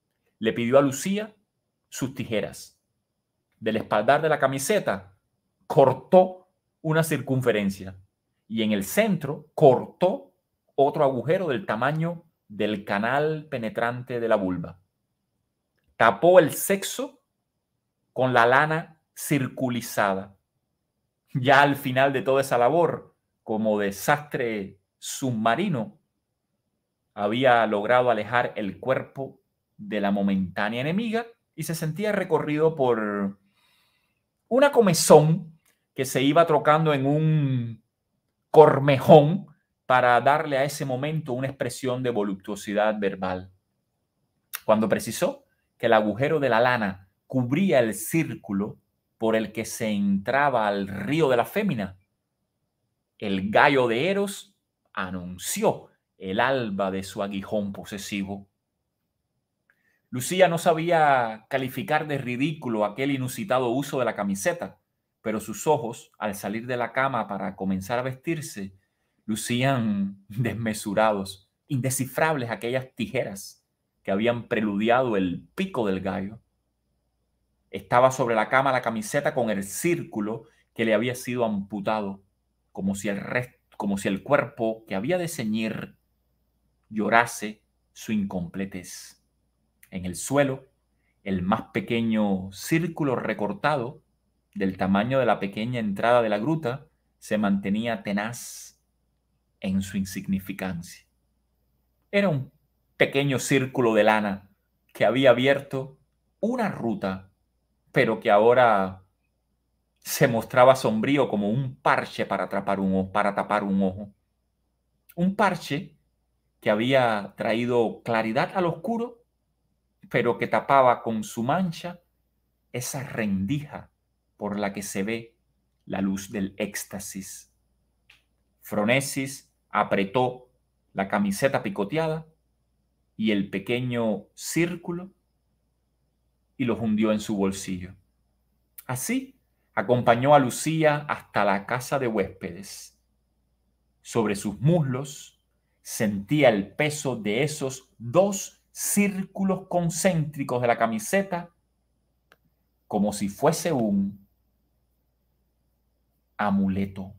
le pidió a Lucía sus tijeras. Del espaldar de la camiseta cortó una circunferencia y en el centro cortó otro agujero del tamaño del canal penetrante de la vulva. Tapó el sexo con la lana circulizada. Ya al final de toda esa labor, como desastre submarino, había logrado alejar el cuerpo de la momentánea enemiga y se sentía recorrido por una comezón que se iba trocando en un cormejón para darle a ese momento una expresión de voluptuosidad verbal. Cuando precisó que el agujero de la lana cubría el círculo por el que se entraba al río de la fémina, el gallo de Eros anunció el alba de su aguijón posesivo. Lucía no sabía calificar de ridículo aquel inusitado uso de la camiseta, pero sus ojos, al salir de la cama para comenzar a vestirse, lucían desmesurados, indescifrables aquellas tijeras que habían preludiado el pico del gallo. Estaba sobre la cama la camiseta con el círculo que le había sido amputado, como si el resto, como si el cuerpo que había de ceñir llorase su incompletez. En el suelo, el más pequeño círculo recortado, del tamaño de la pequeña entrada de la gruta, se mantenía tenaz en su insignificancia. Era un pequeño círculo de lana que había abierto una ruta, pero que ahora se mostraba sombrío como un parche para tapar un ojo, para tapar un ojo. Un parche que había traído claridad al oscuro, pero que tapaba con su mancha esa rendija por la que se ve la luz del éxtasis. Fronesis apretó la camiseta picoteada y el pequeño círculo y los hundió en su bolsillo. Así acompañó a Lucía hasta la casa de huéspedes. Sobre sus muslos sentía el peso de esos dos círculos concéntricos de la camiseta como si fuese un amuleto.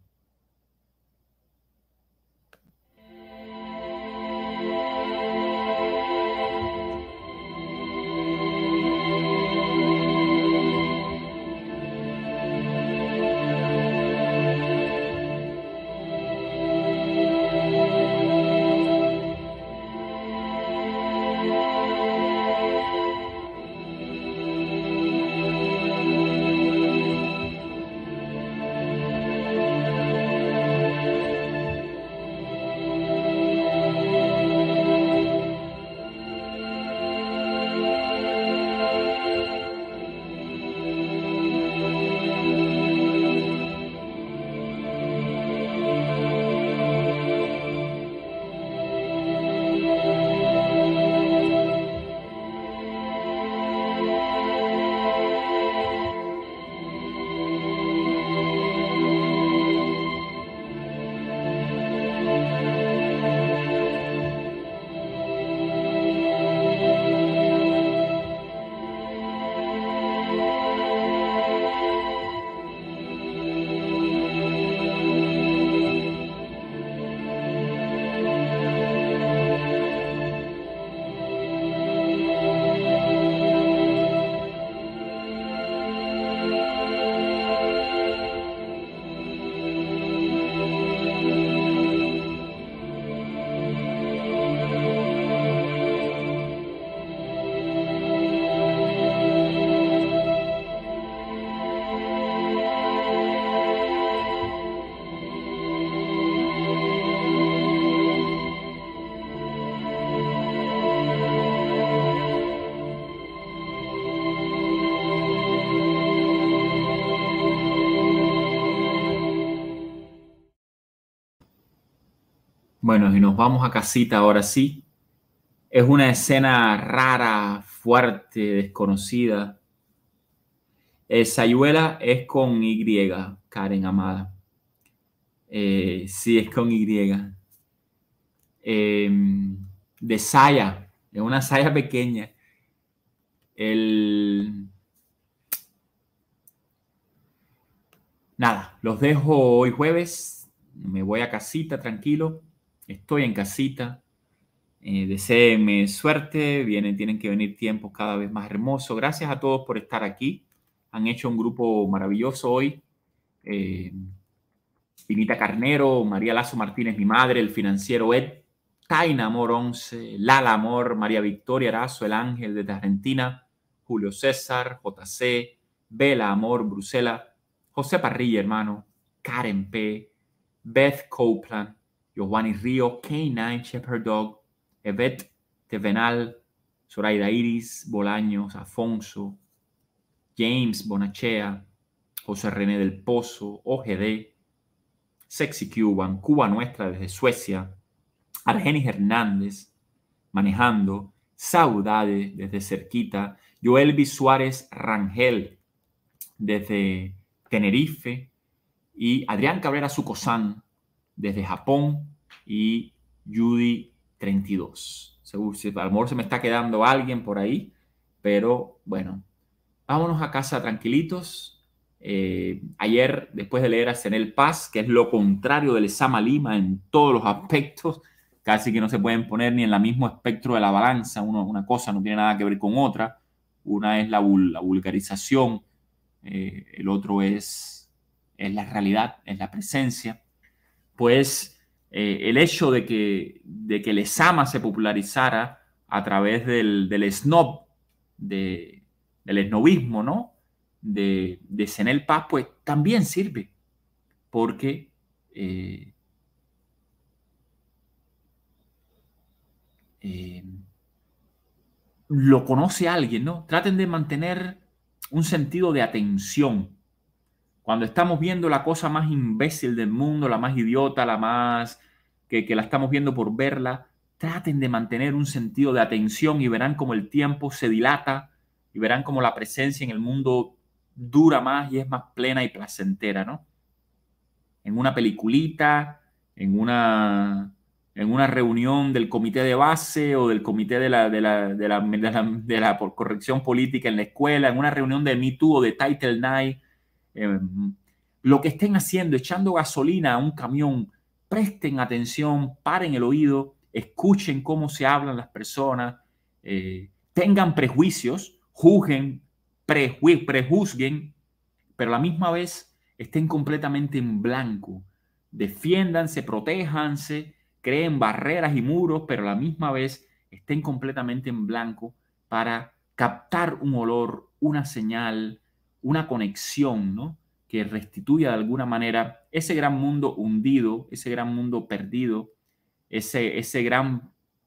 Bueno, y nos vamos a casita ahora sí. Es una escena rara, fuerte, desconocida. Eh, Sayuela es con Y, Karen amada. Eh, sí, es con Y. Eh, de saya, es una saya pequeña. El... Nada, los dejo hoy jueves. Me voy a casita, tranquilo. Estoy en casita. Eh, deséenme suerte. Vienen, tienen que venir tiempos cada vez más hermosos. Gracias a todos por estar aquí. Han hecho un grupo maravilloso hoy. Eh, Pinita Carnero, María Lazo Martínez, mi madre, el financiero Ed, Taina Amor once, Lala Amor, María Victoria Arazo, el ángel desde Argentina, Julio César, J C, Bela Amor, Bruselas, José Parrilla, hermano, Karen P, Beth Copeland, Giovanni Río, K nueve Shepherd Dog, Evette Tevenal, Zoraida Iris, Bolaños, Afonso, James Bonachea, José René del Pozo, O G D, Sexy Cuban, Cuba Nuestra desde Suecia, Argenis Hernández, manejando, Saudade desde cerquita, Joelvi Suárez Rangel desde Tenerife y Adrián Cabrera Sucosán desde Japón y Judy treinta y dos. Seguro, a lo mejor se me está quedando alguien por ahí, pero bueno, vámonos a casa tranquilitos. Eh, ayer, después de leer a Zenel Paz, que es lo contrario del Lezama Lima en todos los aspectos, casi que no se pueden poner ni en el mismo espectro de la balanza. Uno, una cosa no tiene nada que ver con otra. Una es la, la vulgarización, eh, el otro es, es la realidad, es la presencia. Pues eh, el hecho de que, de que Lezama se popularizara a través del, del snob, de, del esnobismo, ¿no? de, de Zenel Paz, pues también sirve, porque eh, eh, lo conoce alguien, ¿no? Traten de mantener un sentido de atención. Cuando estamos viendo la cosa más imbécil del mundo, la más idiota, la más que, que la estamos viendo por verla, traten de mantener un sentido de atención y verán cómo el tiempo se dilata y verán cómo la presencia en el mundo dura más y es más plena y placentera, ¿no? En una peliculita, en una, en una reunión del comité de base o del comité de la, de la, de la, de la, de la por corrección política en la escuela, en una reunión de Me Too o de Title nueve, eh, lo que estén haciendo, echando gasolina a un camión, presten atención, paren el oído, escuchen cómo se hablan las personas, eh, tengan prejuicios, juzguen, preju prejuzguen, pero a la misma vez estén completamente en blanco. Defiéndanse, protéjanse, creen barreras y muros, pero a la misma vez estén completamente en blanco para captar un olor, una señal, una conexión, ¿no? Que restituya de alguna manera ese gran mundo hundido, ese gran mundo perdido, ese, ese gran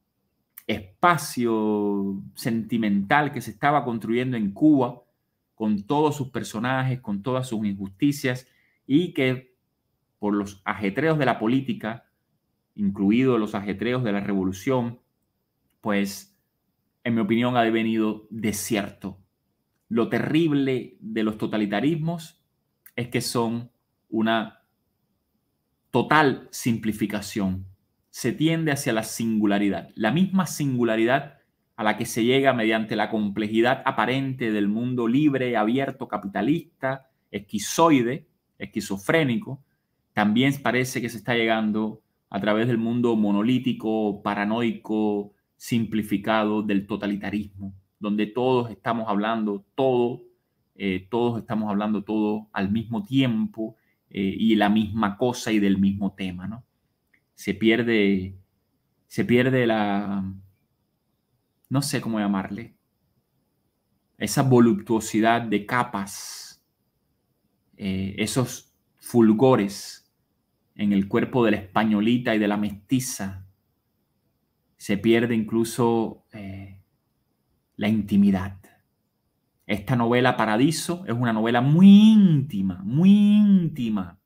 espacio sentimental que se estaba construyendo en Cuba, con todos sus personajes, con todas sus injusticias, y que por los ajetreos de la política, incluidos los ajetreos de la revolución, pues, en mi opinión, ha devenido desierto. Lo terrible de los totalitarismos es que son una total simplificación. Se tiende hacia la singularidad, la misma singularidad a la que se llega mediante la complejidad aparente del mundo libre, abierto, capitalista, esquizoide, esquizofrénico. También parece que se está llegando a través del mundo monolítico, paranoico, simplificado del totalitarismo, donde todos estamos hablando todo, eh, todos estamos hablando todo al mismo tiempo, eh, y la misma cosa y del mismo tema, ¿no? Se pierde, se pierde la, no sé cómo llamarle, esa voluptuosidad de capas, eh, esos fulgores en el cuerpo de la españolita y de la mestiza. Se pierde incluso eh, la intimidad. Esta novela Paradiso es una novela muy íntima, muy íntima.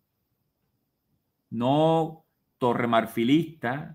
No torremarfilista.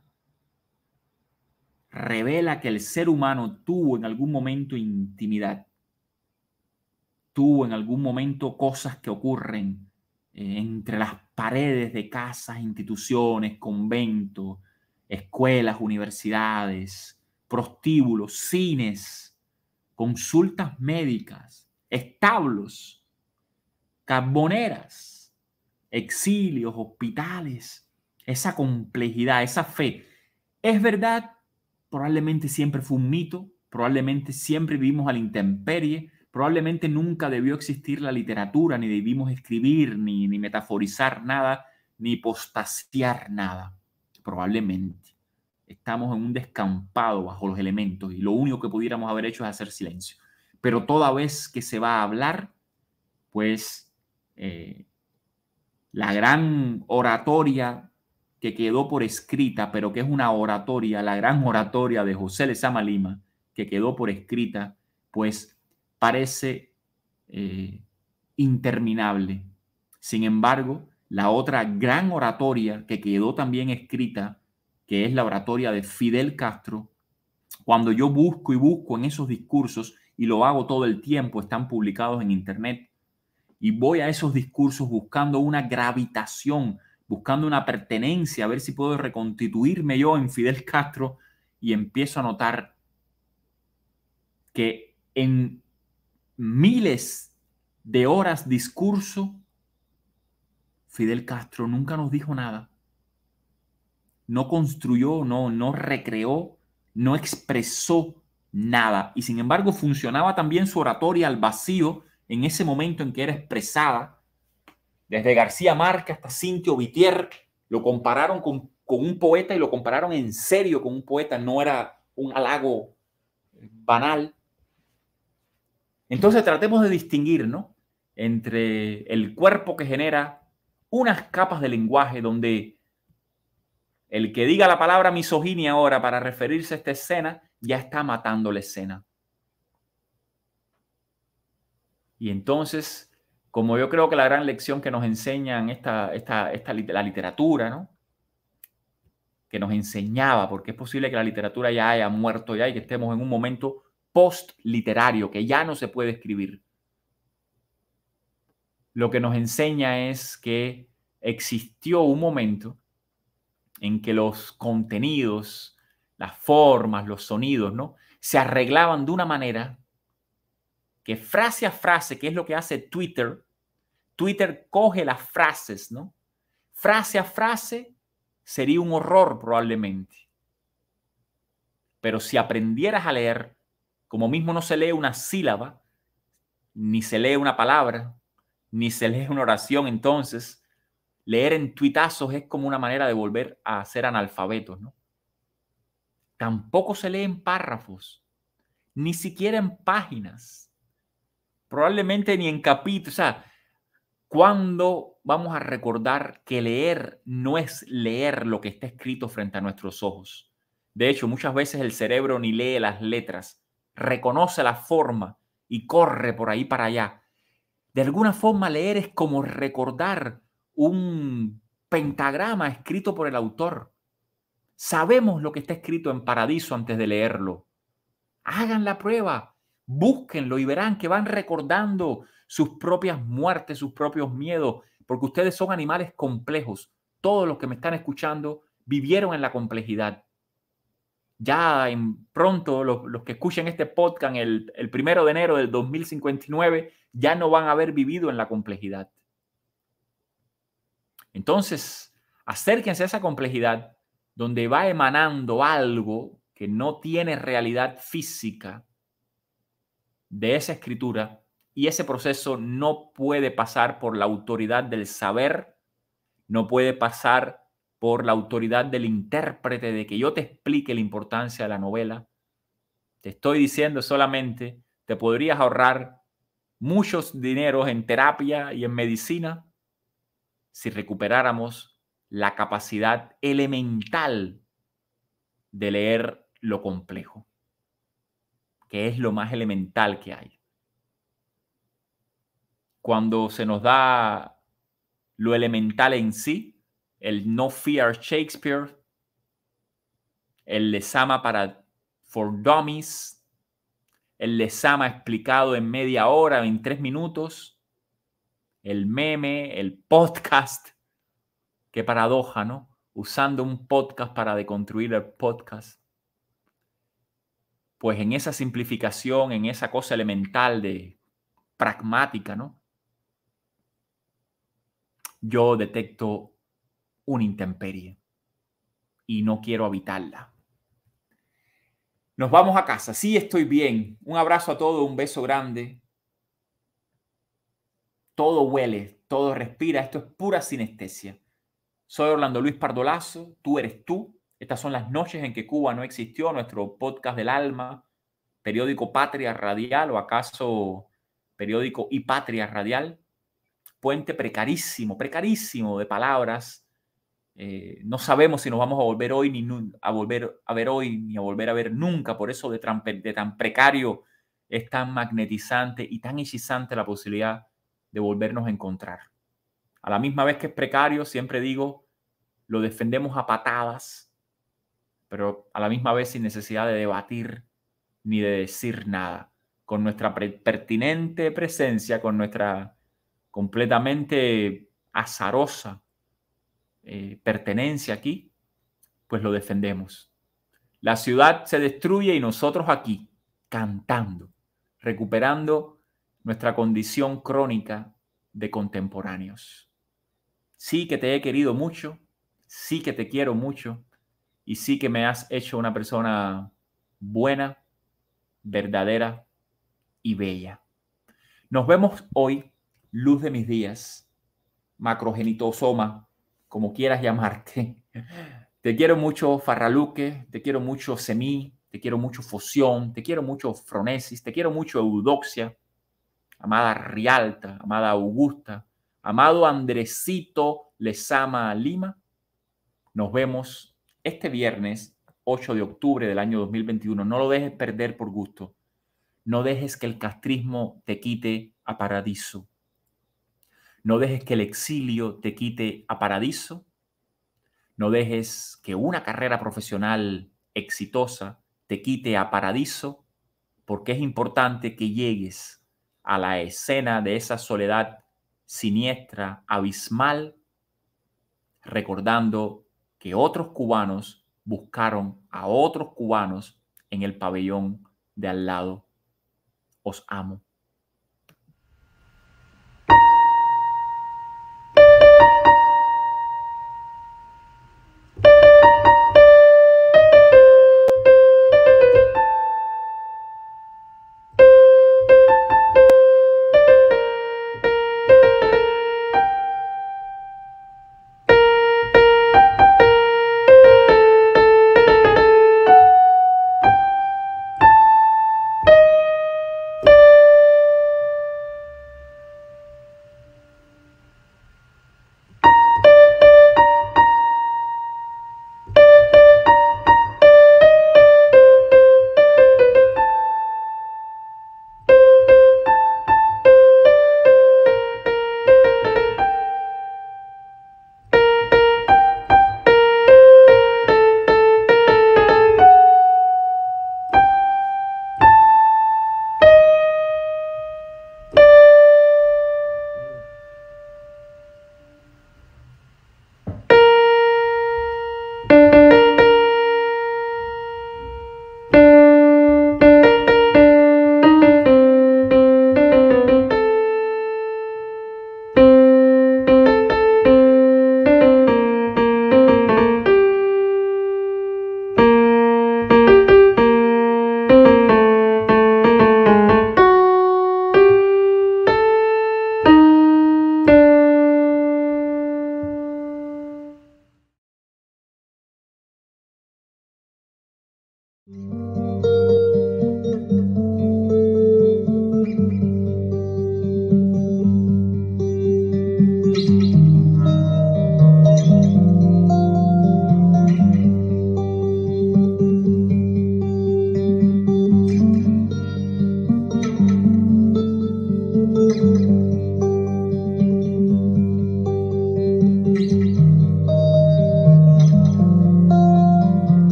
Revela que el ser humano tuvo en algún momento intimidad. Tuvo en algún momento cosas que ocurren eh, entre las paredes de casas, instituciones, conventos, escuelas, universidades, prostíbulos, cines, consultas médicas, establos, carboneras, exilios, hospitales, esa complejidad, esa fe. ¿Es verdad? Probablemente siempre fue un mito, probablemente siempre vivimos a la intemperie, probablemente nunca debió existir la literatura, ni debimos escribir, ni, ni metaforizar nada, ni postaciar nada. Probablemente estamos en un descampado bajo los elementos y lo único que pudiéramos haber hecho es hacer silencio. Pero toda vez que se va a hablar, pues eh, la gran oratoria que quedó por escrita, pero que es una oratoria, la gran oratoria de José Lezama Lima, que quedó por escrita, pues parece eh, interminable. Sin embargo, la otra gran oratoria que quedó también escrita, que es la oratoria de Fidel Castro, cuando yo busco y busco en esos discursos, y lo hago todo el tiempo, están publicados en internet, y voy a esos discursos buscando una gravitación, buscando una pertenencia, a ver si puedo reconstituirme yo en Fidel Castro, y empiezo a notar que en miles de horas discurso, Fidel Castro nunca nos dijo nada. No construyó, no, no recreó, no expresó nada. Y sin embargo funcionaba también su oratoria al vacío en ese momento en que era expresada. Desde García Márquez hasta Cintio Vitier lo compararon con, con un poeta y lo compararon en serio con un poeta. No era un halago banal. Entonces tratemos de distinguir, ¿no?, entre el cuerpo que genera unas capas de lenguaje donde el que diga la palabra misoginia ahora para referirse a esta escena ya está matando la escena. Y entonces, como yo creo que la gran lección que nos enseñan esta, esta, esta, la literatura, ¿no?, que nos enseñaba, porque es posible que la literatura ya haya muerto ya y que estemos en un momento post-literario, que ya no se puede escribir. Lo que nos enseña es que existió un momento en que los contenidos, las formas, los sonidos, ¿no?, se arreglaban de una manera que frase a frase, que es lo que hace Twitter, Twitter coge las frases, ¿no? Frase a frase sería un horror probablemente. Pero si aprendieras a leer, como mismo no se lee una sílaba, ni se lee una palabra, ni se lee una oración, entonces leer en tuitazos es como una manera de volver a ser analfabetos, ¿no? Tampoco se lee en párrafos, ni siquiera en páginas, probablemente ni en capítulos. O sea, ¿cuándo vamos a recordar que leer no es leer lo que está escrito frente a nuestros ojos? De hecho, muchas veces el cerebro ni lee las letras, reconoce la forma y corre por ahí para allá. De alguna forma, leer es como recordar un pentagrama escrito por el autor. Sabemos lo que está escrito en Paradiso antes de leerlo. Hagan la prueba, búsquenlo y verán que van recordando sus propias muertes, sus propios miedos, porque ustedes son animales complejos. Todos los que me están escuchando vivieron en la complejidad. Ya en pronto los, los que escuchen este podcast el, el primero de enero del dos mil cincuenta y nueve ya no van a haber vivido en la complejidad. Entonces, acérquense a esa complejidad donde va emanando algo que no tiene realidad física de esa escritura, y ese proceso no puede pasar por la autoridad del saber, no puede pasar por la autoridad del intérprete, de que yo te explique la importancia de la novela. Te estoy diciendo solamente, te podrías ahorrar muchos dineros en terapia y en medicina si recuperáramos la capacidad elemental de leer lo complejo, que es lo más elemental que hay. Cuando se nos da lo elemental en sí, el No Fear Shakespeare, el Lezama para for Dummies, el Lezama explicado en media hora, en tres minutos, el meme, el podcast. Qué paradoja, ¿no? Usando un podcast para deconstruir el podcast. pues en esa simplificación, en esa cosa elemental de pragmática, ¿no? Yo detecto una intemperie y no quiero habitarla. Nos vamos a casa. Sí, estoy bien. Un abrazo a todos, un beso grande. Todo huele, todo respira. Esto es pura sinestesia. Soy Orlando Luis Pardolazo. Tú eres tú. Estas son las noches en que Cuba no existió. Nuestro podcast del alma. Periódico Patria Radial o acaso periódico y Patria Radial. Puente precarísimo, precarísimo de palabras. Eh, no sabemos si nos vamos a volver hoy ni a volver a ver hoy ni a volver a ver nunca. Por eso de tan, de tan precario es tan magnetizante y tan hechizante la posibilidad de volvernos a encontrar. A la misma vez que es precario, siempre digo, lo defendemos a patadas, pero a la misma vez sin necesidad de debatir ni de decir nada. Con nuestra pertinente presencia, con nuestra completamente azarosa Eh, pertenencia aquí, pues lo defendemos. La ciudad se destruye y nosotros aquí, cantando, recuperando nuestra condición crónica de contemporáneos. Sí que te he querido mucho, sí que te quiero mucho y sí que me has hecho una persona buena, verdadera y bella. Nos vemos hoy, luz de mis días, macrogenitosoma, como quieras llamarte. Te quiero mucho, Farraluque, te quiero mucho, Semí, te quiero mucho, Foción, te quiero mucho, Fronesis, te quiero mucho, Eudoxia, amada Rialta, amada Augusta, amado Andresito Lezama Lima. Nos vemos este viernes ocho de octubre del año dos mil veintiuno. No lo dejes perder por gusto. No dejes que el castrismo te quite a Paradiso. No dejes que el exilio te quite a Paradiso. No dejes que una carrera profesional exitosa te quite a Paradiso, porque es importante que llegues a la escena de esa soledad siniestra, abismal, recordando que otros cubanos buscaron a otros cubanos en el pabellón de al lado. Os amo.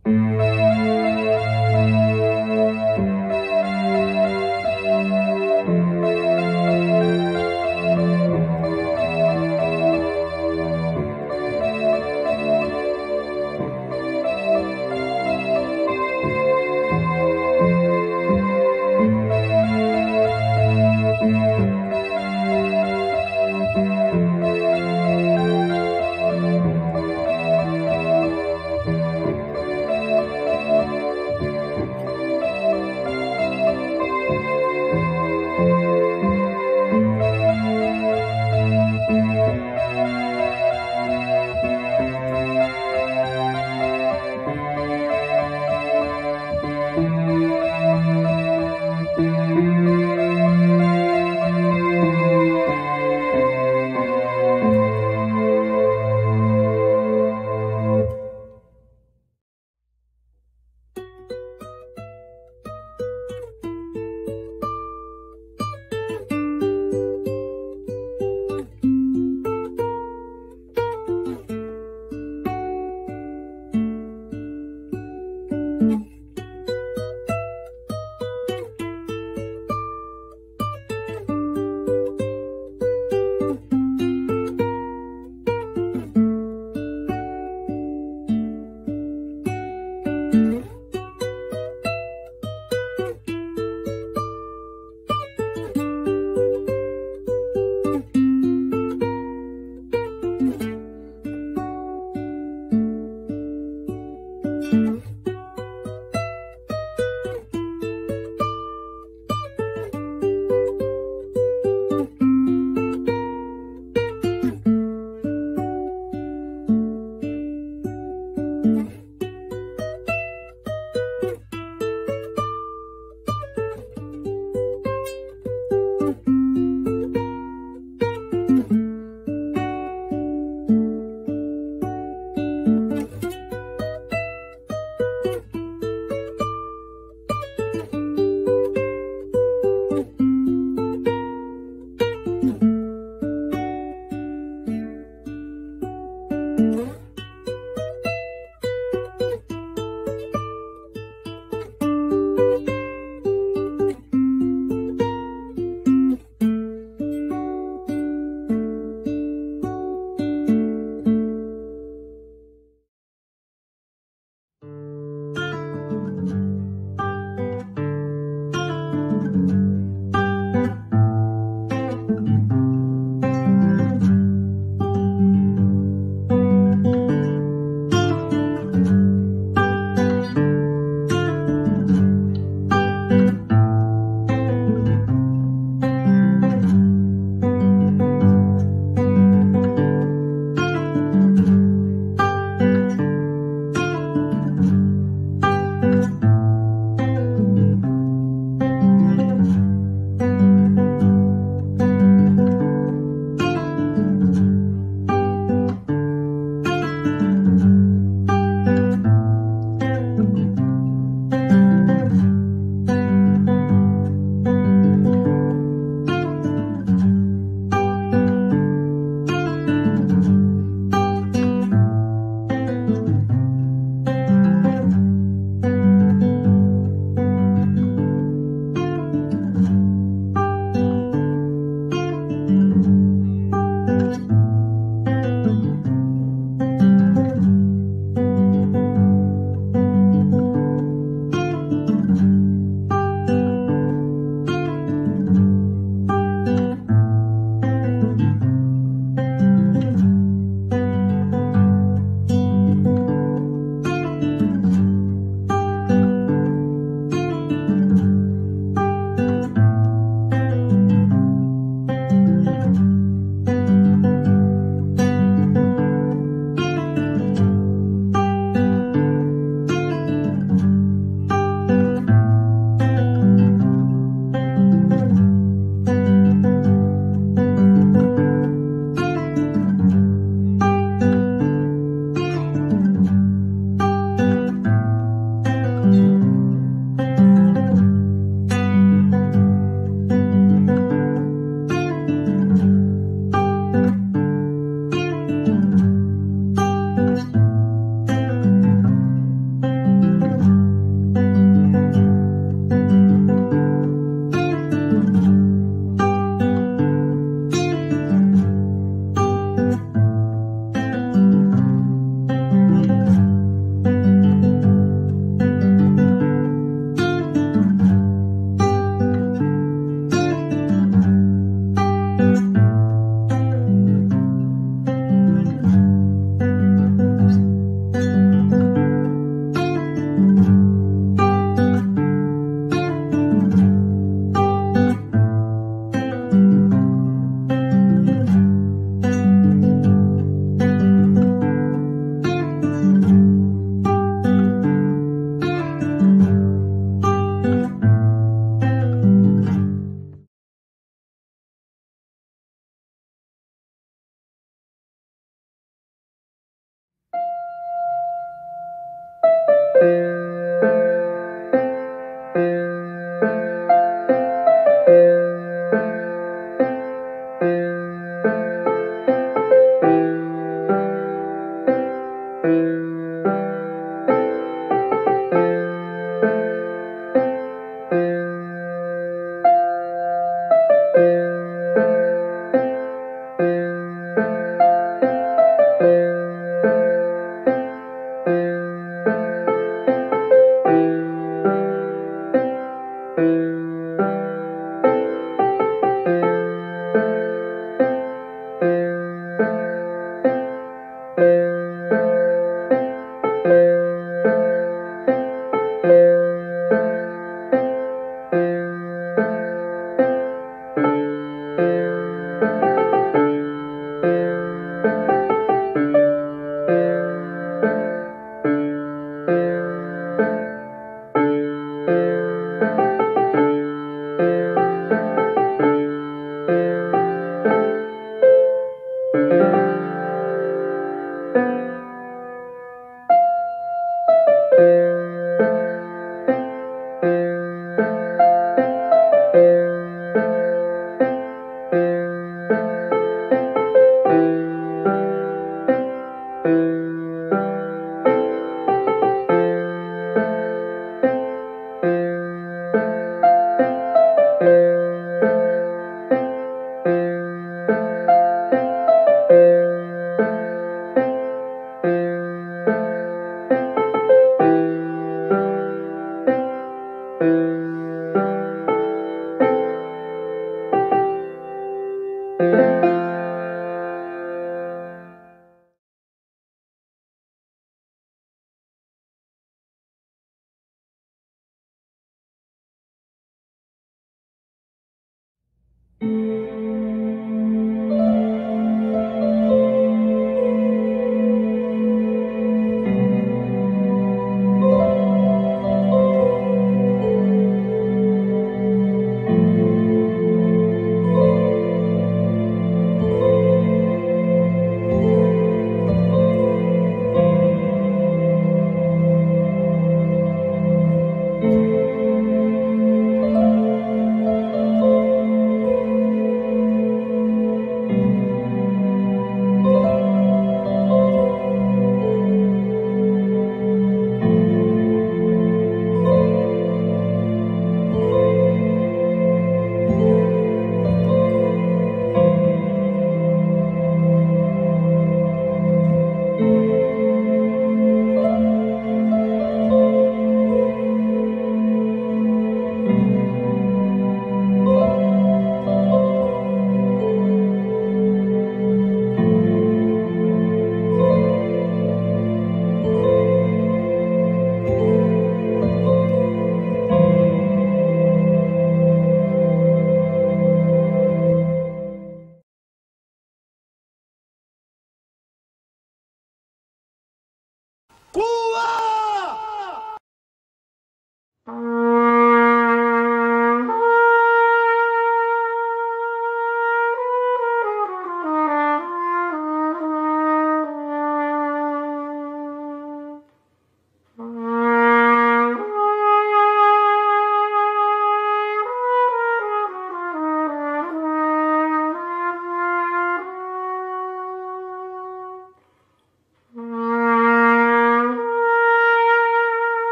Thank you.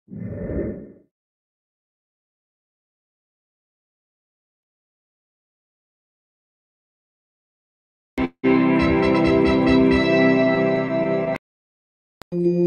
Thank you.